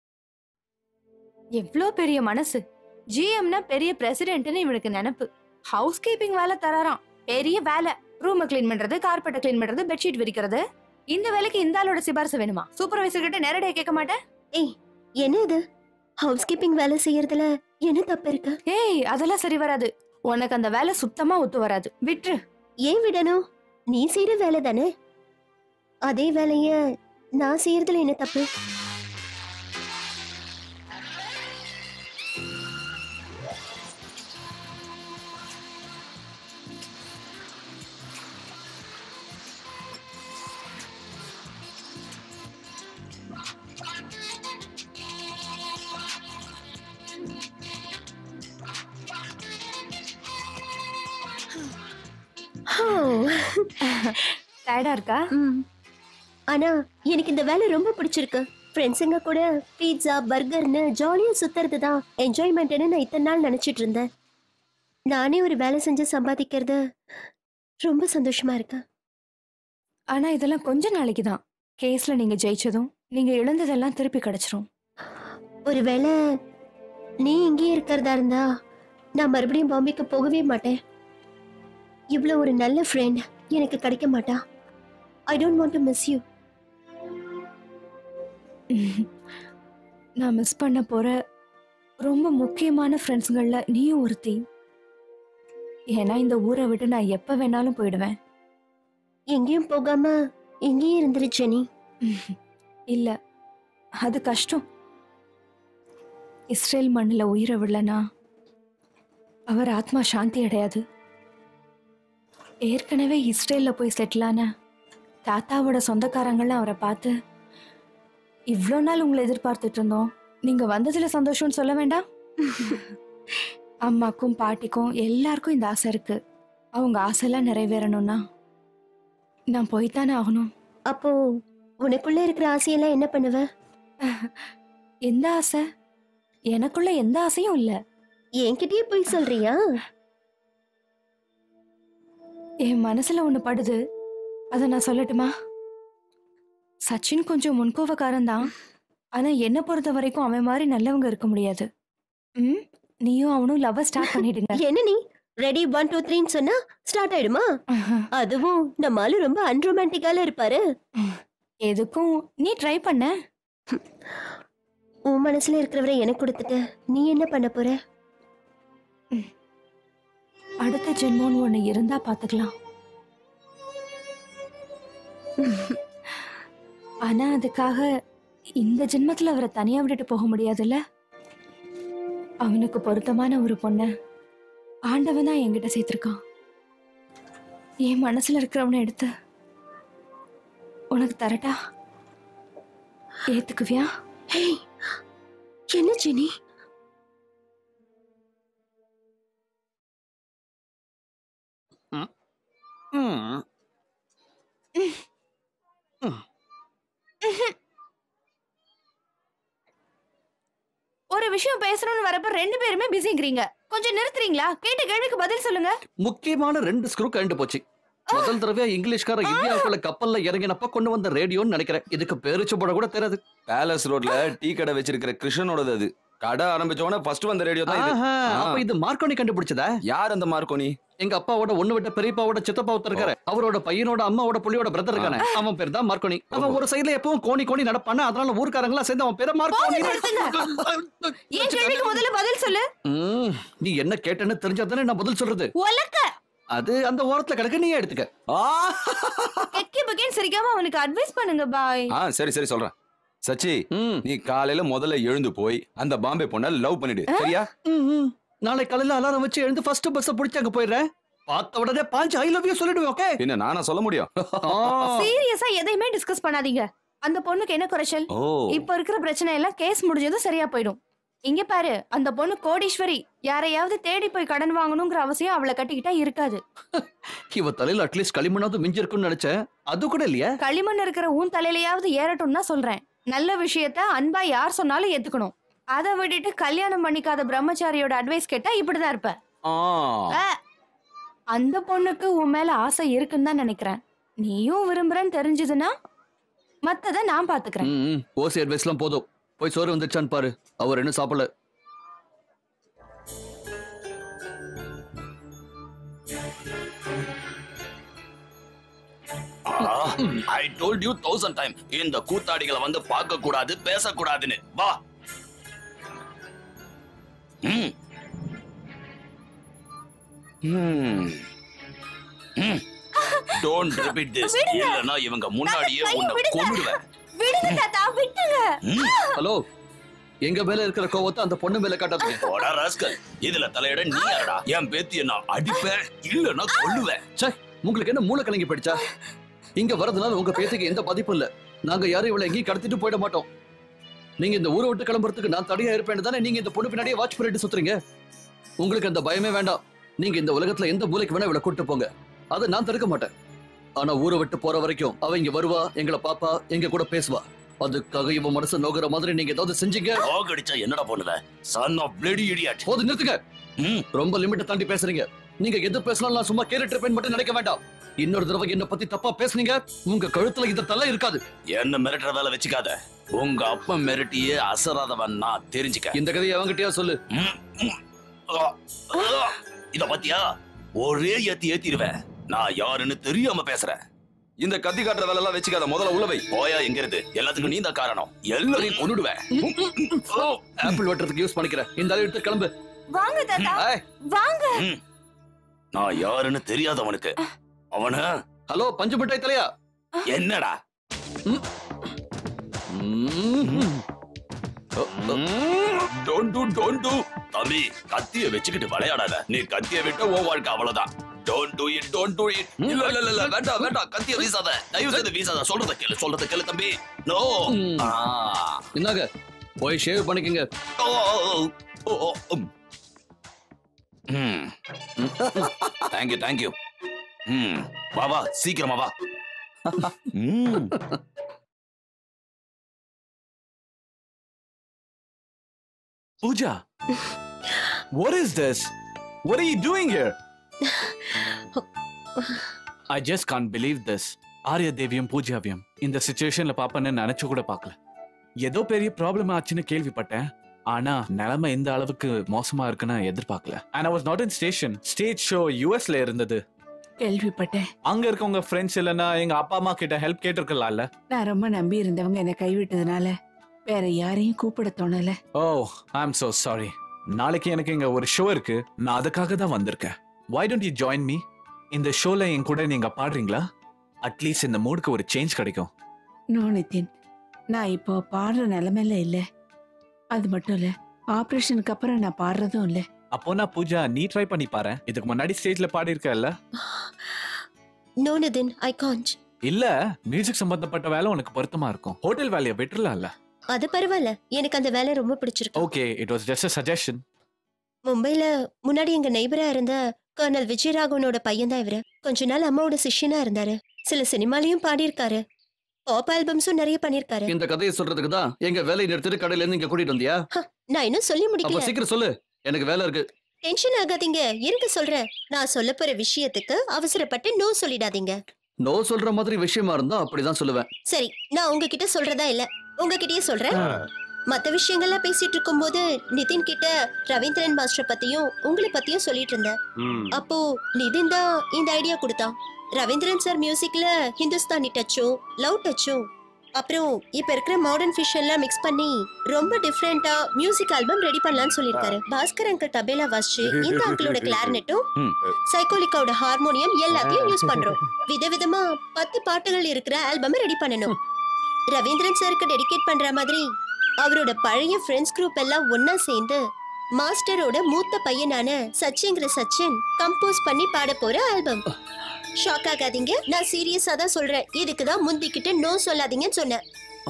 எவ்வளோ பெரிய மனசு. ஜிஎம்னா பெரிய பிரசிடென்ட்னு இவனுக்கு நினைப்பு. ஹவுஸ் கீப்பிங் வேலை தராராம். பெரிய வேலை. ரூமை கிளீன் பண்றது, கார்பெட்டை கிளீன் பண்றது, பெட்ஷீட் விரிக்கிறது. இந்த வேலைக்கு இந்த ஆளோட சிபாரிசு வேணுமா? சூப்பர்வைசர் கிட்ட நேரடியா கேட்க மாட்டேன். ஏய், என்ன இது? ஹவுஸ் கீப்பிங் வேலை செய்யறதுல என்ன தப்பு இருக்கு? ஏய், அதெல்லாம் சரி வராது. உனக்கு அந்த வேலை சுத்தமா ஒத்து வராது. விட்டு. ஏன் விடணும்? நீ செய்யற வேலை தானே. அதே வேலைய நான் செய்யறதுல என்ன தப்பு? டயர்டா இருக்கா? ஆனா எனக்கு இந்த வேலை ரொம்ப பிடிச்சிருக்கு. ஃப்ரெண்ட்ஸுங்க கூட பீட்சா, பர்கர்னு ஜாலியா சுத்துறது தான் என்ஜாய்மெண்ட்னு நான் இத்தனை நாள் நினைச்சிட்டு இருந்தேன். நானே ஒரு வேலை செஞ்சு சம்பாதிக்கிறது ரொம்ப சந்தோஷமா இருக்கு. ஆனா இதெல்லாம் கொஞ்ச நாளைக்கு தான். கேஸ்ல நீங்க ஜெயிச்சதும் நீங்க இழந்ததெல்லாம் திருப்பி கிடைச்சிரும். ஒருவேளை நீ இங்கே இருக்கிறதா இருந்தா நான் மறுபடியும் பாம்பேக்கு போகவே மாட்டேன். இவ்வளோ ஒரு நல்ல ஃப்ரெண்ட் எனக்கு கிடைக்க மாட்டா. I don't want to miss you. நான் மிஸ் பண்ண போற ரொம்ப முக்கியமான ஃப்ரெண்ட்ஸுங்கள்ல நீயும் ஒருத்தி. ஏன்னா இந்த ஊரை விட்டு நான் எப்ப வேணாலும் போயிடுவேன். எங்கேயும் போகாம இங்கேயே இருந்துரு ஜெனி. இல்ல, அது கஷ்டம். இஸ்ரேல் மண்ணில் உயிரை விடலனா அவர் ஆத்மா சாந்தி அடையாது. ஏற்கனவே இஸ்ரேலில் போய் செட்டில் ஆன தாத்தாவோட சொந்தக்காரங்களாம் அவரை பார்த்து இவ்வளோ நாள் உங்களை எதிர்பார்த்துட்டு இருந்தோம், நீங்க வந்ததுல சந்தோஷம்னு சொல்ல வேண்டாம். அம்மாக்கும் பாட்டிக்கும் எல்லாருக்கும் இந்த ஆசை இருக்கு. அவங்க ஆசையெல்லாம் நிறைவேறணும்னா நான் போய்த்தானே ஆகணும். அப்போ உனக்குள்ள இருக்கிற ஆசையெல்லாம் என்ன பண்ணுவ? எந்த ஆசை? எனக்குள்ள எந்த ஆசையும் இல்ல. என்கிட்டயே போய் சொல்றியா? என் மனசுல ஒண்ணு படுது, அத நான் சொல்லட்டுமா? சச்சின் கொஞ்சம் முன்கோவக்காரன் தான், ஆனா என்ன பொறுத்த வரைக்கும் அவன் மாதிரி நல்லவங்க இருக்க முடியாது. ம், நீயும் அவனும் லவ் ஸ்டார்ட் பண்ணிடுங்க. என்ன நீ ரெடி ஒன் டூ த்ரீன்னு சொன்னா ஸ்டார்ட் ஆயிடுமா? அதுவும் நம்ம ஆளு ரொம்ப அன்ரொமான்டிக்கால இருப்பாரு. எதுக்கும் நீ ட்ரை பண்ண. உன் மனசுல இருக்கிறவரை எனக்கு கொடுத்துட்டு நீ என்ன பண்ண போற? அடுத்த ஜென்மோன்னு ஒண்ணு இருந்தா பாத்துக்கலாம். ஆனா அதுக்காக இந்த ஜென்மத்துல அவரை தனியா விட்டுட்டு போக முடியாதுல்ல. அவனுக்கு பொருத்தமான ஒரு பொண்ண ஆண்டவன் தான் என்கிட்ட சேர்த்திருக்கான். என் மனசுல இருக்கிறவனை எடுத்து உனக்கு தரட்டா? ஏத்துக்குவியா? என்ன ஜெனி? ஒரு விஷயம் பேசணும்னு வரப்ப ரெண்டு பேருமே பிஸிங்கிறீங்க. கொஞ்சம் நிறுத்துறீங்களா? கேட்ட கேள்விக்கு பதில் சொல்லுங்க. முக்கியமான ரெண்டு ஸ்க்ரூ கழண்டு போச்சு. முதல் தடவையா இங்கிலீஷ்கார இந்தியாவுக்குள்ள கப்பல்ல இறங்கினப்ப கொண்டு வந்த ரேடியோன்னு நினைக்கிறேன். இதுக்கு பேரிச்சு போட கூட தெரியாது. பேலஸ் ரோட்ல டீ கடை வச்சிருக்கிற கிருஷ்ணனோடது அது. கடை ஆரம்பிச்சவன ஃபர்ஸ்ட் வந்த ரேடியோ தான் இது. அப்ப இது மார்க்கோனி கண்டுபிடிச்சதா? யார் அந்த மார்க்கோனி? எங்க அப்பாவோட ஒண்ணு விட்ட பெரியப்பாவோட சித்தப்பா ஒருத்தர் இருக்காரு. அவரோட பையனோட அம்மாவோட புள்ளியோட பிரதர் இருக்கானே, அவன் பேர் தான் மார்க்கோனி. அவன் ஒரு சைடுல எப்பவும் கோணி கோணி நடப்பான, அதனால ஊர்க்காரங்களா சேர்ந்து அவன் பேரை மார்க்கோனி. ஏன் கேள்விக்கு முதல்ல பதில் சொல்லு. நீ என்ன கேட்டேன்னு தெரிஞ்சாதானே நான் பதில் சொல்றது. ஒலக்க அது அந்த ஓரத்துல கிடக்கு, நீயே எடுத்துக்க. கெக்கி பகேன் சிரிக்காம அவனுக்கு அட்வைஸ் பண்ணுங்க பாய். ஆ சரி சரி சொல்றேன். சச்சி, நீ காலையில முதல்ல எழுந்து போய் அந்த பாம்பே பொண்ண லவ் பண்ணிடு, சரியா? நாளை காலையில அலாரம் வச்சு எழுந்து ஃபர்ஸ்ட் பஸ் பிடிச்சு அங்க போயிடுறேன். பார்த்த உடனே பாஞ்சு ஐ லவ் யூ சொல்லிடுவேன். ஓகே? என்ன நானா சொல்ல முடியும்? சீரியஸா எதையுமே டிஸ்கஸ் பண்ணாதீங்க. அந்த பொண்ணுக்கு என்ன குறைச்சல்? இப்ப இருக்கிற பிரச்சனை எல்லாம் கேஸ் முடிஞ்சதும் சரியா போயிடும். இங்க பாரு, அந்த பொண்ணு கோடீஸ்வரி. யாரையாவது தேடி போய் கடன் வாங்கணுங்கிற அவசியம் அவளை கட்டிக்கிட்டா இருக்காது. இவ தலையில அட்லீஸ்ட் களிமண்ணாவது மிஞ்சி இருக்குன்னு நினைச்சேன். அது கூட இல்லையா? களிமண் இருக்கிற உன் தலையிலயாவது ஏறட்டும் தான் சொல்றேன். நல்ல விஷயத்த அன்பா யார் சொன்னாலும் ஏத்துக்கணும். அதை விட்டுட்டு கல்யாணம் பண்ணிக்காத பிரம்மச்சாரியோட அட்வைஸ் கேட்டா இப்படிதான் இருப்ப. அந்த பொண்ணுக்கு உன் மேல ஆசை இருக்குன்னு தான் நினைக்கிறேன். நீயும் விரும்புறன்னு தெரிஞ்சதுன்னா மத்தத நான் பாத்துக்கிறேன். ஓசி அட்வைஸ் எல்லாம் போதும். போய் சோறு வந்துச்சான்னு பாரு. அவர் என்ன சாப்பிடல. I told you thousand time இந்த கூத்தாடிகளை வந்து பார்க்க கூடாது, பேச கூடாதுன்னு. வா. ம். ம். ம். Don't repeat this. இல்லனா இவங்க முன்னாடியே உன்னை கொன்னுடுவேன். விடுங்க தாத்தா, விட்டுங்க. ஹலோ, எங்க மேல இருக்கிற கோவத்தை அந்த பொண்ணு மேல காட்டாதீங்க. போடா ராஸ்கல். இதுல தலையிட நீ யாரடா? என் பேத்தியை நான் அடிப்பேன், இல்லனா கொல்லுவேன். சே, உங்களுக்கு என்ன மூளை கலங்கி போயிடுச்சா? இங்க வரதுனால உங்க பேத்துக்கு எந்த பாதிப்பும் இல்ல. நாங்க யாரும் இவளை எங்கேயும் கடத்திட்டு போயிட மாட்டோம். நீங்க இந்த ஊரை விட்டு கிளம்புறதுக்கு நான் தடையா இருப்பேன்னு தானே நீங்க இந்த பொண்ணு பின்னாடியே வாட்ச் பண்ணிட்டு சுத்துறீங்க. உங்களுக்கு அந்த பயமே வேண்டாம். நீங்க இந்த உலகத்துல எந்த மூலைக்கு வேணா இவளை கூட்டு போங்க, அதை நான் தடுக்க மாட்டேன். ஆனா ஊரை விட்டு போற வரைக்கும் அவ இங்க வருவா, எங்களை பாப்பா, எங்க கூட பேசுவா. அதுக்காக இவன் மனசு நோகுற மாதிரி நீங்க ஏதாவது செஞ்சீங்க. டாக் அடிச்சா என்னடா பண்ணுவ? Son of bloody idiot. போது நிறுத்துங்க. ரொம்ப லிமிட்ட தாண்டி பேசுறீங்க. நீங்க எது பேசலாம் நான் சும்மா கேட்டுட்டு இருப்பேன் மட்டும் நினைக்க வேண்டாம். இன்னொரு தடவை என்ன பத்தி தப்பா பேசுனீங்க, உங்க கழுத்துல இந்த தலை இருக்காது. என்ன மிரட்டுற வேலை வச்சுக்காத. உங்க அப்பா மிரட்டியே அசராதவன் நான் தெரிஞ்சுக்க. இந்த கதையை அவங்கிட்டயா சொல்லு. இத பத்தியா ஒரே ஏத்தி ஏத்திடுவேன். நான் யாருன்னு தெரியாம பேசுறேன். இந்த கத்தி காட்டுற வேலை எல்லாம் வச்சுக்காத. முதல்ல உள்ளவை போயா. எங்க இருந்து எல்லாத்துக்கும் நீ தான் காரணம். எல்லாரையும் கொன்னுடுவேன். ஆப்பிள் வெட்டுறதுக்கு யூஸ் பண்ணிக்கிறேன். இந்த ஆளை எடுத்து கிளம்பு. வாங்க தாத்தா, வாங்க. நான் யாருன்னு தெரியாதவனுக்கு அவன. ஹலோ, பஞ்சு மிட்டாய் தலையா. என்னடா? டோன்ட் டு டோன்ட் டு தம்பி கத்திய வச்சுக்கிட்டு விளையாடாத. நீ கத்திய விட்ட ஓ வாழ்க்கை அவ்வளவுதான். Don't do it don't do it. இல்ல இல்ல இல்ல வேண்டாம் வேண்டாம் கத்திய வீசாத. தயவு செய்து வீசாத. சொல்றத கேளு சொல்றத கேளு தம்பி. நோ. என்னங்க போய் ஷேவ் பண்ணிக்கங்க. ஓ ஓ ஓ ம் தேங்க் யூ தேங்க் யூ. ம் வா வா சீக்கிரமா வா. ம் Pooja, what is this? What are you doing here? I just can't believe this. Arya தேவியும் பூஜாவியும் இந்த சிச்சுவேஷன்ல பாப்பன்னு நினைச்சு கூட பார்க்கல. ஏதோ பெரிய ப்ராப்ளம் ஆச்சுன்னு கேள்விப்பட்டேன். ஆனா நிலைமை இந்த அளவுக்கு மோசமா இருக்குன்னு எதிர்பார்க்கல. And I was not in station. Stage show U S ல இருந்தது. கேள்விப்பட்டேன். அங்க இருக்கவங்க ஃப்ரெண்ட்ஸ் இல்லனா எங்க அப்பா அம்மா கிட்ட ஹெல்ப் கேட்டிருக்கலாம்ல. நான் ரொம்ப நம்பி இருந்தவங்க என்னை கைவிட்டதுனால வேற யாரையும் கூப்பிட தோணல. ஓ ஐ அம் so sorry. நாளைக்கு எனக்கு இங்க ஒரு ஷோ இருக்கு. நான் அதுக்காக தான் வந்திருக்கேன். Why don't you join me? இந்த ஷோல என் கூட நீங்க பாடுறீங்களா? அட்லீஸ்ட் இந்த மூடுக்கு ஒரு சேஞ்ச் கிடைக்கும். நோ நிதின், நான் இப்போ பாடுற நிலைமையில இல்ல. அது மட்டும் இல்ல, ஆபரேஷனுக்கு அப்புறம் நான் பாடுறதும் இல்ல. அப்போ நான் பூஜா நீ ட்ரை பண்ணி பாரு. இதுக்கு முன்னாடி ஸ்டேஜ்ல பாடி இருக்கல்ல? No Nitin, I can't. இல்ல மியூசிக் சம்பந்தப்பட்ட வேலை உனக்கு பொருத்தமா இருக்கும். ஹோட்டல் வேலையை விட்டுறலாம்ல. அது பரவாயில்ல, எனக்கு அந்த வேலை ரொம்ப பிடிச்சிருக்கு. Okay, it was just a suggestion. மும்பைல முன்னாடி எங்க நெய்பரா இருந்த கர்னல் விஜயராகவனோட பையன் தான் இவரு. கொஞ்ச நாள் அம்மாவோட சிஷ்யனா இருந்தாரு. சில சினிமாலையும் பாடியிருக்காரு. பாப் ஆல்பம்ஸும் நிறைய பண்ணிருக்காரு. இந்த கதையை சொல்றதுக்கு தான் எங்க வேலையை நிறுத்திட்டு கடையில இருந்து இங்க கூட்டிட்டு வந்தியா? நான் இன்னும் சொல்லி அப்ப முடிக்கல. சீக்கிரம் சொல்லு, எனக்கு வேலை இருக்கு. டென்ஷன் ஆகாதீங்க, இருங்க சொல்றேன். நான் சொல்ல போற விஷயத்துக்கு அவசரப்பட்டு நோ சொல்லிடாதீங்க. நோ சொல்ற மாதிரி விஷயமா இருந்தா அப்படிதான் சொல்லுவேன். சரி, நான் உங்ககிட்ட சொல்றதா இல்ல, உங்ககிட்டயே சொல்றேன். மத்த விஷயங்கள்லாம் பேசிட்டு இருக்கும்போது நிதின் கிட்ட ரவீந்திரன் மாஸ்டர் பத்தியும் உங்களை பத்தியும் சொல்லிட்டு இருந்தேன். அப்போ நிதின் தான் இந்த ஐடியா கொடுத்தான். ரவீந்திரன் சார் மியூசிக்ல ஹிந்துஸ்தானி டச்சும் லவ் டச்சும் அப்புறம் இப்ப இருக்கிற மாடர்ன் ஃபியூஷன் எல்லாம் மிக்ஸ் பண்ணி ரொம்ப டிஃபரெண்டா மியூசிக் ஆல்பம் ரெடி பண்ணலாம்னு சொல்லிருக்காரு. பாஸ்கர் அங்கிள் தபேலா வாசிச்சு, இந்த அங்கிளோட கிளாரினெட்டும் சைக்கோலிக்காவோட ஹார்மோனியம் எல்லாத்தையும் யூஸ் பண்றோம். விதவிதமா பத்து பாட்டுகள் இருக்கிற ஆல்பம் ரெடி பண்ணணும். ரவீந்திரன் சாருக்கு டெடிகேட் பண்ற மாதிரி அவரோட பழைய ஃப்ரெண்ட்ஸ் குரூப் எல்லாம் ஒன்னா சேர்ந்து மாஸ்டரோட மூத்த பையனான சச்சிங்கிற சச்சின் கம்போஸ் பண்ணி பாட போற ஆல்பம். ஷாக் ஆகாதீங்க, நான் சீரியஸா தான் சொல்றேன். இதுக்கு தான் முந்திக்கிட்டு நோ சொல்லாதீங்கன்னு சொன்னேன்.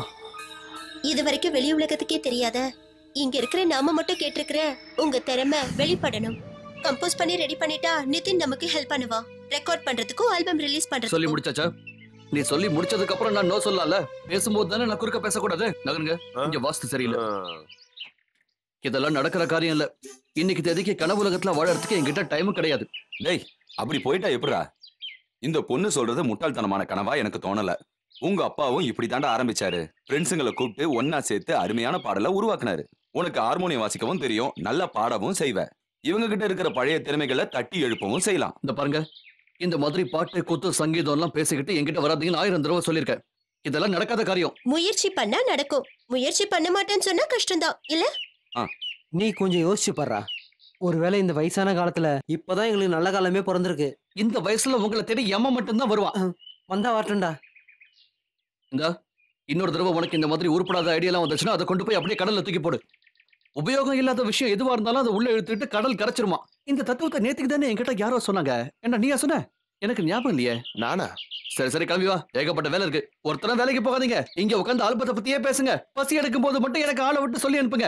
இது வரைக்கும் வெளி உலகத்துக்கே தெரியாத இங்க இருக்கிற நாம மட்டும் கேட்டிருக்கிற உங்க திறமை வெளிப்படணும். கம்போஸ் பண்ணி ரெடி பண்ணிட்டா நிதின் நமக்கு ஹெல்ப் பண்ணுவா. ரெக்கார்ட் பண்றதுக்கும் ஆல்பம் ரிலீஸ் பண்றதுக்கும். சொல்லி முடிச்சாச்சா? நீ சொல்லி முடிச்சதுக்கு அப்புறம் நான் நோ சொல்லல. பேசும்போது தானே நான் குறுக்க பேசக்கூடாது. நகருங்க, இங்க வாஸ்து சரியில்லை. இதெல்லாம் நடக்கிற காரியம் இல்ல. இன்னைக்கு தேதிக்கு கனவு உலகத்துல வாழறதுக்கு என்கிட்ட டைமும் கிடையாது. டேய், அப்படி போயிட்டா எப்படிடா? இந்த பொண்ணு சொல்றது முட்டாள்தனமான கனவா எனக்கு தோணல. உங்க அப்பாவும் இப்படி தாண்டா ஆரம்பிச்சாரு. ஃப்ரெண்ட்ஸுங்களை கூப்பிட்டு ஒன்னா சேர்த்து அருமையான பாடலை உருவாக்குனாரு. உனக்கு ஹார்மோனியம் வாசிக்கவும் தெரியும், நல்லா பாடவும் செய்வ. இவங்க கிட்ட இருக்கிற பழைய திறமைகளை தட்டி எழுப்பவும் செய்யலாம். இந்த பாருங்க, இந்த மாதிரி பாட்டு கூத்து சங்கீதம் எல்லாம் பேசிக்கிட்டு என்கிட்ட வராதீங்கன்னு ஆயிரம் தடவை சொல்லியிருக்கேன். இதெல்லாம் நடக்காத காரியம். முயற்சி பண்ணா நடக்கும். முயற்சி பண்ண மாட்டேன்னு சொன்னா கஷ்டம்தான் இல்ல? நீ கொஞ்சம் யோசிச்சு பாரு. ஒருவேளை இந்த வயசான காலத்துல இப்பதான் எங்களுக்கு நல்ல காலமே பிறந்திருக்கு. இந்த வயசுல உங்களை தேடி எம்ம மட்டும்தான் வருவான். வந்தா வரட்டும்டா. இந்த இன்னொரு தடவை உனக்கு இந்த மாதிரி உருப்படாத ஐடியாலாம் வந்துச்சுன்னா அதை கொண்டு போய் அப்படியே கடல்ல தூக்கி போடு. உபயோகம் இல்லாத விஷயம் எதுவா இருந்தாலும் அதை உள்ள இழுத்துட்டு கடல் கரைச்சிருமா. இந்த தத்துவத்தை நேத்துக்கு தானே என்கிட்ட யாரோ சொன்னாங்க. என்ன நீயா சொன்ன? எனக்கு ஞாபகம் இல்லையே. நானா? சரி சரி கிளம்பி வா, ஏகப்பட்ட வேலை இருக்கு. ஒருத்தரம் வேலைக்கு போகாதீங்க, இங்க உட்காந்து ஆல்பத்தை பத்தியே பேசுங்க. பசி எடுக்கும் போது மட்டும் எனக்கு ஆளை விட்டு சொல்லி அனுப்புங்க.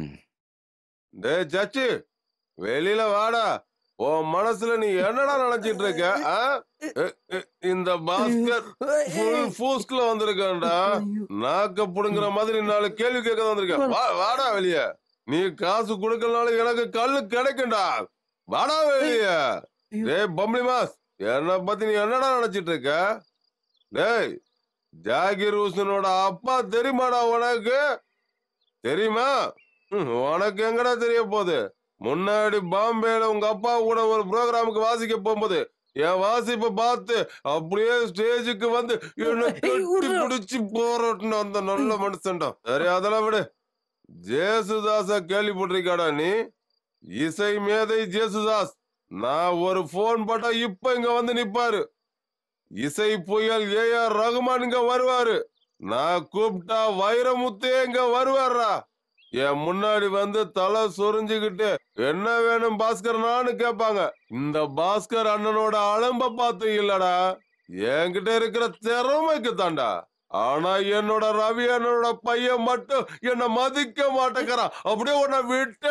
டேய் சச்சு, வெளியில வாடா. உன் மனசுல நீ என்னடா நினைச்சிட்டு இருக்க? இந்த பாஸ்கர் ஃபுல் ஃபோஸ்க்ல வந்திருக்கான்டா. நாக்க புடுங்குற மாதிரி நாலு கேள்வி கேட்க வந்திருக்கேன். வாடா வெளிய. நீ காசு கொடுக்கறனால எனக்கு கல்லு கிடைக்கும்டா. வாடா வெளிய. டேய் பம்பளி மாஸ், என்ன பத்தி நீ என்னடா நினைச்சிட்டு இருக்க? டேய், ஜாகிர் ஹுசனோட அப்பா தெரியுமாடா உனக்கு? தெரியுமா? உனக்கு எங்கடா தெரிய போகுது? முன்னாடி பாம்பேல உங்க அப்பா கூட ஒரு ப்ரோக்ராமுக்கு வாசிக்க போகும்போது என் வாசிப்பை பார்த்து அப்படியே ஸ்டேஜுக்கு வந்து என்ன கட்டி பிடிச்சு போறோட்டுன்னு அந்த நல்ல மனுஷன்டா. சரி, அதெல்லாம் விடு. ஜேசுதாஸ கேள்விப்பட்டிருக்காடா நீ? இசை மேதை ஜேசுதாஸ். நான் ஒரு போன் போட்டா இப்ப இங்க வந்து நிப்பாரு. இசை புயல் ஏ ஆர் ரகுமான் இங்க வருவாரு. நான் கூப்பிட்டா வைரமுத்தே இங்க வருவாரா. என் முன்னாடி வந்து தலை சொரிஞ்சுக்கிட்டு என்ன வேணும் பாஸ்கர்னான்னு கேட்பாங்க. இந்த பாஸ்கர் அண்ணனோட அலம்ப பார்த்து இல்லடா, என்கிட்ட இருக்கிற திறமைக்கு தாண்டா. ஆனா என்னோட ரவி அண்ணனோட பையன் மட்டும் என்ன மதிக்க மாட்டேங்கிறான். அப்படியே உன்னை விட்டு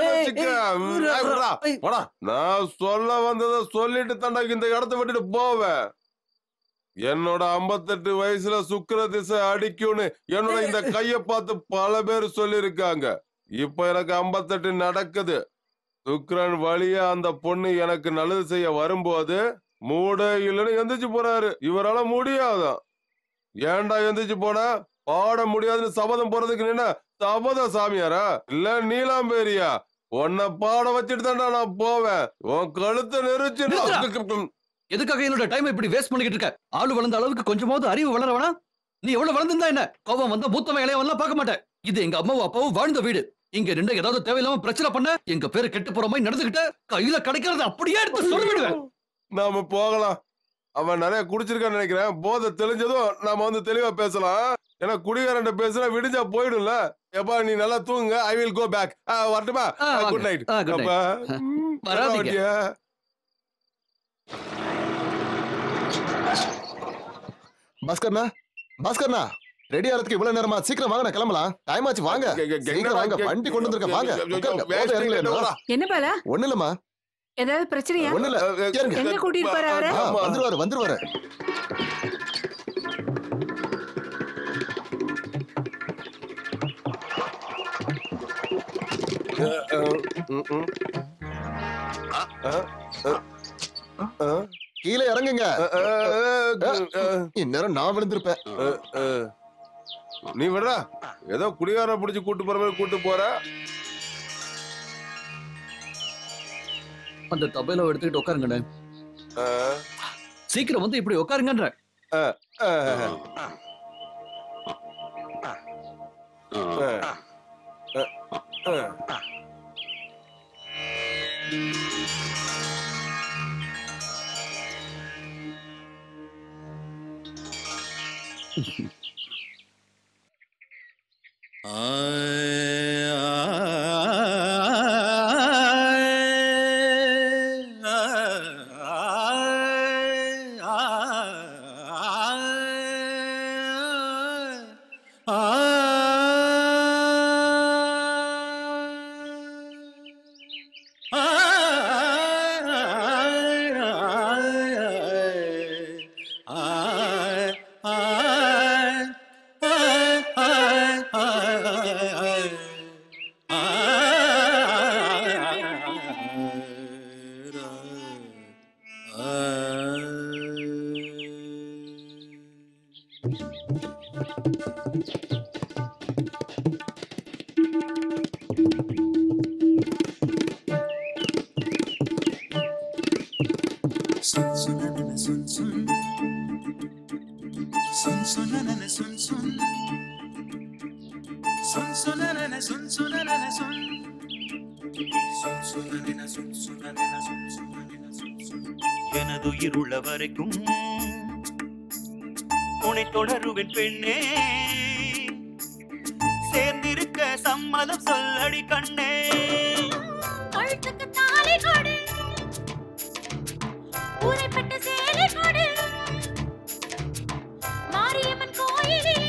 நான் சொல்ல வந்ததை சொல்லிட்டு தாண்டா இந்த இடத்த விட்டுட்டு போவேன். என்னோட ஐம்பத்தெட்டு வயசுல சுக்கிர திசை அடிக்கும்னு என்னோட இந்த கைய பார்த்து பல பேர் சொல்லிருக்காங்க. இப்ப எனக்கு ஐம்பத்தெட்டு நடக்குது. சுக்கிரன் வழியா அந்த பொண்ணு எனக்கு நல்லது செய்ய வரும்போது மூட இல்லைன்னு எந்திரிச்சு போறாரு. இவரால முடியாதான். ஏன்டா எந்திரிச்சு போன? பாட முடியாதுன்னு சபதம் போறதுக்கு நின்ன சபத சாமியாரா இல்ல நீலாம்பேரியா? உன்னை பாட வச்சுட்டு தான்டா நான் போவேன். உன் கழுத்தை நெரிச்சு. எதுக்காக என்னோட டைம் இப்படி வேஸ்ட் பண்ணிக்கிட்டு இருக்க? ஆளு வளர்ந்த அளவுக்கு கொஞ்சமாவது அறிவு வளரவனா? நீ எவ்வளவு வளர்ந்திருந்தா என்ன? கோபம் வந்தா மூத்தவன் இளையவன்லாம் பார்க்க மாட்டேன். இது எங்க அம்மாவும் அப்பாவும் வாழ்ந்த வீடு. இங்க ரெண்டு ஏதாவது தேவையில்லாம பிரச்சனை பண்ண எங்க பேரு கெட்டு போற மாதிரி நடந்துகிட்ட கையில கிடைக்கிறது அப்படியே எடுத்து சொல்லிவிடுவேன். நாம போகலாம். அவன் நிறைய குடிச்சிருக்கான்னு நினைக்கிறேன். போதை தெளிஞ்சதும் நாம வந்து தெளிவா பேசலாம். ஏன்னா குடிகாரன் பேசுனா விடிஞ்சா போயிடும்ல. எப்பா நீ நல்லா தூங்குங்க. I will go back. வரட்டுமா? Good night. பாஸ்கர்னா பாஸ்கர்னா ரெடி ஆகிறதுக்கு இவ்வளவு நேரமா? சீக்கிரம் வாங்க, நான் கிளம்பலாம். டைம் ஆச்சு. வாங்க சீக்கிரம் வாங்க, வண்டி கொண்டு வந்திருக்க. வாங்க. என்ன பாலா? ஒண்ணு இல்லம்மா. ஏதாவது பிரச்சனையா? ஒண்ணு இல்ல. எங்க கூட்டிட்டு போற அவரை? வந்துருவாரு வந்துருவாரு. கீழே இறங்குங்க. இந்நேரம் நான் விழுந்திருப்பேன். நீ விடுறா. ஏதோ குடிகார பிடிச்சு கூட்டு போற மாதிரி கூட்டு போற. அந்த தபையில எடுத்துக்கிட்டு உட்காருங்க. சீக்கிரம் வந்து இப்படி உட்காருங்கன்ற. எனதுயிருள்ள வரைக்கும் உன்னை தொடருவேன் பெண்ணே, சேர்ந்திருக்க சம்மதம் சொல்லடி கண்ணே. கழுத்துக்கு தாலி கொடு, ஊரைப்பட்ட சேலை கொடு, மாரியம்மன் கோயிலில்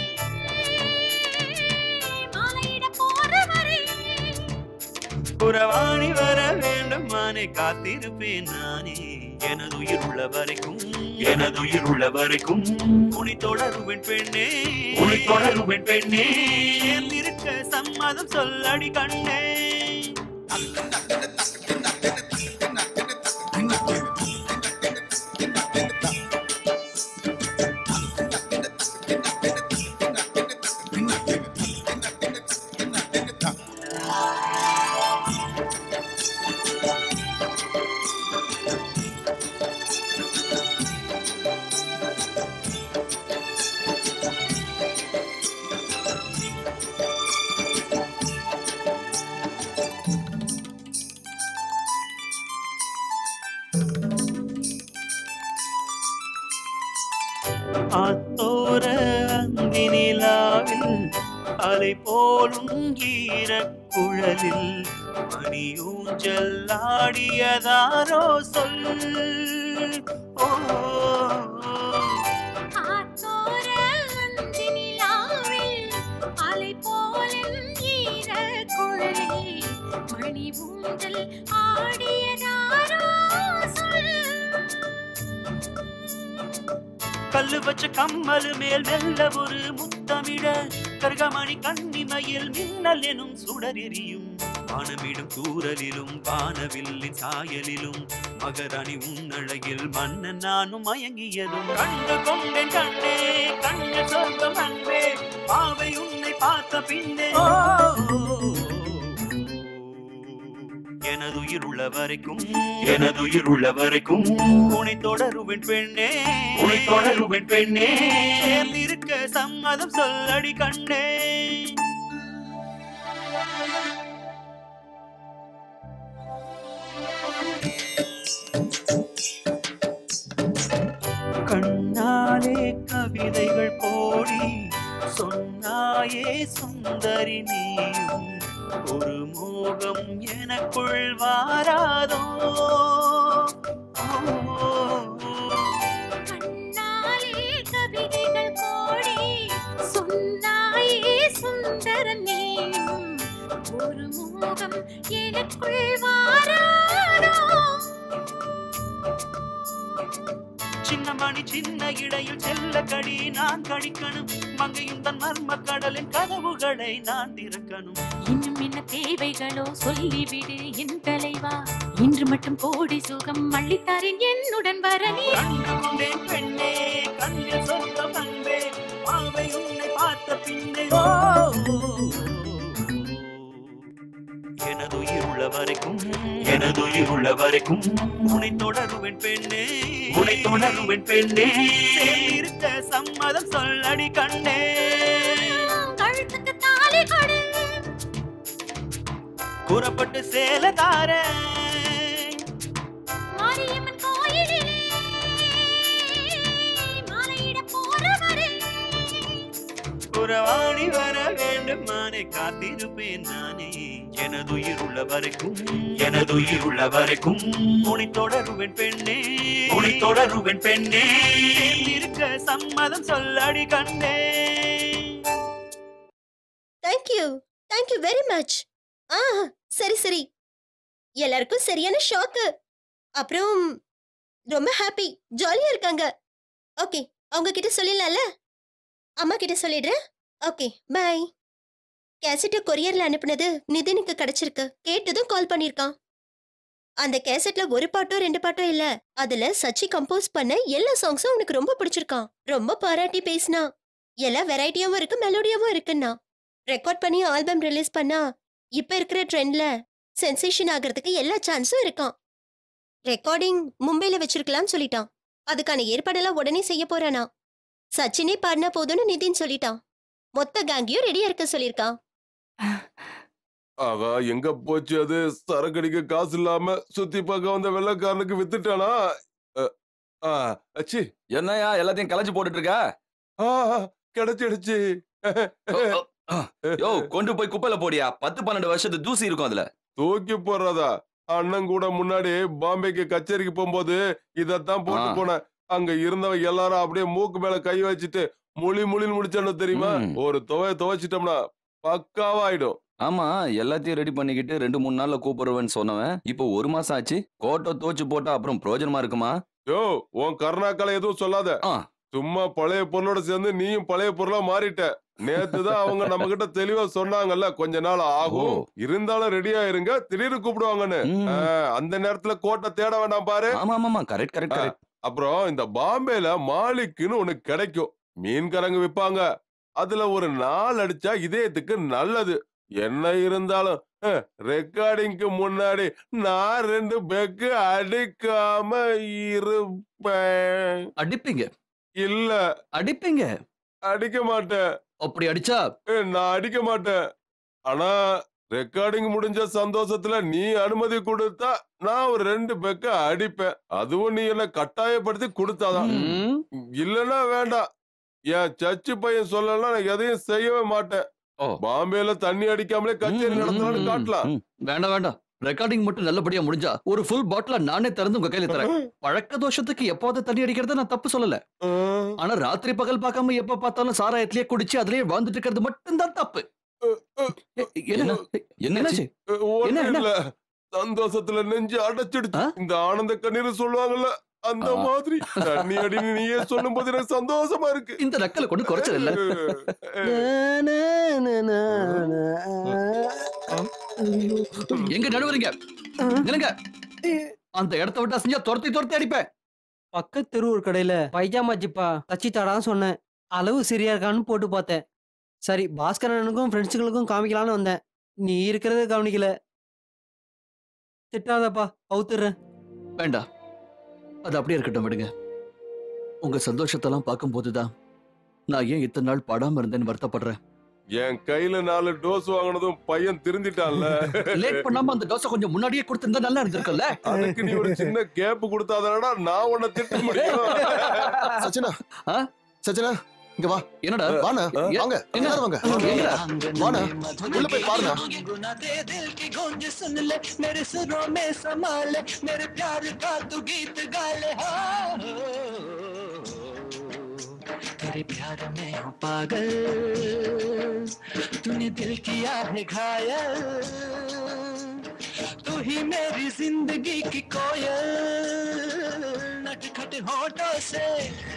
மாலையிட போற வரை புறவாணி வர வேண்டும் மானே, காத்திருப்பேன் நானே. எனதுயிருள்ள வரைக்கும் எனதுயிருள்ள வரைக்கும் உன்னை தொடருவேன் பெண்ணே, உன்னை தொடருவேன் பெண்ணே, சேர்ந்திருக்க சம்மதம் சொல்லடி கண்ணே. ஆத்தோர அந்தினிலாவில் அலை போலும் ஈரக்குழலில் மணியூஞ்சல் ஆடியதாரோ சொல். ஓ அலை போலும் ஈரக்குழலில் மணியூஞ்சல் ஆடியதாரோ சொல். கல்லு வச்ச கம்மல் மேல் மெல்ல ஒரு முத்தமிட கர்கமணி கண்ணிமையில் மின்னல் எனும் சுடரெறியும். வானமிடும் தூரலிலும் வானவில்லின் சாயலிலும் மகராணி உன்னழகில் மன்னன் நானும் மயங்கியதும். கண்டு கொண்டேன் கண்ணே கண்ணு சொர்க்கம் அன்பே பாவை உன்னை பார்த்த பின்னே. எனதுயிர் உள்ள வரைக்கும் எனதுயிர் உள்ள வரைக்கும் உன்னை தொடருவேன் பெண்ணே உன்னை தொடருவேன் பெண்ணே. சேர்ந்திருக்க சம்மதம் சொல்லடி கண்ணே. கண்ணாலே கவிதைகள் போடி சொன்னாயே சுந்தரி நீயும். ஒரு மோகம் எனக்குள் வாராதோ. கண்ணாலே கவிதைகள் கோடி சொன்னாயே சுந்தரம் நீயும். ஒரு மோகம் எனக்குள் வாராதோ. சின்ன மணி சின்ன இடையில் செல்ல கடி நான் கடிக்கணும். மங்கையும் தன் மர்ம கடலின் கதவுகளை நான் திறக்கணும். இன்னும் என்ன தேவைகளோ சொல்லிவிடு என் தலைவா. இன்று மட்டும் கோடி சுகம் அள்ளித்தாரின் என்னுடன் வர நீ. கண்டு கொண்டேன் பெண்ணே கண்ணில் சொர்க்கம் அன்பே பாவை உன்னை பார்த்த பின்னே. எனதுயிர் உள்ள வரைக்கும் எனதுயிர் உள்ள வரைக்கும் உன்னை தொடருவேன் பெண்ணே உன்னை தொடருவேன் பெண்ணே. இருக்க சம்மதம் சொல்லடி கண்ணே. கழுத்துக்கு தாலி கொடு கூறப்பட்டு சேலதார மாரியம்மன் கோயிலிலே மாலையிட போறவரே. புறவாடி வர வேண்டும் நானே காத்திருப்பேன் நானே. எனதுயிர் உள்ள வரைக்கும் எனதுயிர் உள்ள வரைக்கும் உன்னை தொடருவேன் பெண்ணே உன்னை தொடருவேன் பெண்ணே. இருக்க சம்மதம் சொல்லடி கண்ணே. Thank you thank you very much. ஆ சரி சரி, எல்லாருக்கும் சரியான ஷாக்கு. அப்புறம் ரொம்ப ஹாப்பி ஜாலியா இருக்காங்க. ஓகே, அவங்க கிட்ட சொல்லிடலாம்ல. அம்மா கிட்ட சொல்லிடுறேன். Okay bye. கேசட்டை கொரியர்ல அனுப்புனது நிதினுக்கு கிடைச்சிருக்கு. கேட்டதும் கால் பண்ணிருக்கான். அந்த கேசட்ல ஒரு பாட்டோ ரெண்டு பாட்டோ இல்ல, அதுல சச்சி கம்போஸ் பண்ண எல்லா சாங்ஸும் உனக்கு ரொம்ப பிடிச்சிருக்கான். ரொம்ப பாராட்டி பேசினா. எல்லா வெரைட்டியாவும் இருக்கு, மெலோடியாவும் இருக்குன்னா. ரெக்கார்ட் பண்ணி ஆல்பம் ரிலீஸ் பண்ணா இப்ப இருக்கிற ட்ரெண்ட்ல சென்சேஷன் ஆகிறதுக்கு எல்லா சான்ஸும் இருக்கான். ரெக்கார்டிங் மும்பைல வச்சிருக்கலாம்னு சொல்லிட்டான். அதுக்கான ஏற்பாடெல்லாம் உடனே செய்ய போறானா. சச்சினே பாடினா போதும்னு நிதின் சொல்லிட்டான். மொத்த கேங்கியும் ரெடியா இருக்க சொல்லிருக்கான். ஆகா, எங்க போச்சு அது? சரக்கடிக்க காசு இல்லாம சுத்தி பார்க்க வந்த வெள்ளக்காரனுக்கு வித்துட்டானா? அச்சி, என்னையா எல்லாத்தையும் கலைச்சு போட்டுட்டு இருக்க? கிடைச்சிடுச்சு. யோ, கொண்டு போய் குப்பையில போடியா. பத்து பன்னெண்டு வருஷத்து தூசி இருக்கும் அதுல. தூக்கி போடுறதா? அண்ணன் கூட முன்னாடி பாம்பேக்கு கச்சேரிக்கு போகும்போது இதத்தான் போட்டு போனேன். அங்க இருந்தவங்க எல்லாரும் அப்படியே மூக்கு மேல கை வச்சுட்டு முழி முழின்னு முடிச்சானு தெரியுமா? ஒரு துவைய துவைச்சிட்டோம்னா பக்காவா ஆயிடும். ஆமா, எல்லாத்தையும் ரெடி பண்ணிக்கிட்டு ரெண்டு மூணு நாள்ல கூப்பிடுவேன்னு சொன்னவன் இப்போ ஒரு மாசம் ஆச்சு. கோட்டை தோச்சு போட்டா அப்புறம் பிரயோஜனமா இருக்குமா? யோ, உன் கருணாக்களை எதுவும் சொல்லாத. சும்மா பழைய பொருளோட சேர்ந்து நீயும் பழைய பொருளா மாறிட்ட. நேத்துதான் அவங்க நம்ம கிட்ட தெளிவா சொன்னாங்கல்ல, கொஞ்ச நாள் ஆகும், இருந்தாலும் ரெடியா இருங்க, திடீர்னு கூப்பிடுவாங்கன்னு. அந்த நேரத்துல கோட்டை தேட வேண்டாம் பாரு. Correct correct. அப்புறம் இந்த பாம்பேல மாலிக்குன்னு ஒண்ணு கிடைக்கும். மீன்காரங்க விப்பாங்க. அதுல ஒரு நாள் அடிச்சா இதயத்துக்கு நல்லது. என்ன இருந்தாலும் ரெக்கார்டிங்க்கு முன்னாடி நான் ரெண்டு பெக்கு அடிக்காம இருப்பேன். அடிப்பீங்க? இல்ல, அடிப்பீங்க. அடிக்க மாட்டேன். அப்படி அடிச்சா நான் அடிக்க மாட்டேன். ஆனா ரெக்கார்டிங் முடிஞ்ச சந்தோஷத்துல நீ அனுமதி கொடுத்தா நான் ஒரு ரெண்டு பெக்க அடிப்பேன். அதுவும் நீ என்ன கட்டாயப்படுத்தி கொடுத்தாதான். இல்லன்னா வேண்டாம். என் சர்ச்சு பையன் சொல்லலாம், நான் எதையும் செய்யவே மாட்டேன். பாம்பேல தண்ணி அடிக்காமலே கச்சேரி நடத்தலாம்னு காட்டலாம். வேண்டாம் வேண்டாம், ரெக்கார்டிங் மட்டும் நல்லபடியா முடிஞ்சா ஒரு ஃபுல் பாட்டில நானே திறந்து உங்க கையில தரேன். பழக்க தோஷத்துக்கு எப்போது தண்ணி அடிக்கிறத நான் தப்பு சொல்லல. ஆனா ராத்திரி பகல் பார்க்காம எப்ப பார்த்தாலும் சாராயத்திலேயே குடிச்சு அதுலயே வாழ்ந்துட்டு இருக்கிறது மட்டும்தான் தப்பு. என்ன என்னாச்சு? ஒண்ணும் இல்ல, சந்தோஷத்துல நெஞ்சு அடைச்சிடுச்சு. இந்த ஆனந்த கண்ணீர் சொல்லுவாங்கல்ல அந்த மாதிரி தண்ணி அடின்னு நீயே சொல்லும் போது எனக்கு சந்தோஷமா இருக்கு. இந்த நக்கலை கொண்டு குறைச்சது இல்ல. எங்க நடுவரீங்க நிலங்க, அந்த இடத்த விட்டு அசைஞ்சா துரத்தி துரத்தி அடிப்பேன். பக்கத்து தெரு ஒரு கடையில பைஜாமா ஜிப்பா தச்சி தாடான்னு சொன்னேன். அளவு சரியா இருக்கான்னு போட்டு பார்த்தேன். சரி, பாஸ்கரனுக்கும் ஃப்ரெண்ட்ஸுங்களுக்கும் காமிக்கலான்னு வந்தேன். நீ இருக்கிறத கவனிக்கல. திட்டாதப்பா, அவுத்துறேன். வேண்டாம், அது அப்படியே இருக்கட்டும், விடுங்க. உங்க சந்தோஷத்தெல்லாம் பார்க்கும் போதுதான் நான் ஏன் இத்தனை நாள் படாம இருந்தேன்னு வருத்தப்படுறேன். என் கையில நாலு டோஸ் வாங்கினதும் பையன் திருந்திட்டான்ல. லேட் பண்ணாம அந்த டோஸை கொஞ்சம் முன்னாடியே கொடுத்திருந்தா நல்லா இருந்திருக்குல்ல. அதுக்கு நீ ஒரு சின்ன கேப் கொடுத்தாதானடா நான் உன்னை திட்ட முடியும். சச்சினா, சச்சினா இங்க வா. என்னடா? வாண்ணா, வாங்க. எல்லாரும் வாங்க. வாண்ணா, உள்ள போய் பாருங்க. मेरे सुरों में समा ले, मेरे प्यार का तू गीत गा ले। तेरे प्यार में हूँ पागल, तूने दिल किया है घायल, तू ही मेरी जिंदगी की कोयल, नटखट होठों से।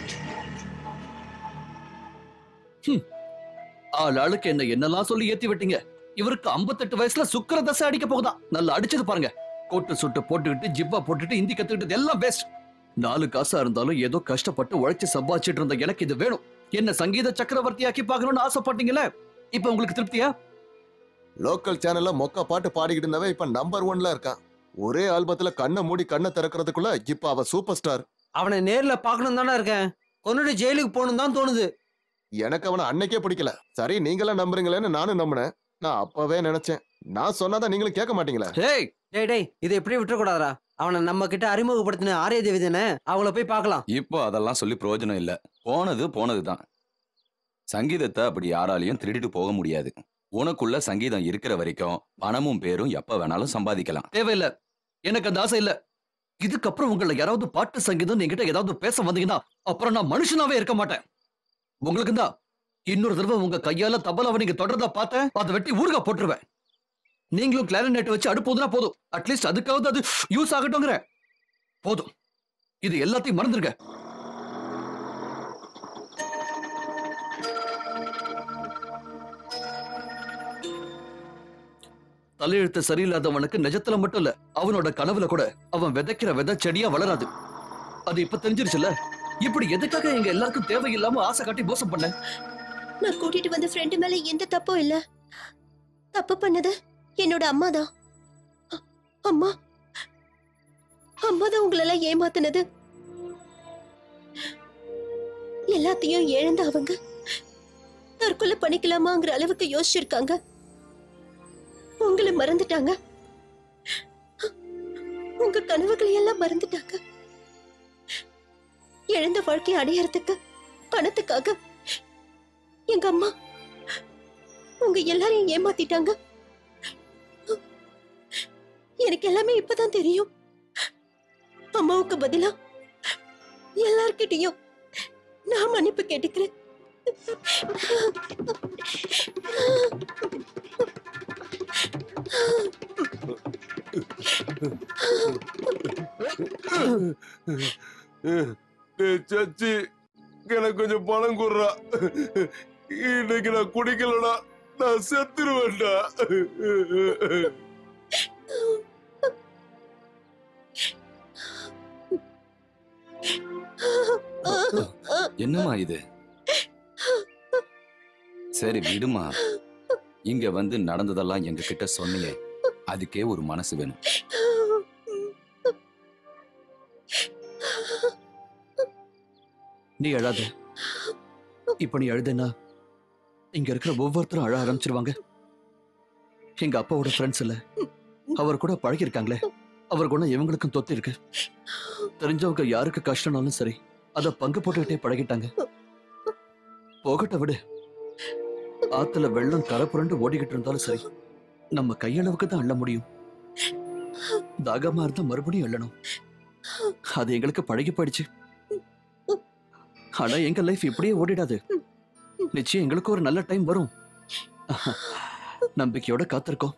ஆளாளுக்கு என்ன என்னெல்லாம் சொல்லி ஏத்தி விட்டீங்க. இவருக்கு ஐம்பத்தெட்டு வயசுல சுக்கர தசை அடிக்க போகுதான். நல்லா அடிச்சது பாருங்க. கோட்டு சுட்டு போட்டுக்கிட்டு ஜிப்பா போட்டுட்டு இந்தி கத்துக்கிட்டது எல்லாம் பெஸ்ட். நாலு காசா இருந்தாலும் ஏதோ கஷ்டப்பட்டு உழைச்சு சம்பாதிச்சிட்டு இருந்த எனக்கு இது வேணும். என்ன சங்கீத சக்கரவர்த்தி ஆக்கி பார்க்கணும்னு ஆசைப்பட்டீங்களே, இப்ப உங்களுக்கு திருப்தியா? லோக்கல் சேனல்ல மொக்க பாட்டு பாடிக்கிட்டு இருந்தவன் இப்ப நம்பர் ஒன்ல இருக்கான். ஒரே ஆல்பத்துல கண்ணை மூடி கண்ணை திறக்கிறதுக்குள்ள இப்ப அவ சூப்பர் ஸ்டார். அவனை நேர்ல பாக்கணும் தானே இருக்கேன். கொன்னுட்டு ஜெயிலுக்கு போகணும் தான் தோணுது. எனக்கு அவனை அன்னைக்கே பிடிக்கல. சரி, நீங்களாம் நம்புறீங்களேன்னு நானும் நம்பினேன். நான் அப்பவே நினைச்சேன், நான் சொன்னாதான் நீங்களும் கேட்க மாட்டீங்களா? டேய் டேய், இதை எப்படி விட்டுறக்கூடாதா? அவனை நம்ம கிட்ட அறிமுகப்படுத்தின ஆரிய தேவி தானே, அவங்கள போய் பார்க்கலாம். இப்போ அதெல்லாம் சொல்லி பிரயோஜனம் இல்ல. போனது போனதுதான். சங்கீதத்தை அப்படி யாராலையும் திருடிட்டு போக முடியாது. உனக்குள்ள சங்கீதம் இருக்கிற வரைக்கும் பணமும் பேரும் எப்ப வேணாலும் சம்பாதிக்கலாம். தேவையில்ல, எனக்கு அந்த ஆசை இல்ல. இதுக்கப்புறம் உங்களை யாராவது பாட்டு சங்கீதம் என்கிட்ட ஏதாவது பேச வந்தீங்கன்னா அப்புறம் நான் மனுஷனாவே இருக்க மாட்டேன். உங்களுக்கு தான் இன்னொரு தடவை உங்க கையால தபலாவை நீங்க தொடர்றதா பார்த்தேன், அதை வெட்டி ஊறுகா போட்டுருவேன். நீங்களும் கிளாரினெட் வச்சு அடுப்போதுனா போதும். அட்லீஸ்ட் அதுக்காவது அது யூஸ் ஆகட்டும்ங்கிற. போதும், இது எல்லாத்தையும் மறந்துருங்க. தலையெழுத்து சரியில்லாதவனுக்கு நிஜத்துல மட்டும் இல்ல, அவனோட கனவுல கூட அவன் விதைக்கிற விதை செடியா வளராது. அது இப்ப தெரிஞ்சிருச்சுல்ல. இப்படி எதுக்காக எங்க எல்லாருக்கும் தேவையில்லாம ஆசை காட்டி மோசம் பண்ண? நான் கூட்டிட்டு வந்த ஃப்ரெண்டு மேல எந்த தப்பும் இல்ல. தப்பு பண்ணது என்னோட அம்மா தான். அம்மா அம்மா தான் உங்களெல்லாம் ஏமாத்தினது. எல்லாத்தையும் இழந்த அவங்க தற்கொலை பண்ணிக்கலாமாங்கிற அளவுக்கு யோசிச்சிருக்காங்க. உங்களை மறந்துட்டாங்க. உங்க கனவுகளை எல்லாம் மறந்துட்டாங்க. இழந்த வாழ்க்கையை அடையறதுக்கு பணத்துக்காக எங்க அம்மா உங்க எல்லாரையும் ஏமாத்திட்டாங்க. எனக்கு எல்லாமே இப்பதான் தெரியும். அம்மாவுக்கு பதிலா எல்லார்கிட்டையும் நான் மன்னிப்பு கேட்டுக்கிறேன். சச்சி, எனக்கு கொஞ்சம் பணம் குடுறா. இன்னைக்கு நான் குடிக்கலடா, நான் செத்துருவேன்டா. என்னம்மா இது? சரி விடுமா. இங்க வந்து நடந்ததெல்லாம் எங்க கிட்ட சொன்னியே, அதுக்கே ஒரு மனசு வேணும். நீ அழாத. இப்ப நீ அழுதுன்னா இங்க இருக்கிற ஒவ்வொருத்தரும் அழ ஆரம்பிச்சிருவாங்க. எங்க அப்பாவோட ஃப்ரெண்ட்ஸ் இல்ல, அவர் கூட பழகி இருக்காங்களே, அவர் குணம் இவங்களுக்கும் தொத்து இருக்கு. தெரிஞ்சவங்க யாருக்கு கஷ்டம்னாலும் சரி, அத பங்கு போட்டுக்கிட்டே பழகிட்டாங்க. போகட்ட விடு. ஆத்துல வெள்ளம் கரை புரண்டு ஓடிக்கிட்டு இருந்தாலும் சரி, நம்ம கையளவுக்கு தான் அள்ள முடியும். தாகமா இருந்தா மறுபடியும் அள்ளணும். அது எங்களுக்கு பழகி போயிடுச்சு. ஆனா எங்க லைஃப் இப்படியே ஓடிடாது. நிச்சயம் எங்களுக்கு ஒரு நல்ல டைம் வரும். நம்பிக்கையோட காத்திருக்கோம்.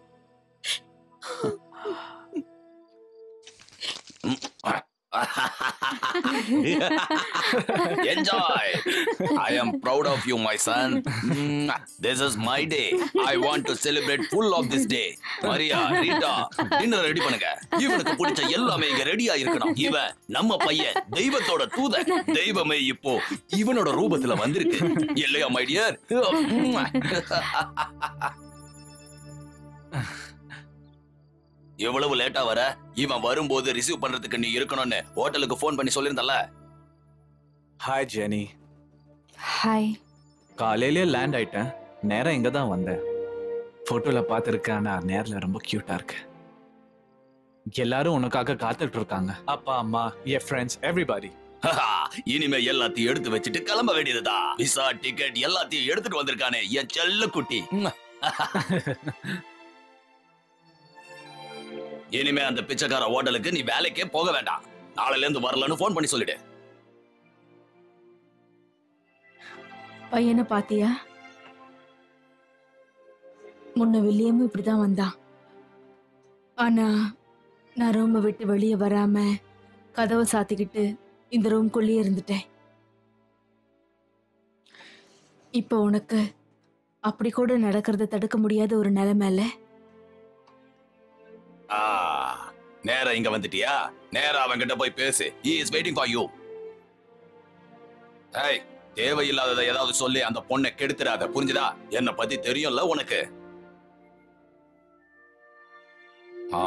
Enjoy. I am proud of you, my son. This is my day. I want to celebrate full of this day. Maria, Rita, dinner ready பண்ணுங்க. இவனுக்கு பிடிச்ச எல்லாமே இங்க ரெடியா இருக்கணும். இவன் நம்ம பையன், தெய்வத்தோட தூதன். தெய்வமே இப்போ இவனோட ரூபத்துல வந்திருக்கு. இல்லையா my dear? எவ்வளவு லேட்டா வர? இவன் வரும்போது ரிசீவ் பண்றதுக்கு நீ இருக்கணும்னு ஹோட்டலுக்கு ஃபோன் பண்ணி சொல்லிருந்தல. Hi Jenny. ஹாய். காலையிலே லேண்ட் ஆயிட்டேன். நேரா இங்க தான் வந்தேன். போட்டோல பாத்துருக்கேன், ஆனா நேர்ல ரொம்ப கியூட்டா இருக்கு. எல்லாரும் உனக்காக காத்துட்டு இருக்காங்க. அப்பா அம்மா, என் ஃப்ரெண்ட்ஸ், எவ்ரிபடி. இனிமே எல்லாத்தையும் எடுத்து வச்சுட்டு கிளம்ப வேண்டியதுதான். விசா, டிக்கெட் எல்லாத்தையும் எடுத்துட்டு வந்திருக்கானே என் செல்ல குட்டி. இனிமே அந்த பிச்சைக்கார ஹோட்டலுக்கு நீ வேலைக்கே போக வேண்டாம். நாளையில இருந்து வரலன்னு போன் பண்ணி சொல்லிடு. பையனை பாத்தியா? முன்ன வில்லியமும் இப்படிதான் வந்தான். ஆனா நான் ரூமை விட்டு வெளியே வராம கதவை சாத்திக்கிட்டு இந்த ரூம்குள்ளேயே இருந்துட்டேன். இப்ப உனக்கு அப்படி கூட நடக்கிறத தடுக்க முடியாத ஒரு நிலைமையில நேரா இங்க வந்துட்டியா? நேரா அவன்கிட்ட போய் பேசு. He is waiting for you. hey, தேவையில்லாததை ஏதாவது சொல்லி அந்த பொண்ணை கெடுத்துறாத, புரிஞ்சுதா? என்ன பத்தி தெரியும்ல உனக்கு. ஆ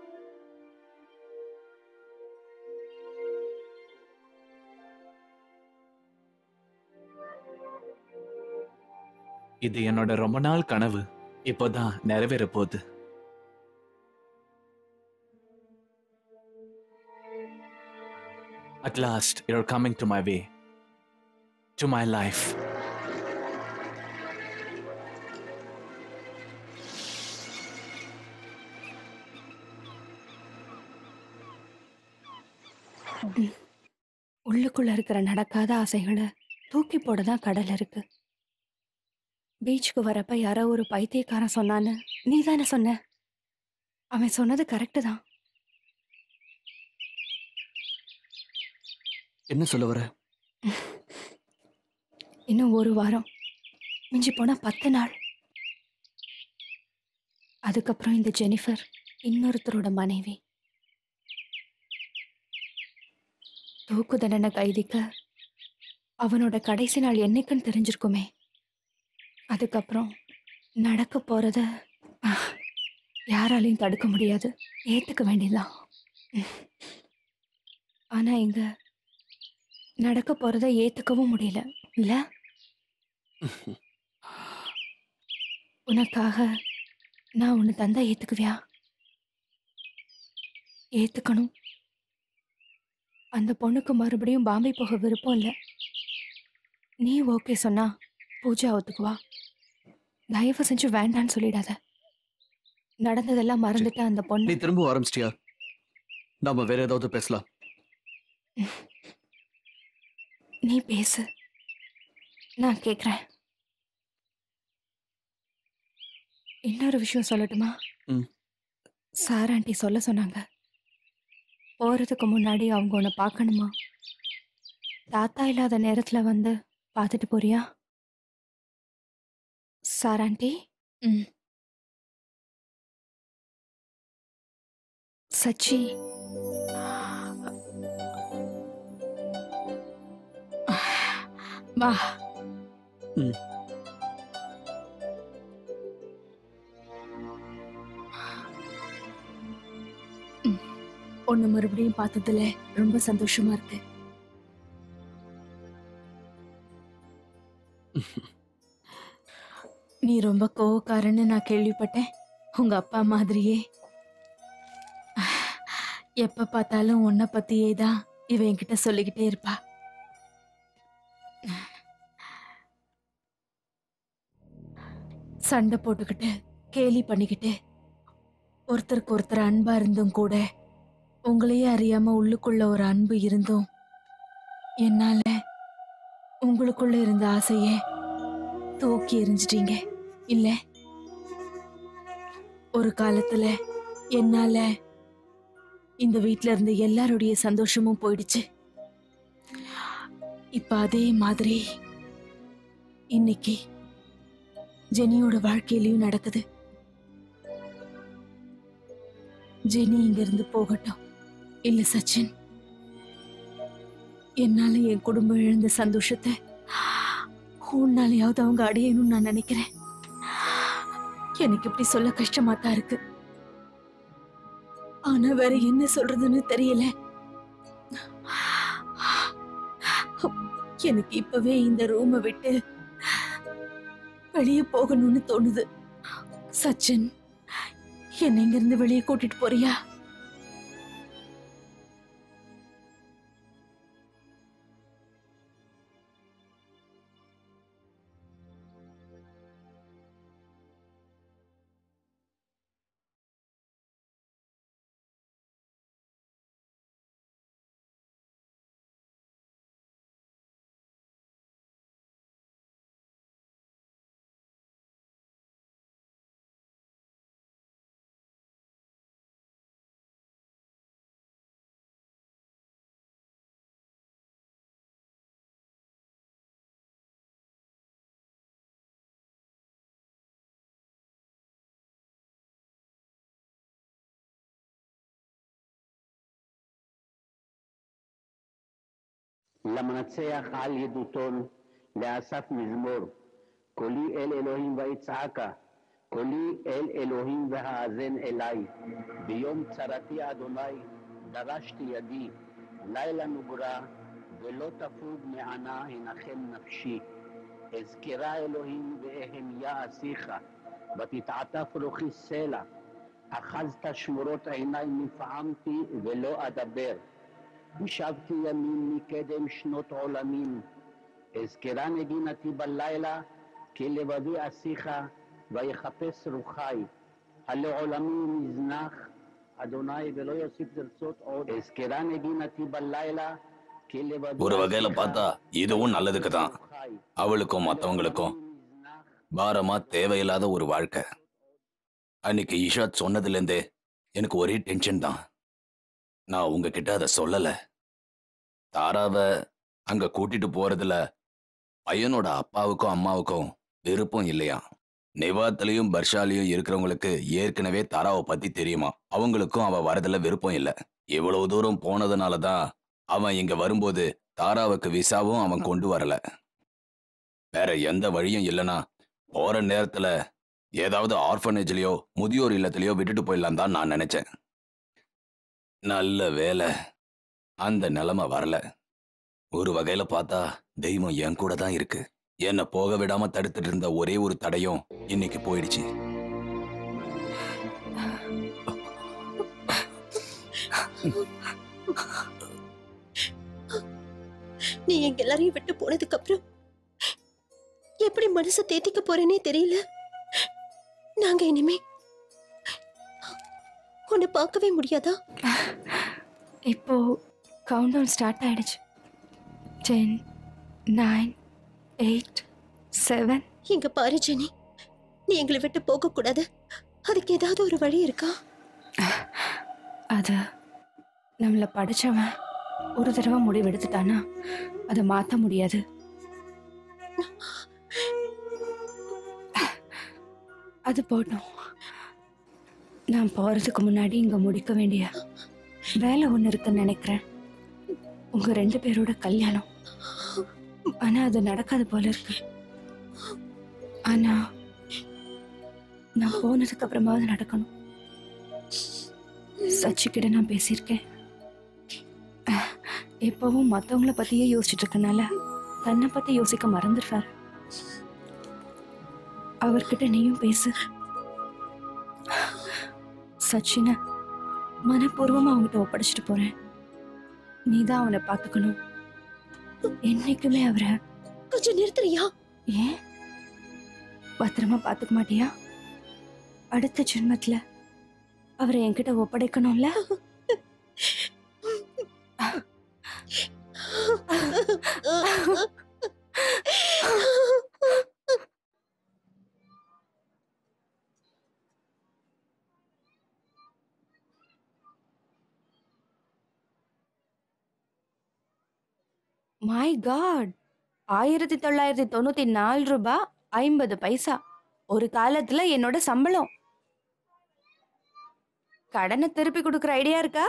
இது என்னோட ரொம்ப நாள் கனவு இப்போதான் நிறைவேற போகுது. At last, you're coming to my way, to my life. உள்ளுக்குள்ள இருக்கிற நடக்காத ஆசைகளை தூக்கி போடதான் கடல் இருக்கு. பீச்சுக்கு வரப்ப யாரோ ஒரு பைத்தியக்காரன் சொன்னான்னு நீ தானே சொன்ன? அவன் சொன்னது கரெக்டு தான். என்ன சொல்ல வர? இன்னும் ஒரு வாரம், மிஞ்சி போனா பத்து நாள். அதுக்கப்புறம் இந்த ஜெனிஃபர் இன்னொருத்தரோட மனைவி. தூக்கு தண்டனை கைதிக்க அவனோட கடைசி நாள் என்னைக்குன்னு தெரிஞ்சிருக்குமே. அதுக்கப்புறம் நடக்க போறத யாராலையும் தடுக்க முடியாது, ஏத்துக்க வேண்டியதான். ஆனா இங்க நடக்க போறத ஏத்துக்கவும் முடியல இல்ல? உனக்காக நான் உன்னை தந்தா ஏத்துக்குவியா? ஏத்துக்கணும். அந்த பொண்ணுக்கு மறுபடியும் பாம்பே போக விருப்பம் இல்லை. நீ ஓகே சொன்னா பூஜா ஒத்துக்குவா. தயவு செஞ்சு வேண்டான்னு சொல்லிடாத. நடந்ததெல்லாம் மறந்துட்டு அந்த பொண்ணு. நீ திரும்ப ஆரம்பிச்சிட்டியா? நாம வேற ஏதாவது பேசலாம். நீ பேசு, நான் கேக்குறேன். இன்னொரு விஷயம் சொல்லட்டுமா? சார் ஆண்டி சொல்ல சொன்னாங்க. போறதுக்கு முன்னாடி அவங்க உன்னை பார்க்கணுமா? தாத்தா இல்லாத நேரத்துல வந்து பார்த்துட்டு போறியா? Sir aunty. ம். சச்சி, வா. ம். உன்னை மறுபடியும் பார்த்ததுல ரொம்ப சந்தோஷமா இருக்கு. நீ ரொம்ப கோவக்காரன்னு நான் கேள்விப்பட்டேன். உங்க அப்பா மாதிரியே எப்ப பார்த்தாலும் உன்னை பத்தியே தான் இவ என்கிட்ட சொல்லிக்கிட்டே இருப்பா. சண்டை போட்டுக்கிட்டு கேலி பண்ணிக்கிட்டு ஒருத்தருக்கு ஒருத்தர் அன்பா இருந்தும் கூட உங்களையே அறியாம உள்ளுக்குள்ள ஒரு அன்பு இருந்தும் என்னால உங்களுக்குள்ள இருந்த ஆசைய தூக்கி எறிஞ்சிட்டீங்க இல்ல? ஒரு காலத்துல என்னால இந்த வீட்ல இருந்த எல்லாருடைய சந்தோஷமும் போயிடுச்சு. இப்ப அதே மாதிரி இன்னைக்கு ஜெனியோட வாழ்க்கையிலயும் நடக்குது. ஜெனி இங்க இருந்து போகட்டும். இல்ல சச்சின், என்னால என் குடும்பம் இழந்த சந்தோஷத்தை உன்னாலையாவது அவங்க அடையணும்னு நான் நினைக்கிறேன். எனக்கு இப்படி சொல்ல கஷ்டமா தான் இருக்கு. ஆனா வேற என்ன சொல்றதுன்னு தெரியல. எனக்கு இப்பவே இந்த ரூமை விட்டு வெளியே போகணும்னு தோணுது. சச்சின், என்னை இங்க இருந்து வெளியே கூட்டிட்டு போறியா? למנצח על ידותון, לאסף מזמור, קולי אל אלוהים ויצעקה, קולי אל אלוהים והאזן אליי, ביום צרתי אדוני דרשתי ידי, לילה נוגרה ולא תפוג מענה הנחם נפשי, אזכרה אלוהים ואהמיה אשיך, ותתעטף רוחי סלע, אחזת שמורות עיניי נפעמתי ולא אדבר, ושבתי ימים מקדם שנות עולמים, אזכרה נגינתי בלילה, כי לבבי אשיך, ויחפש רוחי, הלא עולמי נזנח, אדוני ולא יוסיף לרצות עוד, אזכרה נגינתי בלילה, כי לבבי ஒரு வகையில பார்த்தா இதுவும் நல்லதுக்கு தான். அவளுக்கும் மத்தவங்களுக்கும் பாரமா தேவையில்லாத ஒரு வாழ்க்கை. அன்னைக்கு ஈஷாத் சொன்னதுல இருந்தே எனக்கு ஒரே டென்ஷன் தான். நான் உங்ககிட்ட அதை சொல்லல. தாராவ அங்க கூட்டிட்டு போறதுல பையனோட அப்பாவுக்கும் அம்மாவுக்கும் விருப்பம் இல்லையா. நிவாத்திலையும் பர்ஷாலையும் இருக்கிறவங்களுக்கு ஏற்கனவே தாராவை பத்தி தெரியுமா. அவங்களுக்கும் அவ வரதுல விருப்பம் இல்லை. இவ்வளவு தூரம் போனதுனாலதான் அவன் இங்க வரும்போது தாராவுக்கு விசாவும் அவன் கொண்டு வரல. வேற எந்த வழியும் இல்லைன்னா போற நேரத்துல ஏதாவது ஆர்ஃபனேஜ்லயோ முதியோர் இல்லத்திலயோ விட்டுட்டு போயிடலாம் தான் நான் நினைச்சேன். நல்ல வேலை அந்த நிலைமை வரல. ஒரு வகையில பார்த்தா தெய்வம் என் கூட தான் இருக்கு. என்னை போக விடாம தடுத்துட்டு இருந்த ஒரே ஒரு தடையும் இன்னைக்கு போயிடுச்சு. நீ எங்க எல்லாரையும் விட்டு போனதுக்கு அப்புறம் எப்படி மனசை தேத்திக்க போறேனே தெரியல. நாங்க இனிமே உன்னை பார்க்கவே முடியாதா? இப்போ கவுண்டவுன் ஸ்டார்ட் ஆயிடுச்சு. Ten, nine, eight, seven. இங்க பாரு ஜெனி, நீ எங்களை விட்டு போக கூடாது. அதுக்கு ஏதாவது ஒரு வழி இருக்கா? அது நம்மள படிச்சவன் ஒரு தடவை முடிவெடுத்துட்டானா அதை மாத்த முடியாது. அது போட்டோம். நான் போறதுக்கு முன்னாடி இங்க முடிக்க வேண்டிய வேலை ஒண்ணு இருக்குன்னு நினைக்கிறேன். உங்க ரெண்டு பேரோட கல்யாணம். ஆனா அது நடக்காது போல இருக்கு. ஆனா நான் போனதுக்கு அப்புறமாவது நடக்கணும். சச்சிக்கிட்ட நான் பேசியிருக்கேன். எப்பவும் மத்தவங்கள பத்தியே யோசிச்சுட்டு இருக்கனால தன்னை பத்தி யோசிக்க மறந்துடுவாரு. அவர்கிட்ட நீயும் பேசு. சச்சின மனப்பூர்வமா அவங்ககிட்ட ஒப்படைச்சிட்டு போறேன். நீதான் அவனை பாத்துக்கணும். என்னைக்குமே அவரை கொஞ்சம் நிறுத்துறியா? ஏன் பத்திரமா பாத்துக்க மாட்டியா? அடுத்த ஜென்மத்துல அவரை என்கிட்ட ஒப்படைக்கணும்ல? மை காட், ஆயிரத்தி தொள்ளாயிரத்தி தொண்ணூத்தி நாலு ரூபாய் ஐம்பது பைசா ஒரு காலத்துல என்னோட சம்பளம். கடனை திருப்பி கொடுக்கற ஐடியா இருக்கா?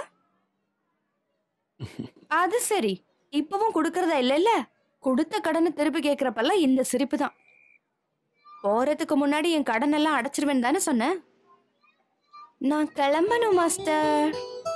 அது சரி, இப்பவும் கொடுக்கறதா இல்ல? கொடுத்த கடனை திருப்பி கேட்கறப்பெல்லாம் இந்த சிரிப்பு தான். போறதுக்கு முன்னாடி என் கடன் எல்லாம் அடைச்சிருவேன் தானே சொன்னேன். நான் கிளம்பணும் மாஸ்டர்.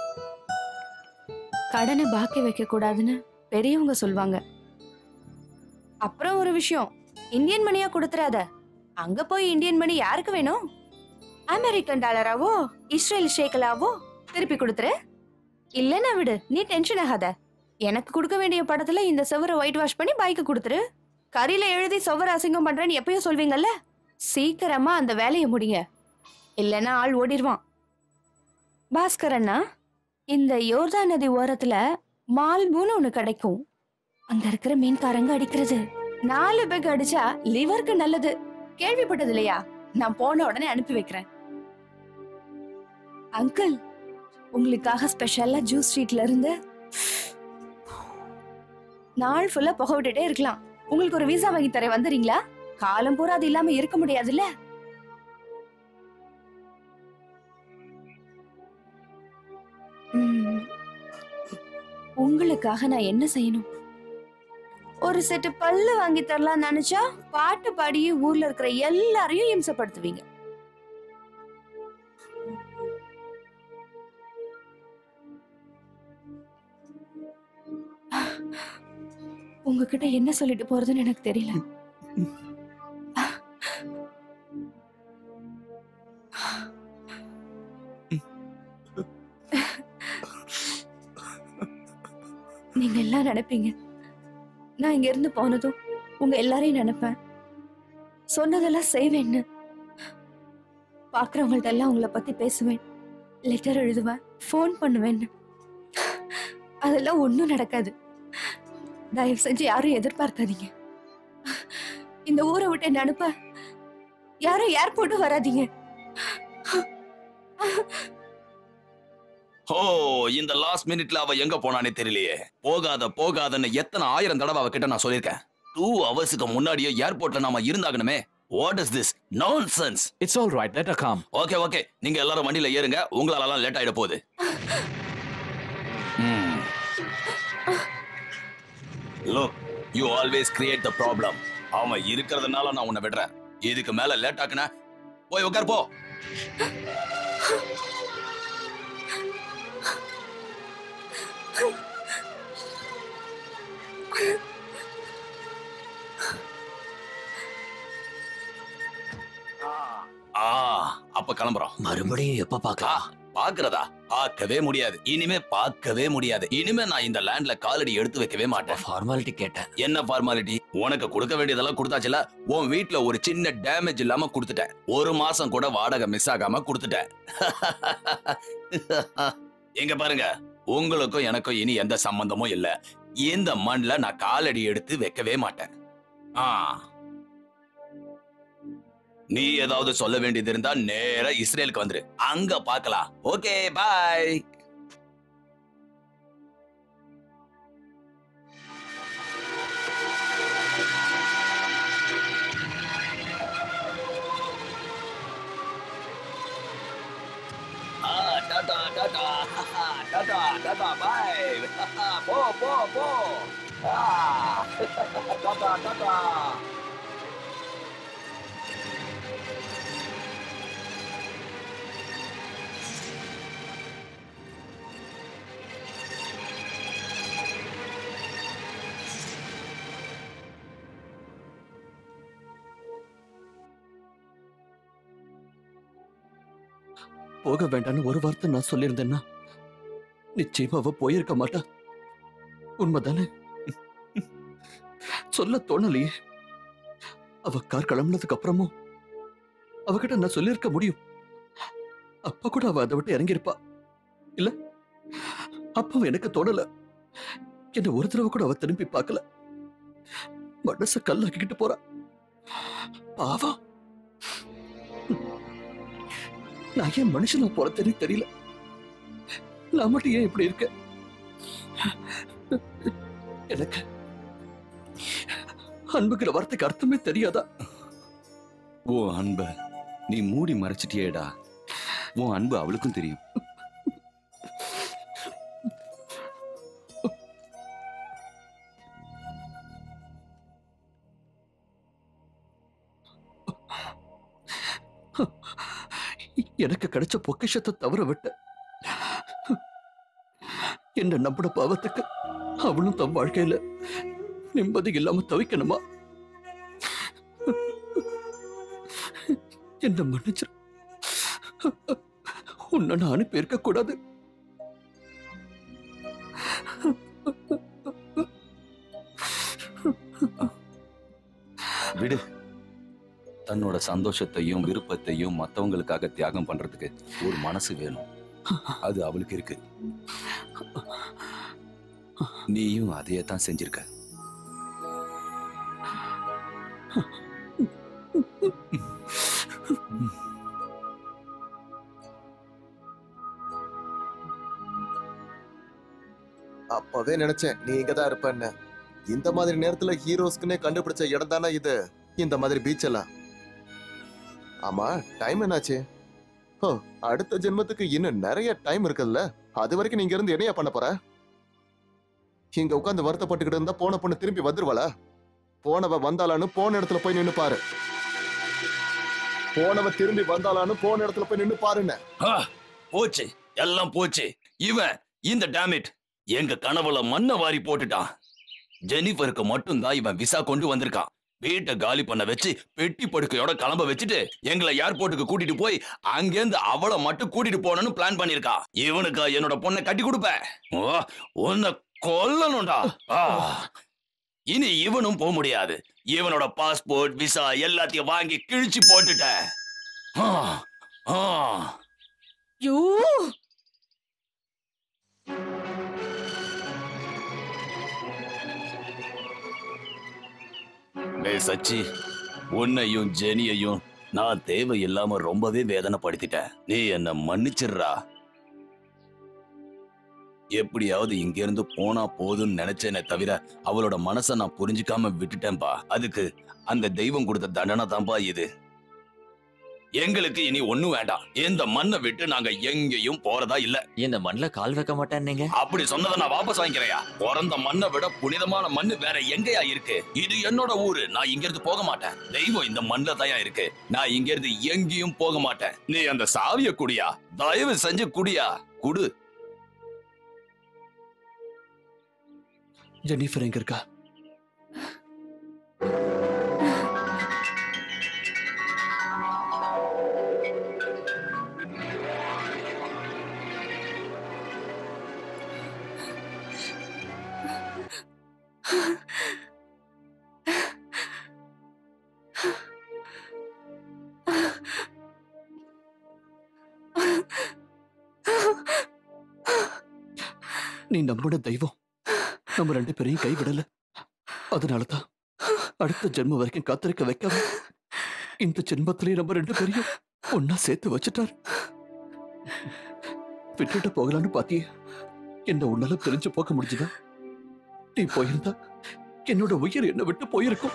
கடனை பாக்கி வைக்க கூடாதுன்னு பெரியவங்க சொல்வாங்க. அப்புறம் ஒரு விஷயம், இந்தியன் மணியா கொடுத்துறாத. அங்க போய் இந்தியன் மணி யாருக்கு வேணும்? அமெரிக்கன் டாலராவோ இஸ்ரேல் ஷேக்கலாவோ திருப்பி கொடுத்துரு. இல்லன்னா விடு, நீ டென்ஷன் ஆகாத. எனக்கு கொடுக்க வேண்டிய படத்துல இந்த செவரை ஒயிட் வாஷ் பண்ணி பைக்கு கொடுத்துரு. கரியில எழுதி செவரை அசிங்கம் பண்றேன்னு எப்பயும் சொல்வீங்கல்ல, சீக்கிரமா அந்த வேலையை முடிங்க, இல்லைன்னா ஆள் ஓடிடுவான். பாஸ்கர் அண்ணா, இந்த யோர்தா நதி ஓரத்துல மால்பூன்னு ஒண்ணு கிடைக்கும். அங்க இருக்கிற மீன்காரங்க அடிக்கிறது நாலு பேக் அடிச்சா லிவருக்கு நல்லது. கேள்விப்பட்டது இல்லையா? நான் போன உடனே அனுப்பி வைக்கிறேன். அங்கிள், உங்களுக்காக ஸ்பெஷலா ஜூஸ் ஸ்ட்ரீட்ல இருந்து நாள் ஃபுல்லா புகை விட்டுட்டே இருக்கலாம். உங்களுக்கு ஒரு விசா வாங்கி தரேன், வந்துறீங்களா? காலம் பூரா அது இல்லாம இருக்க முடியாதுல்ல. உங்களுக்காக நான் என்ன செய்யணும்? ஒரு செட்டு பல்லு வாங்கி தரலாம் நினைச்சா பாட்டு பாடியே ஊர்ல இருக்கிற எல்லாரையும் இம்சப்படுத்துவீங்க. உங்ககிட்ட என்ன சொல்லிட்டு போறதுன்னு எனக்கு தெரியல. நீங்க எல்லாம் நினைப்பீங்க நான் இங்க இருந்து போனதும் உங்க எல்லாரையும் நினைப்பேன், சொன்னதெல்லாம் செய்வேன்னு. பாக்குறவங்கள்ட்ட எல்லாம் உங்களை பத்தி பேசுவேன், லெட்டர் எழுதுவேன், போன் பண்ணுவேன்னு. அதெல்லாம் ஒண்ணும் நடக்காது. தயவு செஞ்சு யாரும் எதிர்பார்க்காதீங்க. இந்த ஊரை விட்டு என்ன அனுப்ப யாரும் ஏர்போர்ட்டும் வராதீங்க. ஓ, இந்த லாஸ்ட் மினிட்ல அவ எங்க போனானே தெரியலையே. போகாத போகாதன்னு எத்தனை ஆயிரம் தடவை அவகிட்ட நான் சொல்லிருக்கேன். டூ ஹவர்ஸ்க்கு முன்னாடியே ஏர்போர்ட்ல நாம இருந்தாகணுமே. What is this nonsense? It's all right, let her come. Okay okay, நீங்க எல்லாரும் வண்டியில ஏறுங்க, உங்களால எல்லாம் லேட் ஆயிட போகுது. Look, you always create the problem. அவன் இருக்கிறதுனால நான் உன்னை விடுறேன். இதுக்கு மேல லேட் ஆக்குனா போய் உட்கார் போ. அப்ப கிளம்புறோம். மறுபடியும் எப்ப பாக்கலாம்? பாக்குறதா? பார்க்கவே முடியாது. இனிமே பார்க்கவே முடியாது. இனிமே நான் இந்த லேண்ட்ல காலடி எடுத்து வைக்கவே மாட்டேன். ஃபார்மாலிட்டி கேட்டேன். என்ன ஃபார்மாலிட்டி? உனக்கு கொடுக்க வேண்டியதெல்லாம் கொடுத்தாச்சுல. உன் வீட்டுல ஒரு சின்ன டேமேஜ் இல்லாம கொடுத்துட்டேன். ஒரு மாசம் கூட வாடகை மிஸ் ஆகாம கொடுத்துட்டேன். எங்க பாருங்க, உங்களுக்கும் எனக்கும் இனி எந்த சம்பந்தமும் இல்ல. இந்த மண்ல நான் காலடி எடுத்து வைக்கவே மாட்டேன். ஆ, நீ ஏதாவது சொல்ல வேண்டியது இருந்தா நேரா இஸ்ரேலுக்கு வந்துரு, அங்க பார்க்கலாம். Okay, bye. டாடா டாடா டாடா டாடா பாய். போ போ போ. டாடா டாடா. போக வேண்டாம்னு ஒரு வார்த்தை நான் சொல்லியிருந்தேன்னா நிச்சயமா அவ போயிருக்க மாட்டா. உண்மைதானே? சொல்ல தோணலையே. அவ கார் கிளம்புனதுக்கு அப்புறமும் அவகிட்ட நான் சொல்லியிருக்க முடியும். அப்பா கூட அவ அதை விட்டு இறங்கியிருப்பா இல்ல. அப்ப எனக்கு தோணல. என்ன ஒரு தடவை கூட அவ திரும்பி பார்க்கல. மனச கல்லாக்கிக்கிட்டு போறா. பாவம். நான் ஏன் மனுஷனா போறதுன்னு தெரியல. நான் மட்டும் ஏன் இப்படி இருக்க? எனக்கு அன்புங்கிற வார்த்தைக்கு அர்த்தமே தெரியாதா? உன் அன்ப நீ மூடி மறைச்சிட்டியேடா. உன் அன்பு அவளுக்கும் தெரியும். எனக்கு கிடைச்ச பொக்கிஷத்தை தவற விட்ட என்ன நம்பின பாவத்துக்கு அவளும் தம் வாழ்க்கையில நிம்மதி இல்லாம தவிக்கணுமா? என்ன மன்னிச்சிரு. உன்னை நான் அனுப்பி இருக்க கூடாது. விடு. தன்னோட சந்தோஷத்தையும் விருப்பத்தையும் மத்தவங்களுக்காக தியாகம் பண்றதுக்கு ஒரு மனசு வேணும். அது அவளுக்கு இருக்கு. நீயும் அதையே தான் செஞ்சிருக்க. அப்பவே நினைச்சேன் நீ இங்கதான் இருப்பேன்னு. இந்த மாதிரி நேரத்துல ஹீரோஸ்க்குன்னே கண்டுபிடிச்ச இடம் தானே இது, இந்த மாதிரி பீச் எல்லாம். ஆமா, டைம் என்னாச்சு? ஓ, அடுத்த ஜென்மத்துக்கு இன்னும் நிறைய டைம் இருக்குல்ல. அது வரைக்கும் நீங்க இருந்து என்னையா பண்ண போற? இங்க உட்காந்து வருத்தப்பட்டுக்கிட்டு இருந்தா போன பொண்ணு திரும்பி வந்துருவாளா? போனவ வந்தாலான்னு போன இடத்துல போய் நின்னு பாரு. போனவ திரும்பி வந்தாலான்னு போன இடத்துல போய் நின்னு பாருன்னு. போச்சு, எல்லாம் போச்சு. இவன் இந்த டேமிட் எங்க கனவுல மண்ணை வாரி போட்டுட்டான். ஜெனிஃபருக்கு மட்டும்தான் இவன் விசா கொண்டு வந்திருக்கான். வீட்டை காலி பண்ண வச்சு பெட்டி படுக்கையோட கிளம்ப வச்சுட்டு எங்களை ஏர்போர்ட்டுக்கு கூட்டிட்டு போய் அங்கேருந்து அவளை மட்டும் கூட்டிட்டு போனு பிளான் பண்ணிருக்கா. இவனுக்கு என்னோட பொண்ணை கட்டி கொடுப்பேன். உன்னை கொல்லணும்டா. இனி இவனும் போக முடியாது. இவனோட பாஸ்போர்ட் விசா எல்லாத்தையும் வாங்கி கிழிச்சு போட்டுட்டேன். சச்சி, உன்னையும் ஜெனியையும் நான் தேவையில்லாம ரொம்பவே வேதனைப்படுத்திட்டேன். நீ என்ன மன்னிச்சிடுறா. எப்படியாவது இங்க இருந்து போனா போதும்னு நினைச்சேனே தவிர அவளோட மனசை நான் புரிஞ்சுக்காம விட்டுட்டேன்பா. அதுக்கு அந்த தெய்வம் கொடுத்த தண்டனை தான்பா இது. எங்களுக்கு இனி ஒண்ணும் வேண்டாம். இந்த மண்ணை விட்டு நாங்க எங்கேயும் போறதா இல்ல. இந்த மண்ணுல கால் வைக்க மாட்டேன். நீங்க அப்படி சொன்னதை நான் வாபஸ் வாங்கிக்கிறேயா? பிறந்த மண்ணை விட புனிதமான மண்ணு வேற எங்கயா இருக்கு? இது என்னோட ஊரு. நான் இங்க இருந்து போக மாட்டேன். தெய்வம் இந்த மண்ணுல தயா இருக்கு. நான் இங்க இருந்து எங்கேயும் போக மாட்டேன். நீ அந்த சாவிய குடியா, தயவு செஞ்சு குடியா, குடு. ஜெனிஃபர் எங்க இருக்கா? நீ நம்மளோட தெய்வம் நம்ம ரெண்டு பேரையும் கைவிடல. அதனாலதான் அடுத்த ஜென்மம் வரைக்கும் காத்திருக்க வைக்காம இந்த ஜென்மத்திலேயே நம்ம ரெண்டு பேரையும் ஒன்னா சேர்த்து வச்சுட்டார். விட்டுட்டு போகலான்னு பாத்தியே, என்ன உன்னால தெரிஞ்சு போக முடிஞ்சுதா? நீ போயிருந்தா என்னோட உயிர் என்ன விட்டு போயிருக்கும்.